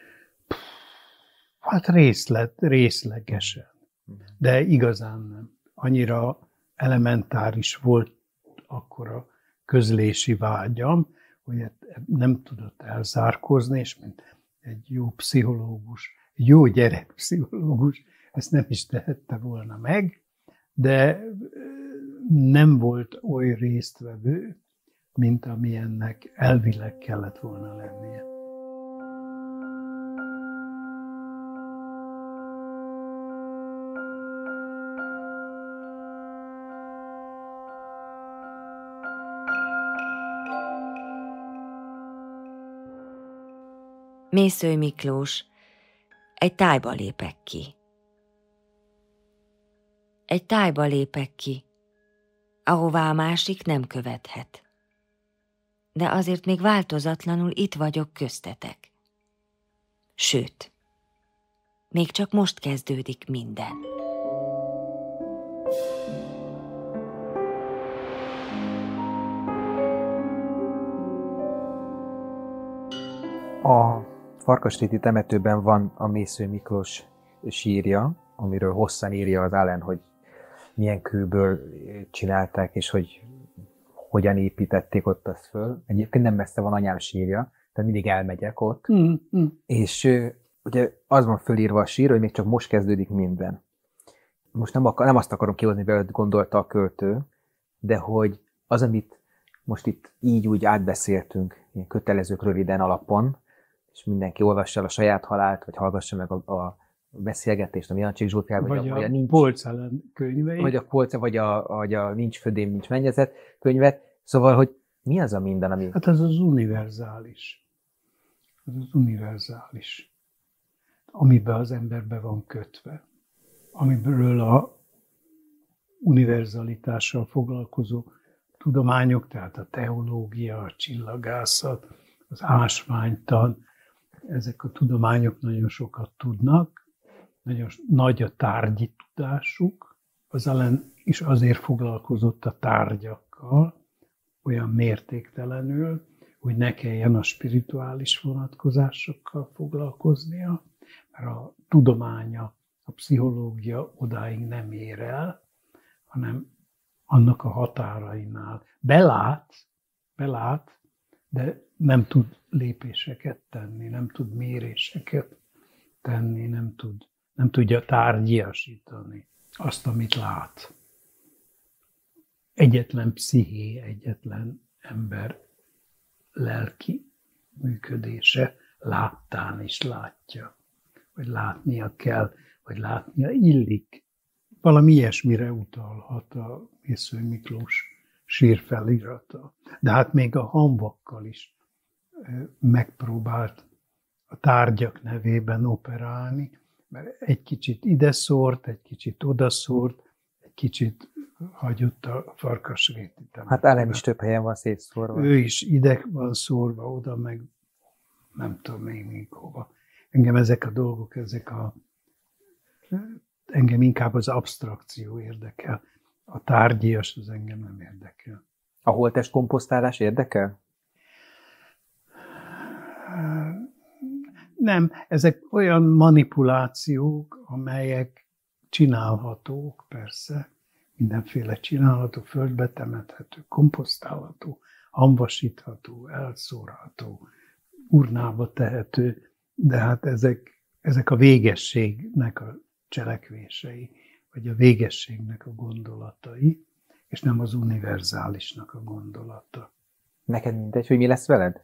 Hát részlet, részlegesen, de igazán nem. Annyira elementáris volt akkor a közlési vágyam, hogy nem tudott elzárkózni, és mint egy jó pszichológus, egy jó gyerekpszichológus, ezt nem is tehette volna meg, de nem volt oly résztvevő, mint amilyennek elvileg kellett volna lennie. Mészöly Miklós, egy tájba lépek ki. Egy tájba lépek ki, ahová a másik nem követhet. De azért még változatlanul itt vagyok köztetek. Sőt, még csak most kezdődik minden. A Farkasréti temetőben van a Mészöly Miklós sírja, amiről hosszan írja az Allen, hogy milyen kőből csinálták, és hogy hogyan építették ott azt föl. Egyébként nem messze van anyám sírja, tehát mindig elmegyek ott. Mm, mm. És ugye az van fölírva a sír, hogy még csak most kezdődik minden. Most nem, akar, nem azt akarom kihozni belőle, hogy gondolta a költő, de hogy az, amit most itt így úgy átbeszéltünk, ilyen kötelezők röviden alapon, és mindenki olvassa el a saját halált, vagy hallgassa meg a, a beszélgetést, a Miancsik Zsófiával, vagy, vagy a, a, a nincs, Polcán könyveit. Vagy a Polca, vagy a, vagy a Nincs födém, nincs mennyezet könyvet. Szóval, hogy mi az a minden, ami... Hát az az univerzális. Az az univerzális. Amiben az emberbe van kötve. Amiből a univerzalitással foglalkozó tudományok, tehát a teológia, a csillagászat, az ásványtan, ezek a tudományok nagyon sokat tudnak, nagyon nagy a tárgyi tudásuk. Az Allen is azért foglalkozott a tárgyakkal, olyan mértéktelenül, hogy ne kelljen a spirituális vonatkozásokkal foglalkoznia, mert a tudománya, a pszichológia odáig nem ér el, hanem annak a határainál. Belát, belát, de nem tud lépéseket tenni, nem tud méréseket tenni, nem, tud, nem tudja tárgyiasítani azt, amit lát. Egyetlen psziché, egyetlen ember lelki működése láttán is látja, vagy látnia kell, vagy látnia illik. Valami ilyesmire utalhat a Mészöly Miklós sírfelirata. De hát még a hamvakkal is megpróbált a tárgyak nevében operálni, mert egy kicsit ide szórt, egy kicsit oda szórt, egy kicsit hagyott a Farkasréti. Hát elem is több helyen van szétszórva. Ő is ide van szórva, oda meg nem tudom még még hova. Engem ezek a dolgok, ezek a... Engem inkább az absztrakció érdekel. A tárgyias az engem nem érdekel. A holttest komposztálás érdekel? Nem, ezek olyan manipulációk, amelyek csinálhatók, persze. Mindenféle csinálható, földbe temethető, komposztálható, hamvasítható, elszórható, urnába tehető, de hát ezek, ezek a végességnek a cselekvései, vagy a végességnek a gondolatai, és nem az univerzálisnak a gondolata. Neked mindegy, hogy mi lesz veled?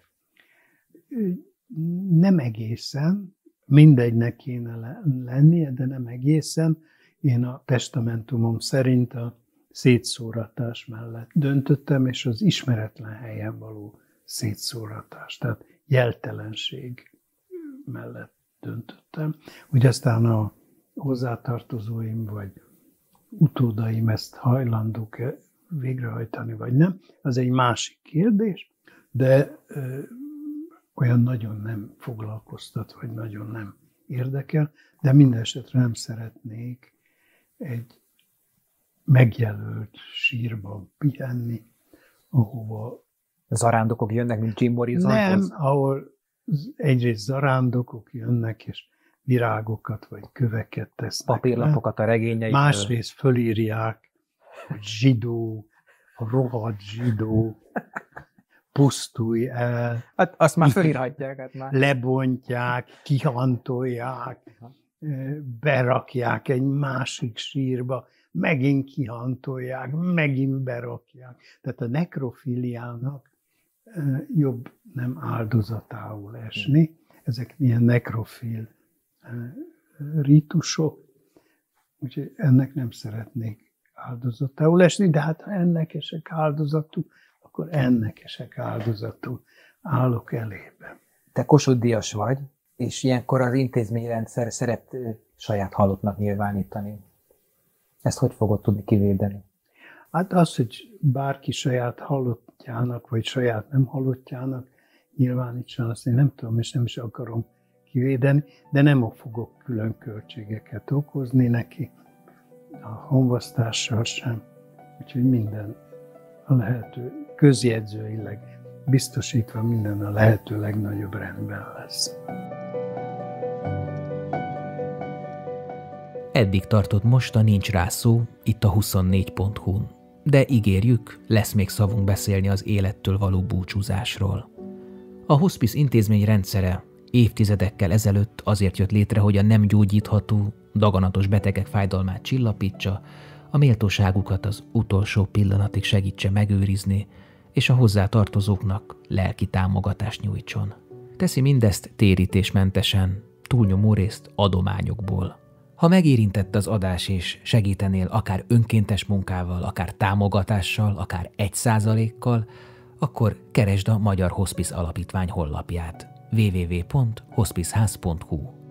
Nem egészen, mindegynek kéne lennie, de nem egészen. Én a testamentumom szerint a szétszóratás mellett döntöttem, és az ismeretlen helyen való szétszóratás, tehát jeltelenség mellett döntöttem. Úgy aztán a hozzátartozóim vagy utódaim ezt hajlandók-e végrehajtani, vagy nem, az egy másik kérdés, de ö, olyan nagyon nem foglalkoztat, vagy nagyon nem érdekel, de minden esetre nem szeretnék egy megjelölt sírban pihenni, ahova... Zarándokok jönnek, mint Jim Morrisonhoz? Nem, ahol egyrészt zarándokok jönnek, és virágokat vagy köveket tesznek. Papírlapokat a regényeik. Másrészt fölírják, hogy zsidó, rohadt zsidó, pusztulj el. Hát azt már fölírhatják. Hát már. Lebontják, kihantolják, berakják egy másik sírba, megint kihantolják, megint berakják. Tehát a nekrofiliának jobb nem áldozatául esni. Ezek ilyen nekrofil rítusok, úgyhogy ennek nem szeretnék áldozatául esni, de hát ha ennek esek áldozatul, akkor ennek esek áldozatul állok elébe. Te Kossuth Díjas vagy, és ilyenkor az intézményrendszer szeret saját halottnak nyilvánítani. Ezt hogy fogod tudni kivédeni? Hát az, hogy bárki saját halottjának, vagy saját nem halottjának nyilvánítson, azt én nem tudom, és nem is akarom kivédeni, de nem fogok külön költségeket okozni neki, a honvasztással sem. Úgyhogy minden a lehető közjegyzőileg biztosítva minden a lehető legnagyobb rendben lesz. Eddig tartott most a Nincs rá szó, itt a huszonnégy pont hu-n. De ígérjük, lesz még szavunk beszélni az élettől való búcsúzásról. A hospice intézmény rendszere évtizedekkel ezelőtt azért jött létre, hogy a nem gyógyítható, daganatos betegek fájdalmát csillapítsa, a méltóságukat az utolsó pillanatig segítse megőrizni, és a hozzátartozóknak lelki támogatást nyújtson. Teszi mindezt térítésmentesen, túlnyomó részt adományokból. Ha megérintett az adás és segítenél akár önkéntes munkával, akár támogatással, akár egy százalékkal, akkor keresd a Magyar Hospice Alapítvány honlapját double-u double-u double-u pont hospiceház pont hu.